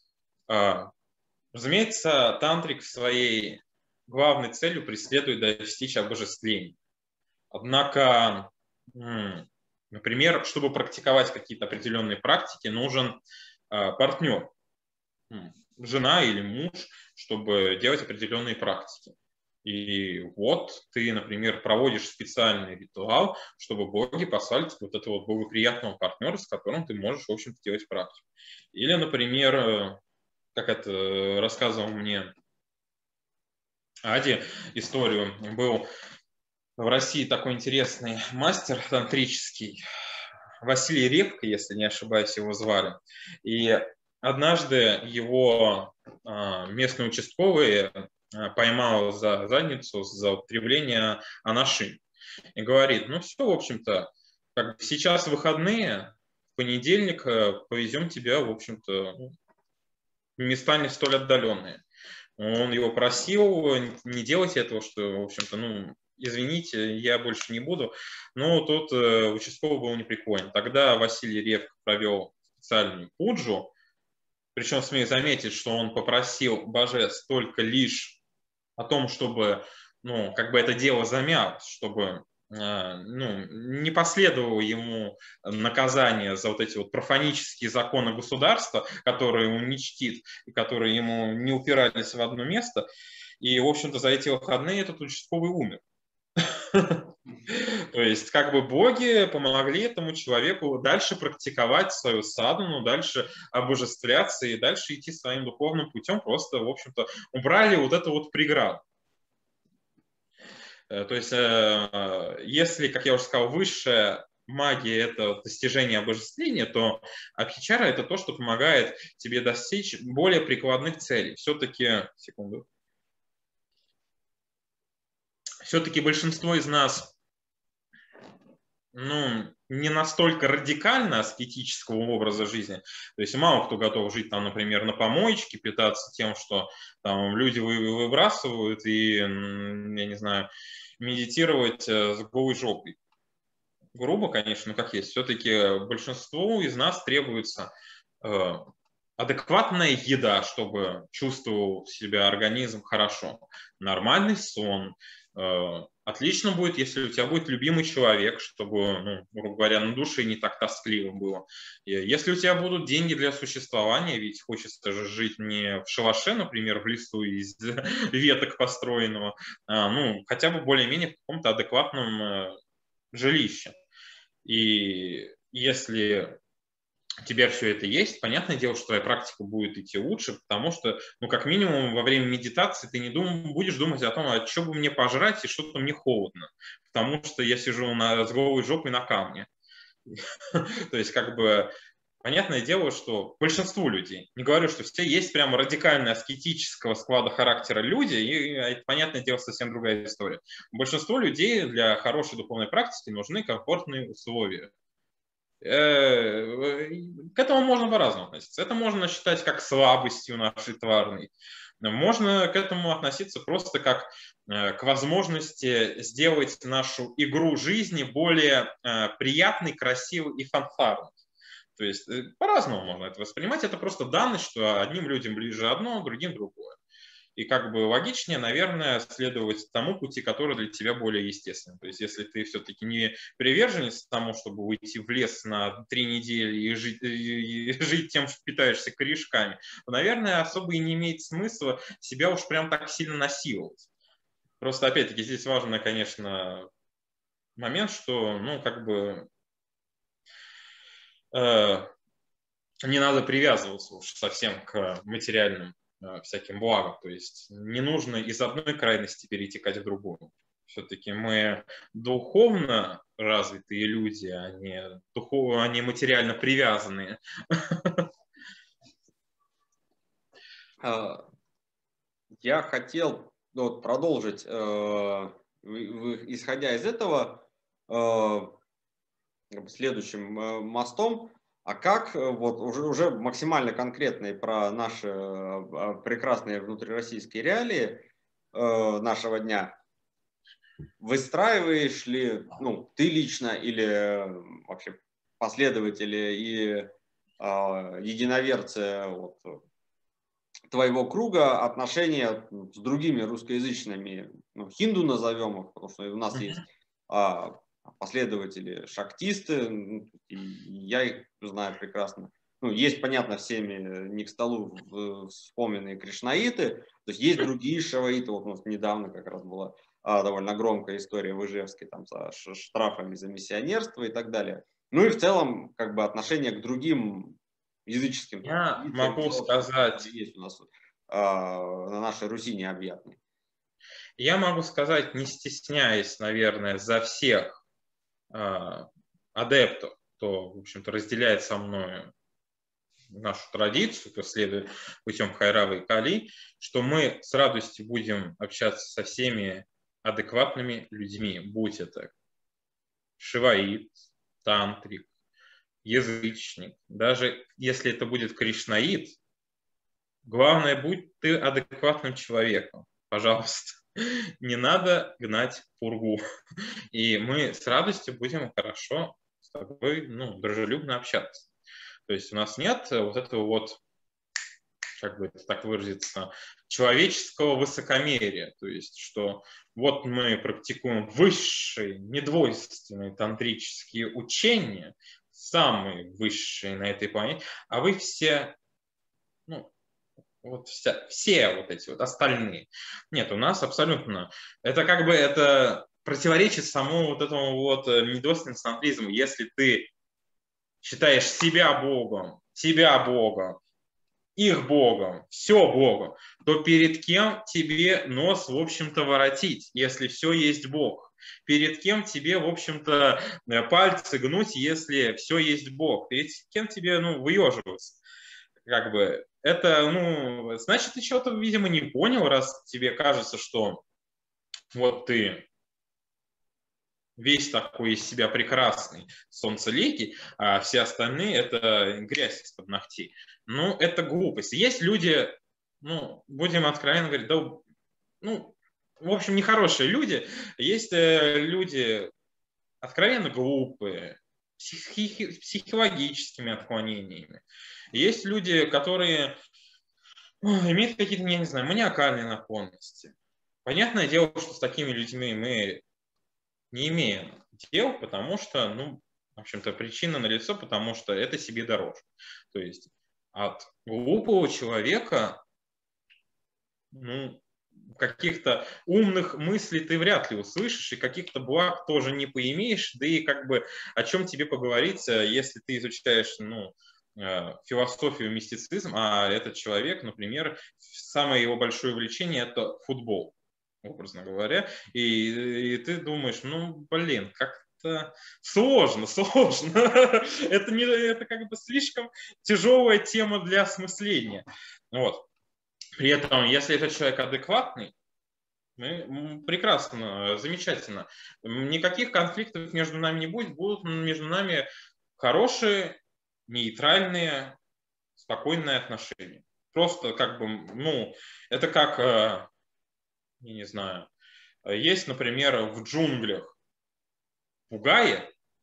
Speaker 2: разумеется, тантрик в своей главной целью преследует достичь обожествления. Однако, например, чтобы практиковать какие-то определенные практики, нужен партнер, жена или муж, чтобы делать определенные практики. И вот ты, например, проводишь специальный ритуал, чтобы боги послали тебе вот этого благоприятного партнера, с которым ты можешь, в общем-то, делать практику. Или, например, как это рассказывал мне Ади историю, был в России такой интересный мастер тантрический, Василий Репко, если не ошибаюсь, его звали. И однажды его местные участковые поймал за задницу за употребление анаши. И говорит, ну все, в общем-то, как бы сейчас выходные, в понедельник повезем тебя, в общем-то, в места не столь отдаленные. Он его просил не делать этого, что, в общем-то, ну, извините, я больше не буду. Но тот э, участковый был непреклонен. Тогда Василий Ревк провел специальную пуджу. Причем, смею заметить, что он попросил божеств только лишь о том, чтобы, ну, как бы это дело замялось, чтобы ну, не последовало ему наказание за вот эти вот профанические законы государства, которые он не чтит и которые ему не упирались в одно место. И, в общем-то, за эти выходные этот участковый умер. То есть, как бы боги помогли этому человеку дальше практиковать свою садхану, дальше обожествляться и дальше идти своим духовным путем, просто, в общем-то, убрали вот эту вот преграду. То есть, если, как я уже сказал, высшая магия – это достижение обожествления, то абхичара – это то, что помогает тебе достичь более прикладных целей. Все-таки, секунду, все-таки большинство из нас, ну, не настолько радикально аскетического образа жизни. То есть мало кто готов жить, там, например, на помоечке, питаться тем, что там люди выбрасывают и, я не знаю, медитировать с голой жопой. Грубо, конечно, как есть. Все-таки большинству из нас требуется э, адекватная еда, чтобы чувствовал себя организм хорошо. Нормальный сон. Э, отлично будет, если у тебя будет любимый человек, чтобы, ну, грубо говоря, на душе не так тоскливо было. И если у тебя будут деньги для существования, ведь хочется же жить не в шалаше, например, в лесу из веток построенного, а, ну, хотя бы более-менее в каком-то адекватном э, жилище. И если у тебя все это есть, понятное дело, что твоя практика будет идти лучше, потому что, ну, как минимум, во время медитации ты не дум, будешь думать о том, а что бы мне пожрать и что-то мне холодно, потому что я сижу на, с голой жопой на камне. То есть, как бы, понятное дело, что большинству людей, не говорю, что все, есть прямо радикально аскетического склада характера люди, и это, понятное дело, совсем другая история. Большинству людей для хорошей духовной практики нужны комфортные условия. К этому можно по-разному относиться. Это можно считать как слабостью нашей тварной. Можно к этому относиться просто как к возможности сделать нашу игру жизни более приятной, красивой и фанфарной. То есть по-разному можно это воспринимать. Это просто данность, что одним людям ближе одно, другим другое. И как бы логичнее, наверное, следовать тому пути, который для тебя более естественный. То есть если ты все-таки не приверженец тому, чтобы уйти в лес на три недели и жить, и жить тем, что питаешься корешками, то, наверное, особо и не имеет смысла себя уж прям так сильно насиловать. Просто, опять-таки, здесь важно, конечно, момент, что, ну, как бы э, не надо привязываться уж совсем к материальным всяким благом. То есть не нужно из одной крайности перетекать в другую. Все-таки мы духовно развитые люди, а не, духовно, а не материально привязанные.
Speaker 1: Я хотел вот продолжить, исходя из этого, следующим мостом. А как, вот уже, уже максимально конкретно про наши прекрасные внутрироссийские реалии нашего дня, выстраиваешь ли, ну, ты лично или вообще последователи и э, единоверцы вот, твоего круга отношения с другими русскоязычными, ну, хинду назовем их, потому что у нас есть э, последователи шактисты, и я их знаю прекрасно. Ну, есть, понятно, всеми не к столу вспомненные кришнаиты, то есть есть другие шаваиты, вот у нас недавно как раз была а, довольно громкая история в Ижевске там, со штрафами за миссионерство и так далее. Ну и в целом как бы отношение к другим языческим.
Speaker 2: Я могу сказать...
Speaker 1: Есть у нас а, на нашей Руси необъятной.
Speaker 2: Я могу сказать, не стесняясь, наверное, за всех э, адептов, кто, в общем-то, разделяет со мной нашу традицию, кто следует путем Хайравы и Кали, что мы с радостью будем общаться со всеми адекватными людьми, будь это шиваит, тантрик, язычник, даже если это будет кришнаит, главное, будь ты адекватным человеком, пожалуйста. Не надо гнать пургу. И мы с радостью будем хорошо с тобой, ну, дружелюбно общаться. То есть у нас нет вот этого вот, как бы так выразиться, человеческого высокомерия. То есть, что вот мы практикуем высшие, недвойственные тантрические учения, самые высшие на этой планете, а вы все, ну, вот вся, все вот эти вот остальные. Нет, у нас абсолютно. Это как бы это противоречит самому вот этому вот недвойственному тантризму. Если ты считаешь себя Богом, себя Богом, их Богом, все Богом, то перед кем тебе нос, в общем-то, воротить, если все есть Бог? Перед кем тебе, в общем-то, пальцы гнуть, если все есть Бог? Перед кем тебе, ну, выеживаться? Как бы это, ну, значит, ты чего-то, видимо, не понял, раз тебе кажется, что вот ты весь такой из себя прекрасный, солнцеликий, а все остальные – это грязь из-под ногтей. Ну, это глупость. Есть люди, ну, будем откровенно говорить, да, ну, в общем, нехорошие люди. Есть люди откровенно глупые, психи- психологическими отклонениями. Есть люди, которые ну, имеют какие-то, я не знаю, маниакальные наклонности. Понятное дело, что с такими людьми мы не имеем дел, потому что, ну, в общем-то, причина налицо, потому что это себе дороже. То есть от глупого человека, ну, каких-то умных мыслей ты вряд ли услышишь, и каких-то благ тоже не поимеешь, да и как бы о чем тебе поговорить, если ты изучаешь, ну, философию, мистицизм, а этот человек, например, самое его большое увлечение – это футбол, образно говоря, и, и ты думаешь, ну, блин, как-то сложно, сложно, это, не, это как бы слишком тяжелая тема для осмысления, вот. При этом, если этот человек адекватный, мы, прекрасно, замечательно, никаких конфликтов между нами не будет, будут между нами хорошие, нейтральные, спокойные отношения. Просто как бы, ну, это как, я не знаю, есть, например, в джунглях пугаи,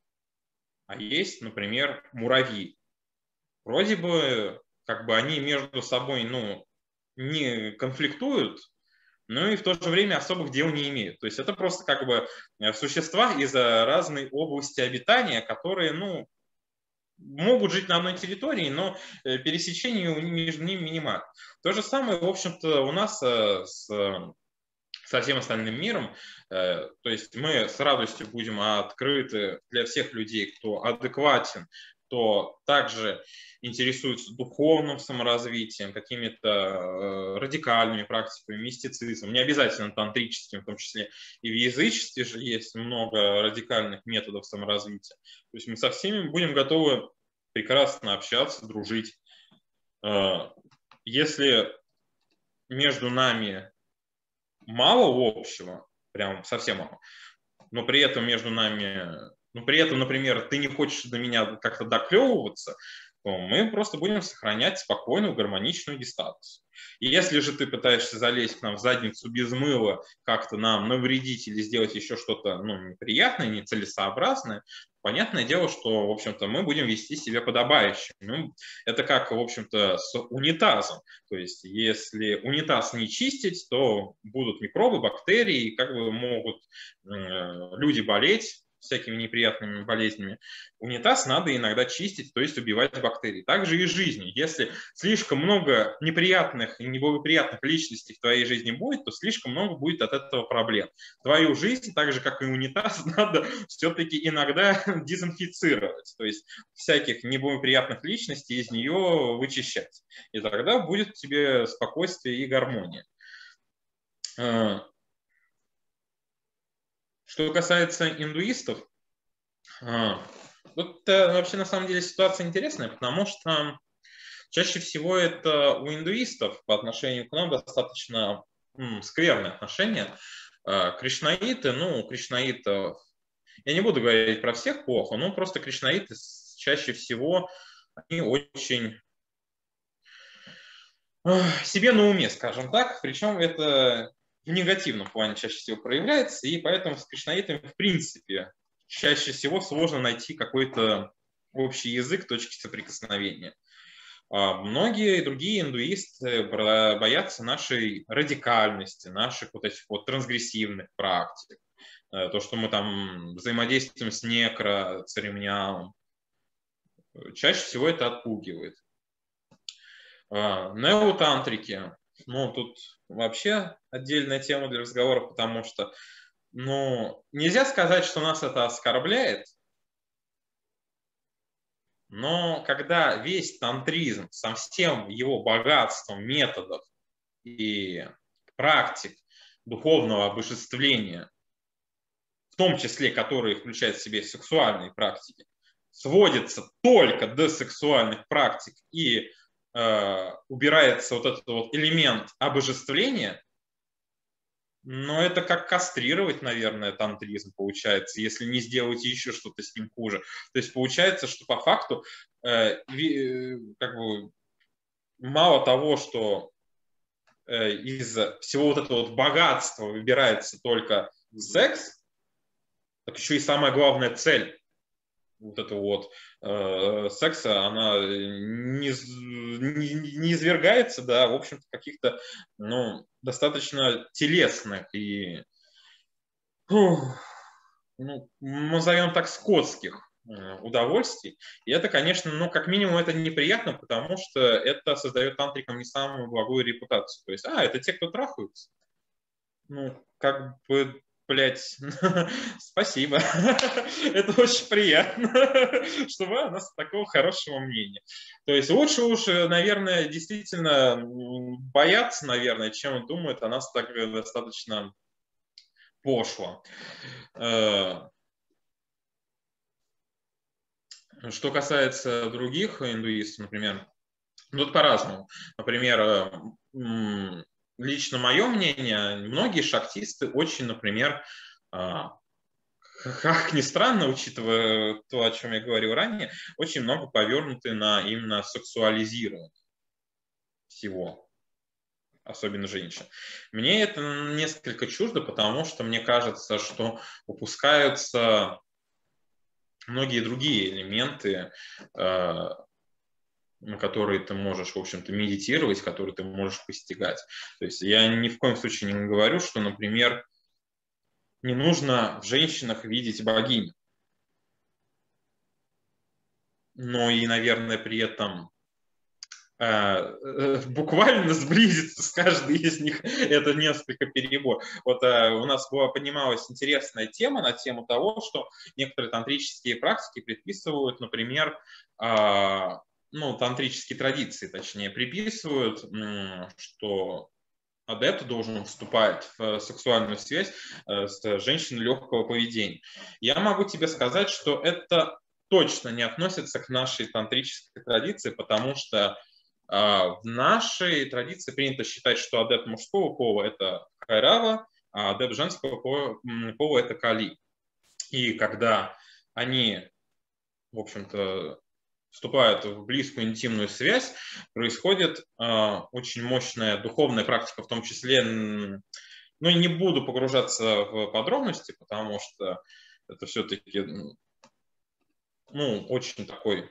Speaker 2: а есть, например, муравьи. Вроде бы, как бы они между собой, ну, не конфликтуют, но и в то же время особых дел не имеют. То есть это просто как бы существа из разной области обитания, которые, ну, могут жить на одной территории, но пересечение между ними минимально. То же самое, в общем-то, у нас с, со всем остальным миром. То есть мы с радостью будем открыты для всех людей, кто адекватен, кто также интересуется духовным саморазвитием, какими-то э, радикальными практиками, мистицизмом, не обязательно тантрическим, в том числе и в язычестве же есть много радикальных методов саморазвития. То есть мы со всеми будем готовы прекрасно общаться, дружить. Э, если между нами мало общего, прям совсем мало, но при этом между нами, ну при этом, например, ты не хочешь до меня как-то доклевываться, то мы просто будем сохранять спокойную, гармоничную дистанцию. И если же ты пытаешься залезть к нам в задницу без мыла, как-то нам навредить или сделать еще что-то ну, неприятное, нецелесообразное, понятное дело, что, в общем-то, мы будем вести себя подобающе. Ну, это как, в общем-то, с унитазом. То есть, если унитаз не чистить, то будут микробы, бактерии, как бы могут э, люди болеть всякими неприятными болезнями. Унитаз надо иногда чистить, то есть убивать бактерии. Также и в жизни. Если слишком много неприятных и неблагоприятных личностей в твоей жизни будет, то слишком много будет от этого проблем. Твою жизнь, так же как и унитаз, надо все-таки иногда дезинфицировать. То есть всяких неблагоприятных личностей из нее вычищать. И тогда будет тебе спокойствие и гармония. Что касается индуистов, тут вообще на самом деле ситуация интересная, потому что чаще всего это у индуистов по отношению к нам достаточно м, скверные отношения. Кришнаиты, ну, у кришнаитов, я не буду говорить про всех плохо, но просто кришнаиты чаще всего, они очень себе на уме, скажем так, причем это в негативном плане чаще всего проявляется, и поэтому с кришнаитами в принципе чаще всего сложно найти какой-то общий язык, точки соприкосновения. А многие другие индуисты боятся нашей радикальности, наших вот этих вот трансгрессивных практик, то, что мы там взаимодействуем с некро, церемониалом. Чаще всего это отпугивает. Неотантрики, ну, тут вообще отдельная тема для разговора, потому что, ну, нельзя сказать, что нас это оскорбляет, но когда весь тантризм со всем его богатством методов и практик духовного обожествления, в том числе, которые включают в себе сексуальные практики, сводится только до сексуальных практик и э, убирается вот этот вот элемент обожествления, но это как кастрировать, наверное, тантризм получается, если не сделать еще что-то с ним хуже. То есть получается, что по факту э, как бы, мало того, что э, из всего вот этого вот богатства выбирается только секс, так еще и самая главная цель вот этого вот э, секса, она не, не, не извергается, да, в общем-то, каких-то, ну, достаточно телесных и, фух, ну, назовем так, скотских э, удовольствий. И это, конечно, ну, как минимум, это неприятно, потому что это создает тантрикам не самую благую репутацию. То есть, а, это те, кто трахаются. Ну, как бы, блядь, спасибо. Это очень приятно, что вы о нас такого хорошего мнения. То есть лучше уж, наверное, действительно бояться, наверное, чем думают о нас так достаточно пошло. Что касается других индуистов, например, тут по-разному. Например, лично мое мнение, многие шактисты очень, например, как ни странно, учитывая то, о чем я говорил ранее, очень много повернуты на именно сексуализирование всего, особенно женщин. Мне это несколько чуждо, потому что мне кажется, что упускаются многие другие элементы, на которые ты можешь, в общем-то, медитировать, которые ты можешь постигать. То есть я ни в коем случае не говорю, что, например, не нужно в женщинах видеть богинь. Но и, наверное, при этом буквально сблизиться с каждой из них, это несколько перебор. Вот у нас была, поднималась интересная тема на тему того, что некоторые тантрические практики предписывают, например, ну, тантрические традиции, точнее, приписывают, что адепт должен вступать в сексуальную связь с женщиной легкого поведения. Я могу тебе сказать, что это точно не относится к нашей тантрической традиции, потому что в нашей традиции принято считать, что адепт мужского пола – это хайрава, а адепт женского пола – это кали. И когда они, в общем-то, вступают в близкую интимную связь, происходит очень мощная духовная практика, в том числе, ну, не буду погружаться в подробности, потому что это все-таки, ну, очень такой...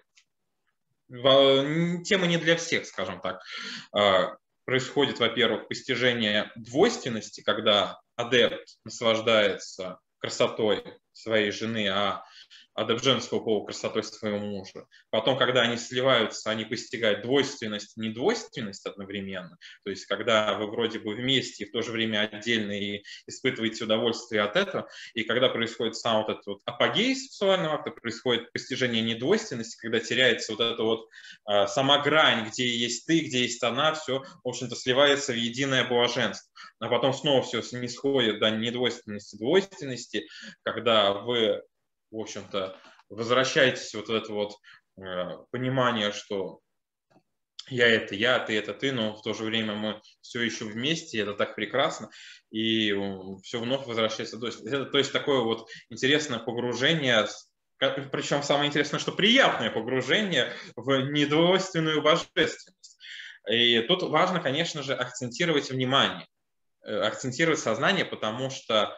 Speaker 2: Тема не для всех, скажем так. Происходит, во-первых, постижение двойственности, когда адепт наслаждается красотой своей жены, а адепт женского пола красотой своего мужа. Потом, когда они сливаются, они постигают двойственность и недвойственность одновременно. То есть, когда вы вроде бы вместе и в то же время отдельно и испытываете удовольствие от этого. И когда происходит сам вот этот вот апогей сексуального акта, происходит постижение недвойственности, когда теряется вот эта вот а, сама грань, где есть ты, где есть она, все, в общем-то, сливается в единое блаженство. А потом снова все снисходит до недвойственности, двойственности, когда вы, в общем-то, возвращаетесь вот в это вот э, понимание, что я это я, ты это ты, но в то же время мы все еще вместе, это так прекрасно, и все вновь возвращается. То есть, это, то есть такое вот интересное погружение, причем самое интересное, что приятное погружение в недвойственную божественность. И тут важно, конечно же, акцентировать внимание, акцентировать сознание, потому что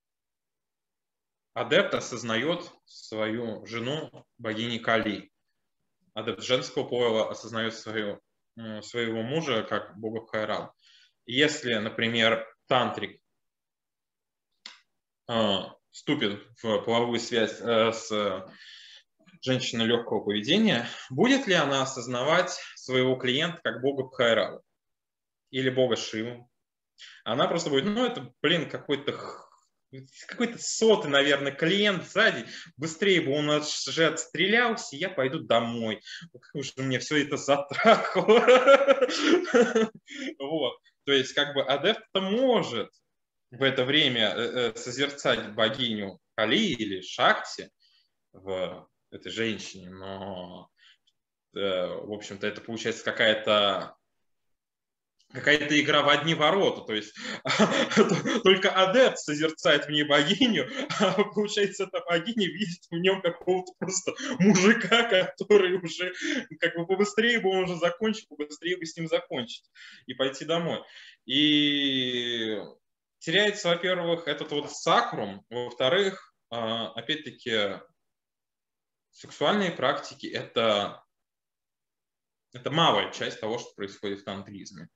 Speaker 2: адепт осознает свою жену богини Кали. Адепт женского пола осознает свою, своего мужа как бога Бхайрава. Если, например, тантрик э, вступит в половую связь э, с женщиной легкого поведения, будет ли она осознавать своего клиента как бога Бхайрава или бога Шиву? Она просто будет, ну это, блин, какой-то какой-то сотый, наверное, клиент сзади, быстрее бы он же отстрелялся, и я пойду домой. Как уже мне все это затрахало. Вот. То есть, как бы адепт-то может в это время созерцать богиню Кали или Шакти в этой женщине, но, в общем-то, это получается какая-то какая-то игра в одни ворота, то есть только адепт созерцает в ней богиню, а получается, эта богиня видит в нем какого-то просто мужика, который уже, как бы побыстрее бы он уже закончил, побыстрее бы с ним закончить и пойти домой. И теряется, во-первых, этот вот сакрум, во-вторых, опять-таки, сексуальные практики – это, это малая часть того, что происходит в тантризме.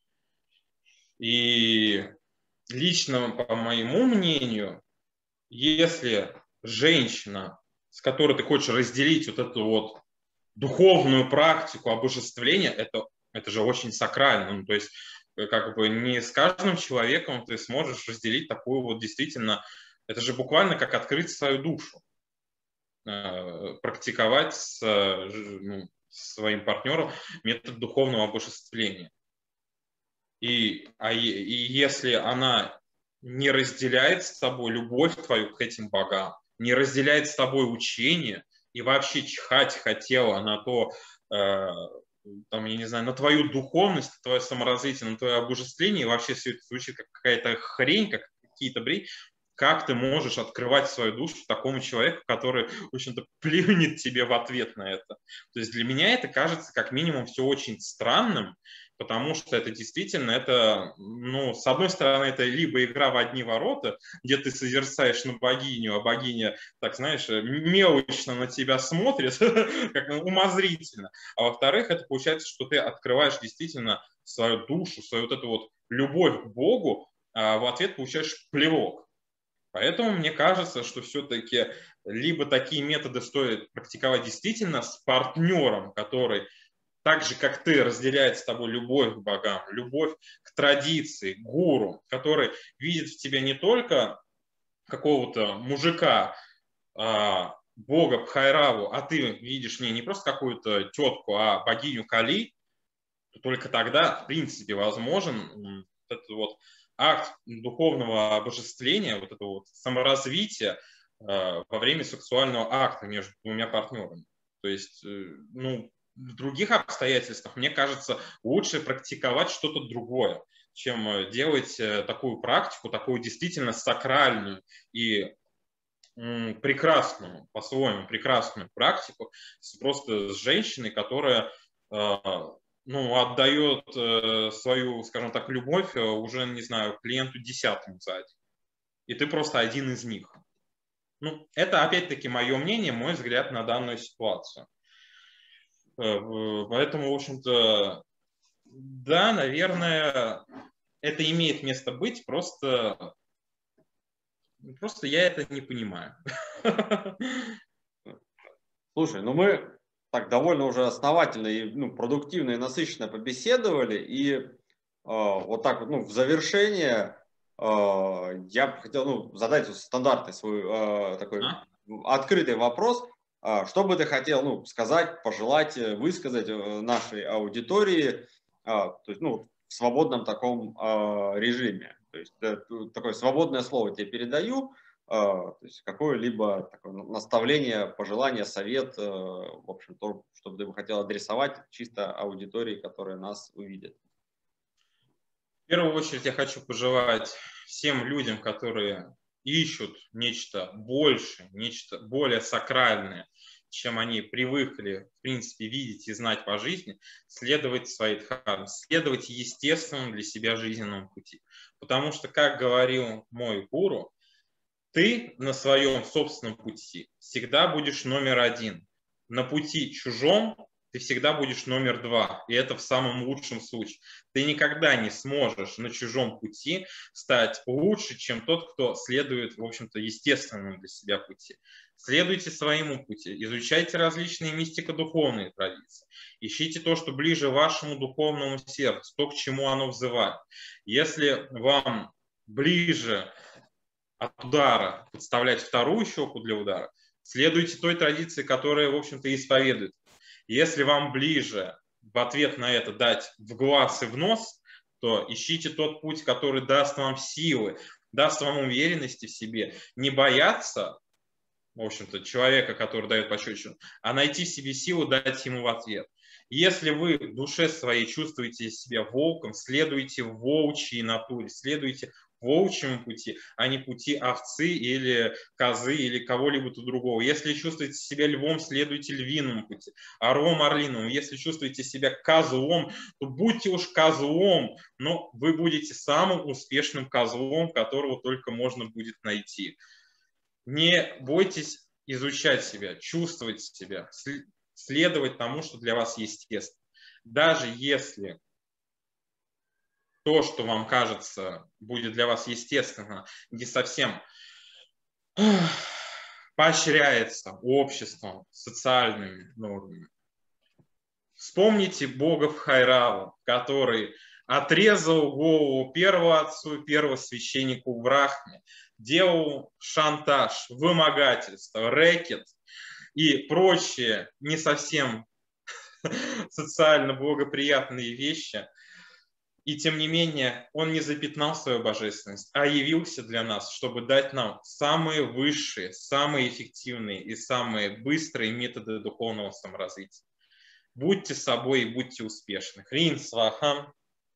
Speaker 2: И лично, по моему мнению, если женщина, с которой ты хочешь разделить вот эту вот духовную практику обожествления, это, это же очень сакрально. Ну, то есть, как бы не с каждым человеком ты сможешь разделить такую вот действительно, это же буквально как открыть свою душу, практиковать с, ну, своим партнером метод духовного обожествления. И, а, и если она не разделяет с тобой любовь твою к этим богам, не разделяет с тобой учение и вообще чихать хотела на то, э, там, я не знаю, на твою духовность, твое саморазвитие, на твое обожествление, и вообще все это звучит как какая-то хрень, как какие-то бред, как ты можешь открывать свою душу такому человеку, который, в общем-то, плюнет тебе в ответ на это? То есть для меня это кажется как минимум все очень странным, потому что это действительно, это, ну, с одной стороны, это либо игра в одни ворота, где ты созерцаешь на богиню, а богиня, так знаешь, мелочно на тебя смотрит, как умозрительно. А во-вторых, это получается, что ты открываешь действительно свою душу, свою вот эту вот любовь к Богу, а в ответ получаешь плевок. Поэтому мне кажется, что все-таки либо такие методы стоит практиковать действительно с партнером, который так же, как ты, разделяет с тобой любовь к богам, любовь к традиции, к гуру, который видит в тебе не только какого-то мужика, а, бога Бхайраву, а ты видишь в ней не просто какую-то тетку, а богиню Кали, то только тогда, в принципе, возможен этот вот акт духовного обожествления, вот это вот саморазвития э, во время сексуального акта между двумя партнерами. То есть, э, ну, в других обстоятельствах, мне кажется, лучше практиковать что-то другое, чем делать такую практику, такую действительно сакральную и прекрасную, по-своему прекрасную практику, просто с женщиной, которая ну, отдает свою, скажем так, любовь уже, не знаю, клиенту десятому за день. И ты просто один из них. Ну, это, опять-таки, мое мнение, мой взгляд на данную ситуацию. Поэтому, в общем-то, да, наверное, это имеет место быть, просто, просто я это не понимаю.
Speaker 1: Слушай, ну мы так довольно уже основательно и ну, продуктивно и насыщенно побеседовали, и э, вот так вот, ну, в завершение э, я бы хотел ну, задать стандартный свой э, такой
Speaker 2: А?
Speaker 1: открытый вопрос. Э, что бы ты хотел ну, сказать, пожелать, высказать нашей аудитории, э, то есть, ну, в свободном таком э, режиме? То есть э, такое свободное слово тебе передаю. То есть какое-либо такое наставление, пожелание, совет, в общем, то, что ты бы хотел адресовать чисто аудитории, которая нас увидит.
Speaker 2: В первую очередь я хочу пожелать всем людям, которые ищут нечто большее, нечто более сакральное, чем они привыкли, в принципе, видеть и знать по жизни, следовать своей дхарме, следовать естественному для себя жизненному пути. Потому что, как говорил мой гуру, ты на своем собственном пути всегда будешь номер один. На пути чужом ты всегда будешь номер два. И это в самом лучшем случае. Ты никогда не сможешь на чужом пути стать лучше, чем тот, кто следует, в общем-то, естественному для себя пути. Следуйте своему пути, изучайте различные мистико-духовные традиции, ищите то, что ближе вашему духовному сердцу, то, к чему оно взывает. Если вам ближе от удара подставлять вторую щеку для удара, следуйте той традиции, которая, в общем-то, исповедует. Если вам ближе в ответ на это дать в глаз и в нос, то ищите тот путь, который даст вам силы, даст вам уверенности в себе, не бояться, в общем-то, человека, который дает пощечину, а найти в себе силу дать ему в ответ. Если вы в душе своей чувствуете себя волком, следуйте в волчьей натуре, следуйте волчьему пути, а не пути овцы или козы или кого-либо другого. Если чувствуете себя львом, следуйте львиному пути, орлом орлиному. Если чувствуете себя козлом, то будьте уж козлом, но вы будете самым успешным козлом, которого только можно будет найти. Не бойтесь изучать себя, чувствовать себя, следовать тому, что для вас естественно. Даже если то, что вам кажется, будет для вас естественно, не совсем поощряется обществом, социальными нормами. Вспомните бога Бхайраву, который отрезал голову первого отцу, первого священнику в Брахме, делал шантаж, вымогательство, рэкет и прочие не совсем социально благоприятные вещи. И тем не менее, он не запятнал свою божественность, а явился для нас, чтобы дать нам самые высшие, самые эффективные и самые быстрые методы духовного саморазвития. Будьте собой и будьте успешны. Хрин сваха.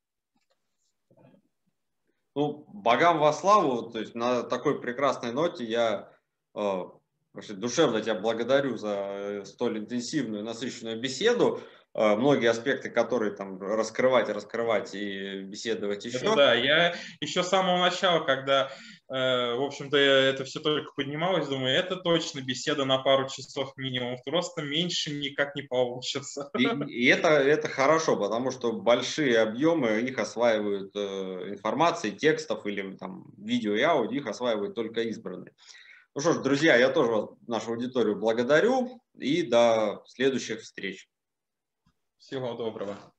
Speaker 1: Ну, богам во славу, то есть на такой прекрасной ноте я э, душевно тебя благодарю за столь интенсивную, насыщенную беседу. Э, многие аспекты, которые там раскрывать, раскрывать и беседовать еще.
Speaker 2: Это да, я еще с самого начала, когда, э, в общем-то, это все только поднималось, думаю, это точно беседа на пару часов минимум, просто меньше никак не получится.
Speaker 1: И, и это, это хорошо, потому что большие объемы, их осваивают э, информации, текстов или там видео и аудио, их осваивают только избранные. Ну что ж, друзья, я тоже нашу аудиторию благодарю и до следующих встреч.
Speaker 2: Всего доброго.